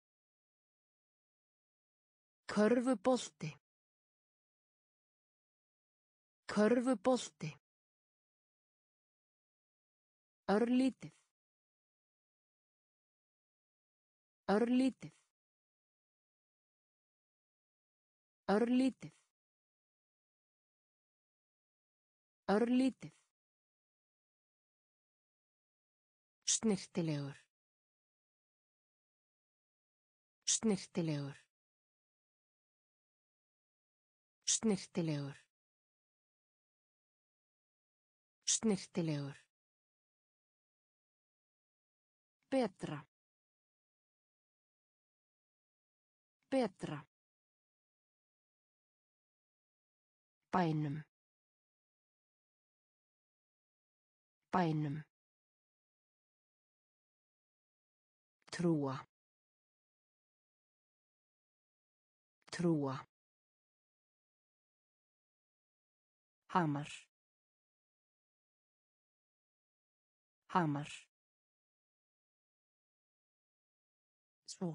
Körfubolti. Körfubolti. Örlítið. Örlítið. Örlítið. Örlítið. Snyrtilegur. Snyrtilegur. Snyrtilegur. Snyrtilegur. Betra. Betra. Bænum. Bænum. Trúa. Trúa. Hamar. Hamar. Svo.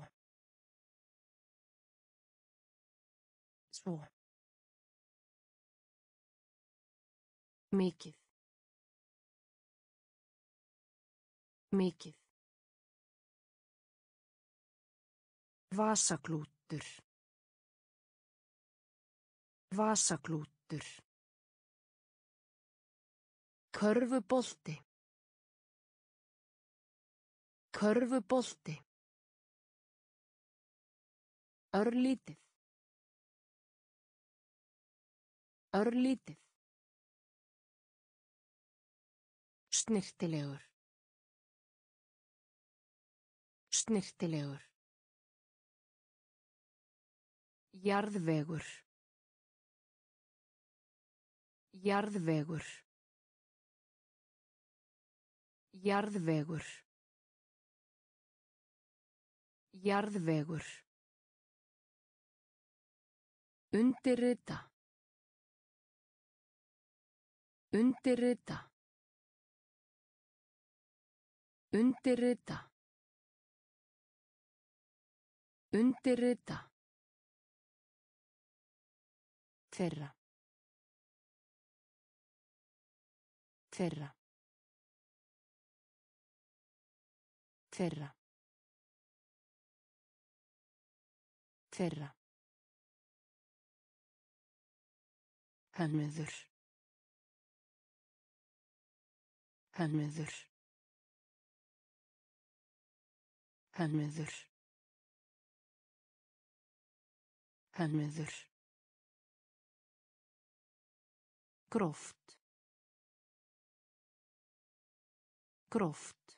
Svo. Mikið. Mikið. Vasaklútur. Vasaklútur. Körfubolti. Körfubolti. Örlítið. Örlítið. Snyrtilegur. Snyrtilegur. Jarðvegur. Jarðvegur. Jarðvegur. Jarðvegur. Undirrita. Undirrita. Undirrita. Undirrita. Þeirra. Þeirra. Þeirra. Þeirra. Hönnuður. Hönnuður. Hönnuður. Hönnuður. Gróft. Gróft.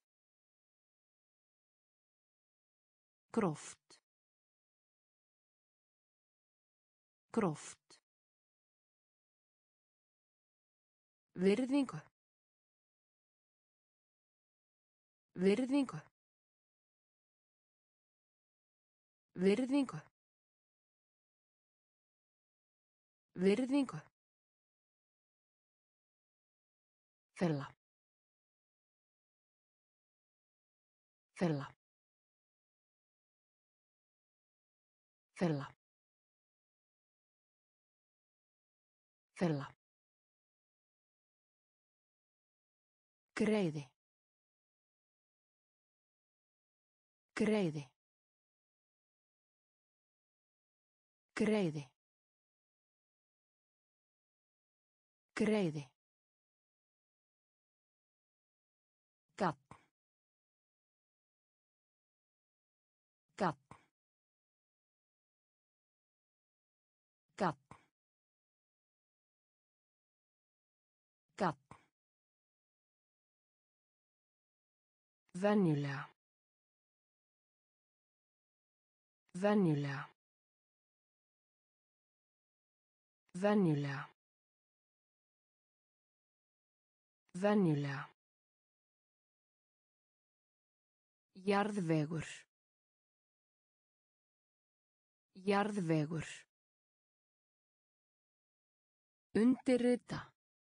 Gróft. Gróft. Virðingu. Virðingu. Virðingu. Virðingu. Fella. Fella. Fella. Fella. Greiði. Greiði. Greiði. Greiði. Gat. Gat. Gat. Gat. Venjulega. Venjulega. Venjulega. Venjulega. Jarðvegur. Jarðvegur. Undirrita.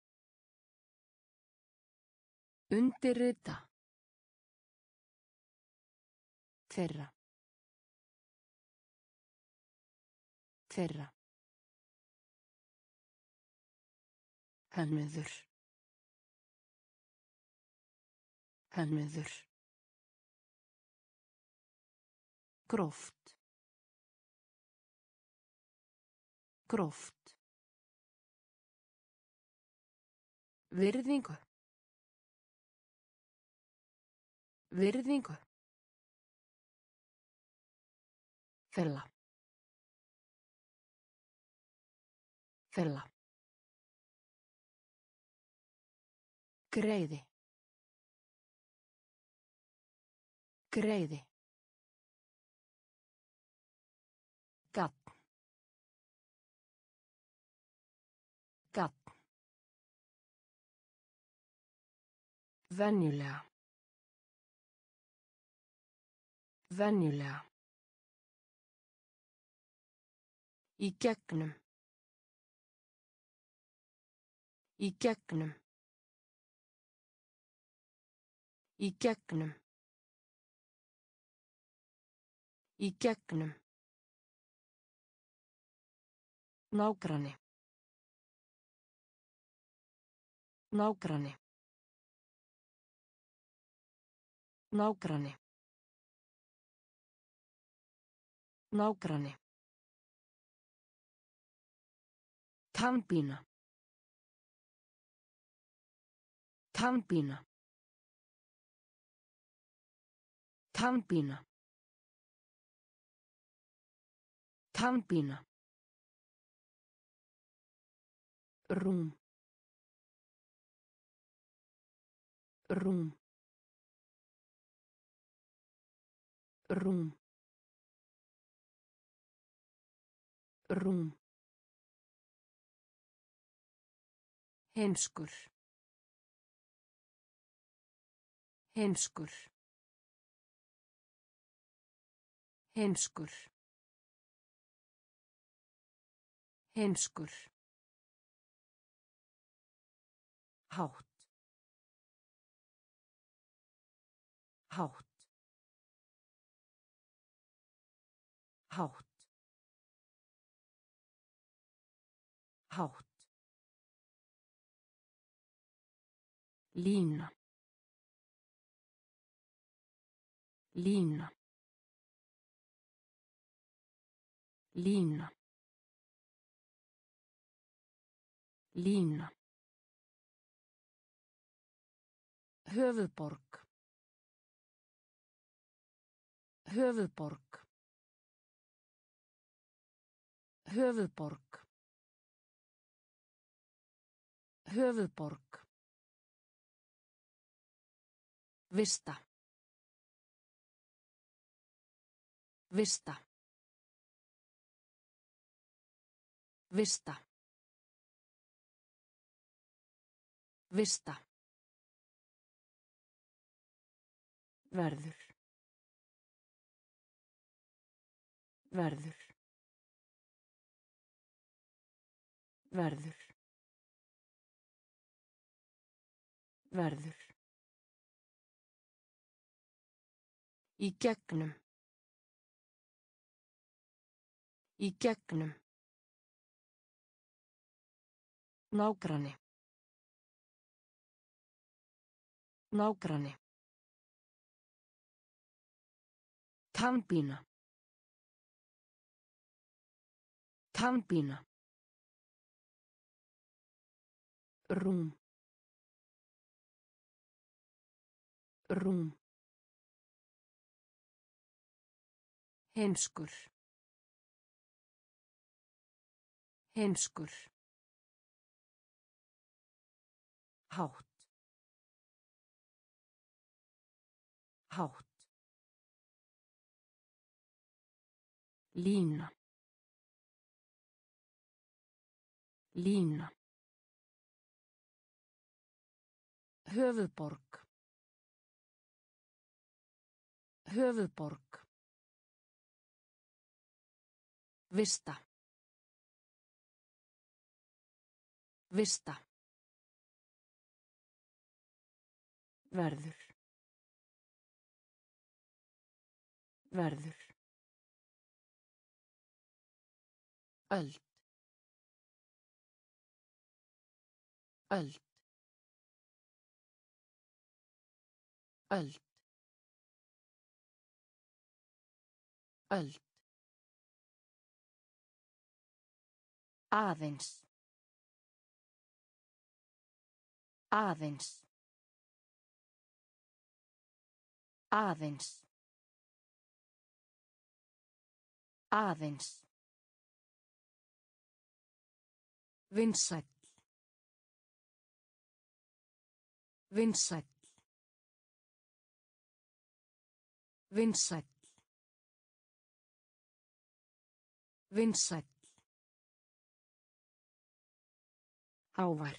Undirrita. Þeirra. Þeirra. Hönnuður. Hönnuður. Gróft. Gróft. Virðingu. Virðingu. Fella. Fella. Greiði. Greiði. Gat. Gat. Venjulega. Venjulega. Í gegnum. Í gegnum. Í gegnum. Í gegnum. Nágranni. Nágranni. Nágranni. Nágranni. Tannpína. Tannpína. Tannpína. Tannpína. Rúm. Rúm. Rúm. Rúm. Heimskur. Heimskur. Heimskur. Heimskur. Hátt. Hátt. Hátt. Hátt. Lína. Lína. Lína. Lína. Höfuðborg. Höfuðborg. Höfuðborg. Höfuðborg. Vista. Vista. Vista. Vista. Verður. Verður. Verður. Verður. Í gegnum. Í gegnum. Nágranni. Nágranni. Tannpína. Tannpína. Rúm. Rúm. Heimskur. Heimskur. Hátt. Hátt. Lína. Lína. Höfuðborg. Höfuðborg. Vista. Vista. Verður. Verður. Öld. Öld. Öld. Öld. Aðeins. Aðeins. Aðeins. Aðeins. Vinsæll. Vinsæll. Vinsæll. Vinsæll. Hávær.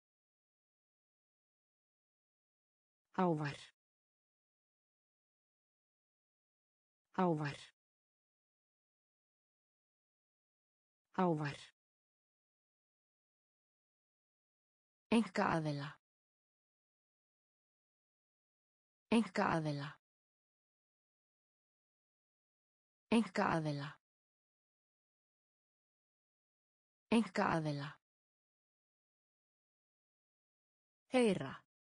Hávær. Hávær. Hávær. Einkaaðila. Einkaaðila. Einkaaðila. Einkaaðila. Heyra.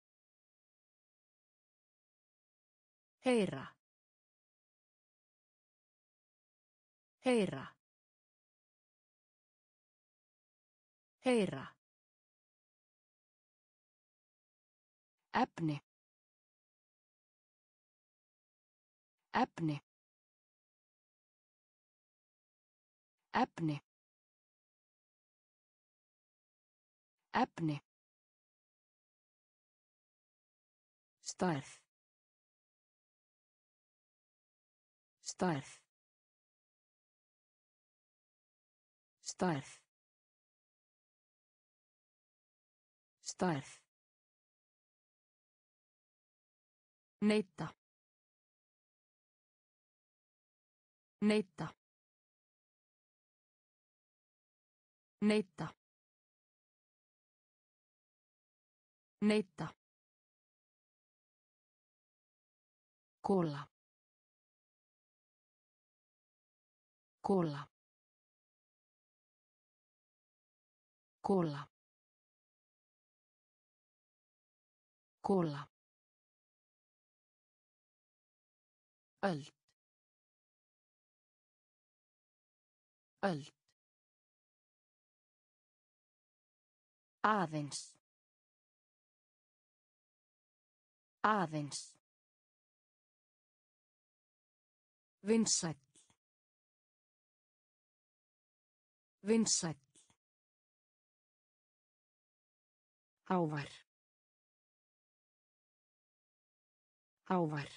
Heyra. Heyra. Heyra. Efni. Efni. Efni. Efni. Stærð. Stærð. Stærð. Stærð. Neita. Neita. Neita. Neita. Kóla. Kóla. Kóla. Kóla. Öld. Öld. Aðeins. Aðeins. Vinsæll. Vinsæll. Hávær. Hávær.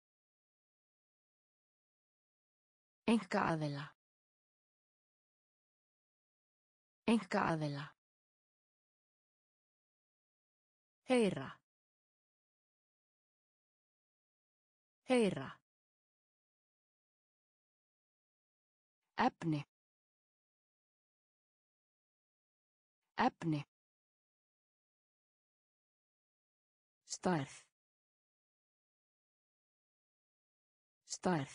Einkaaðila. Einkaaðila. Heyra. Heyra. Efni. Efni. Stærð. Stærð.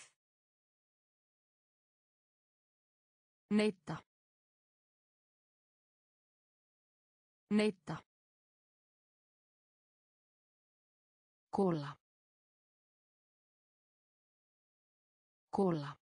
Neita. Neita. Kóla. Kóla.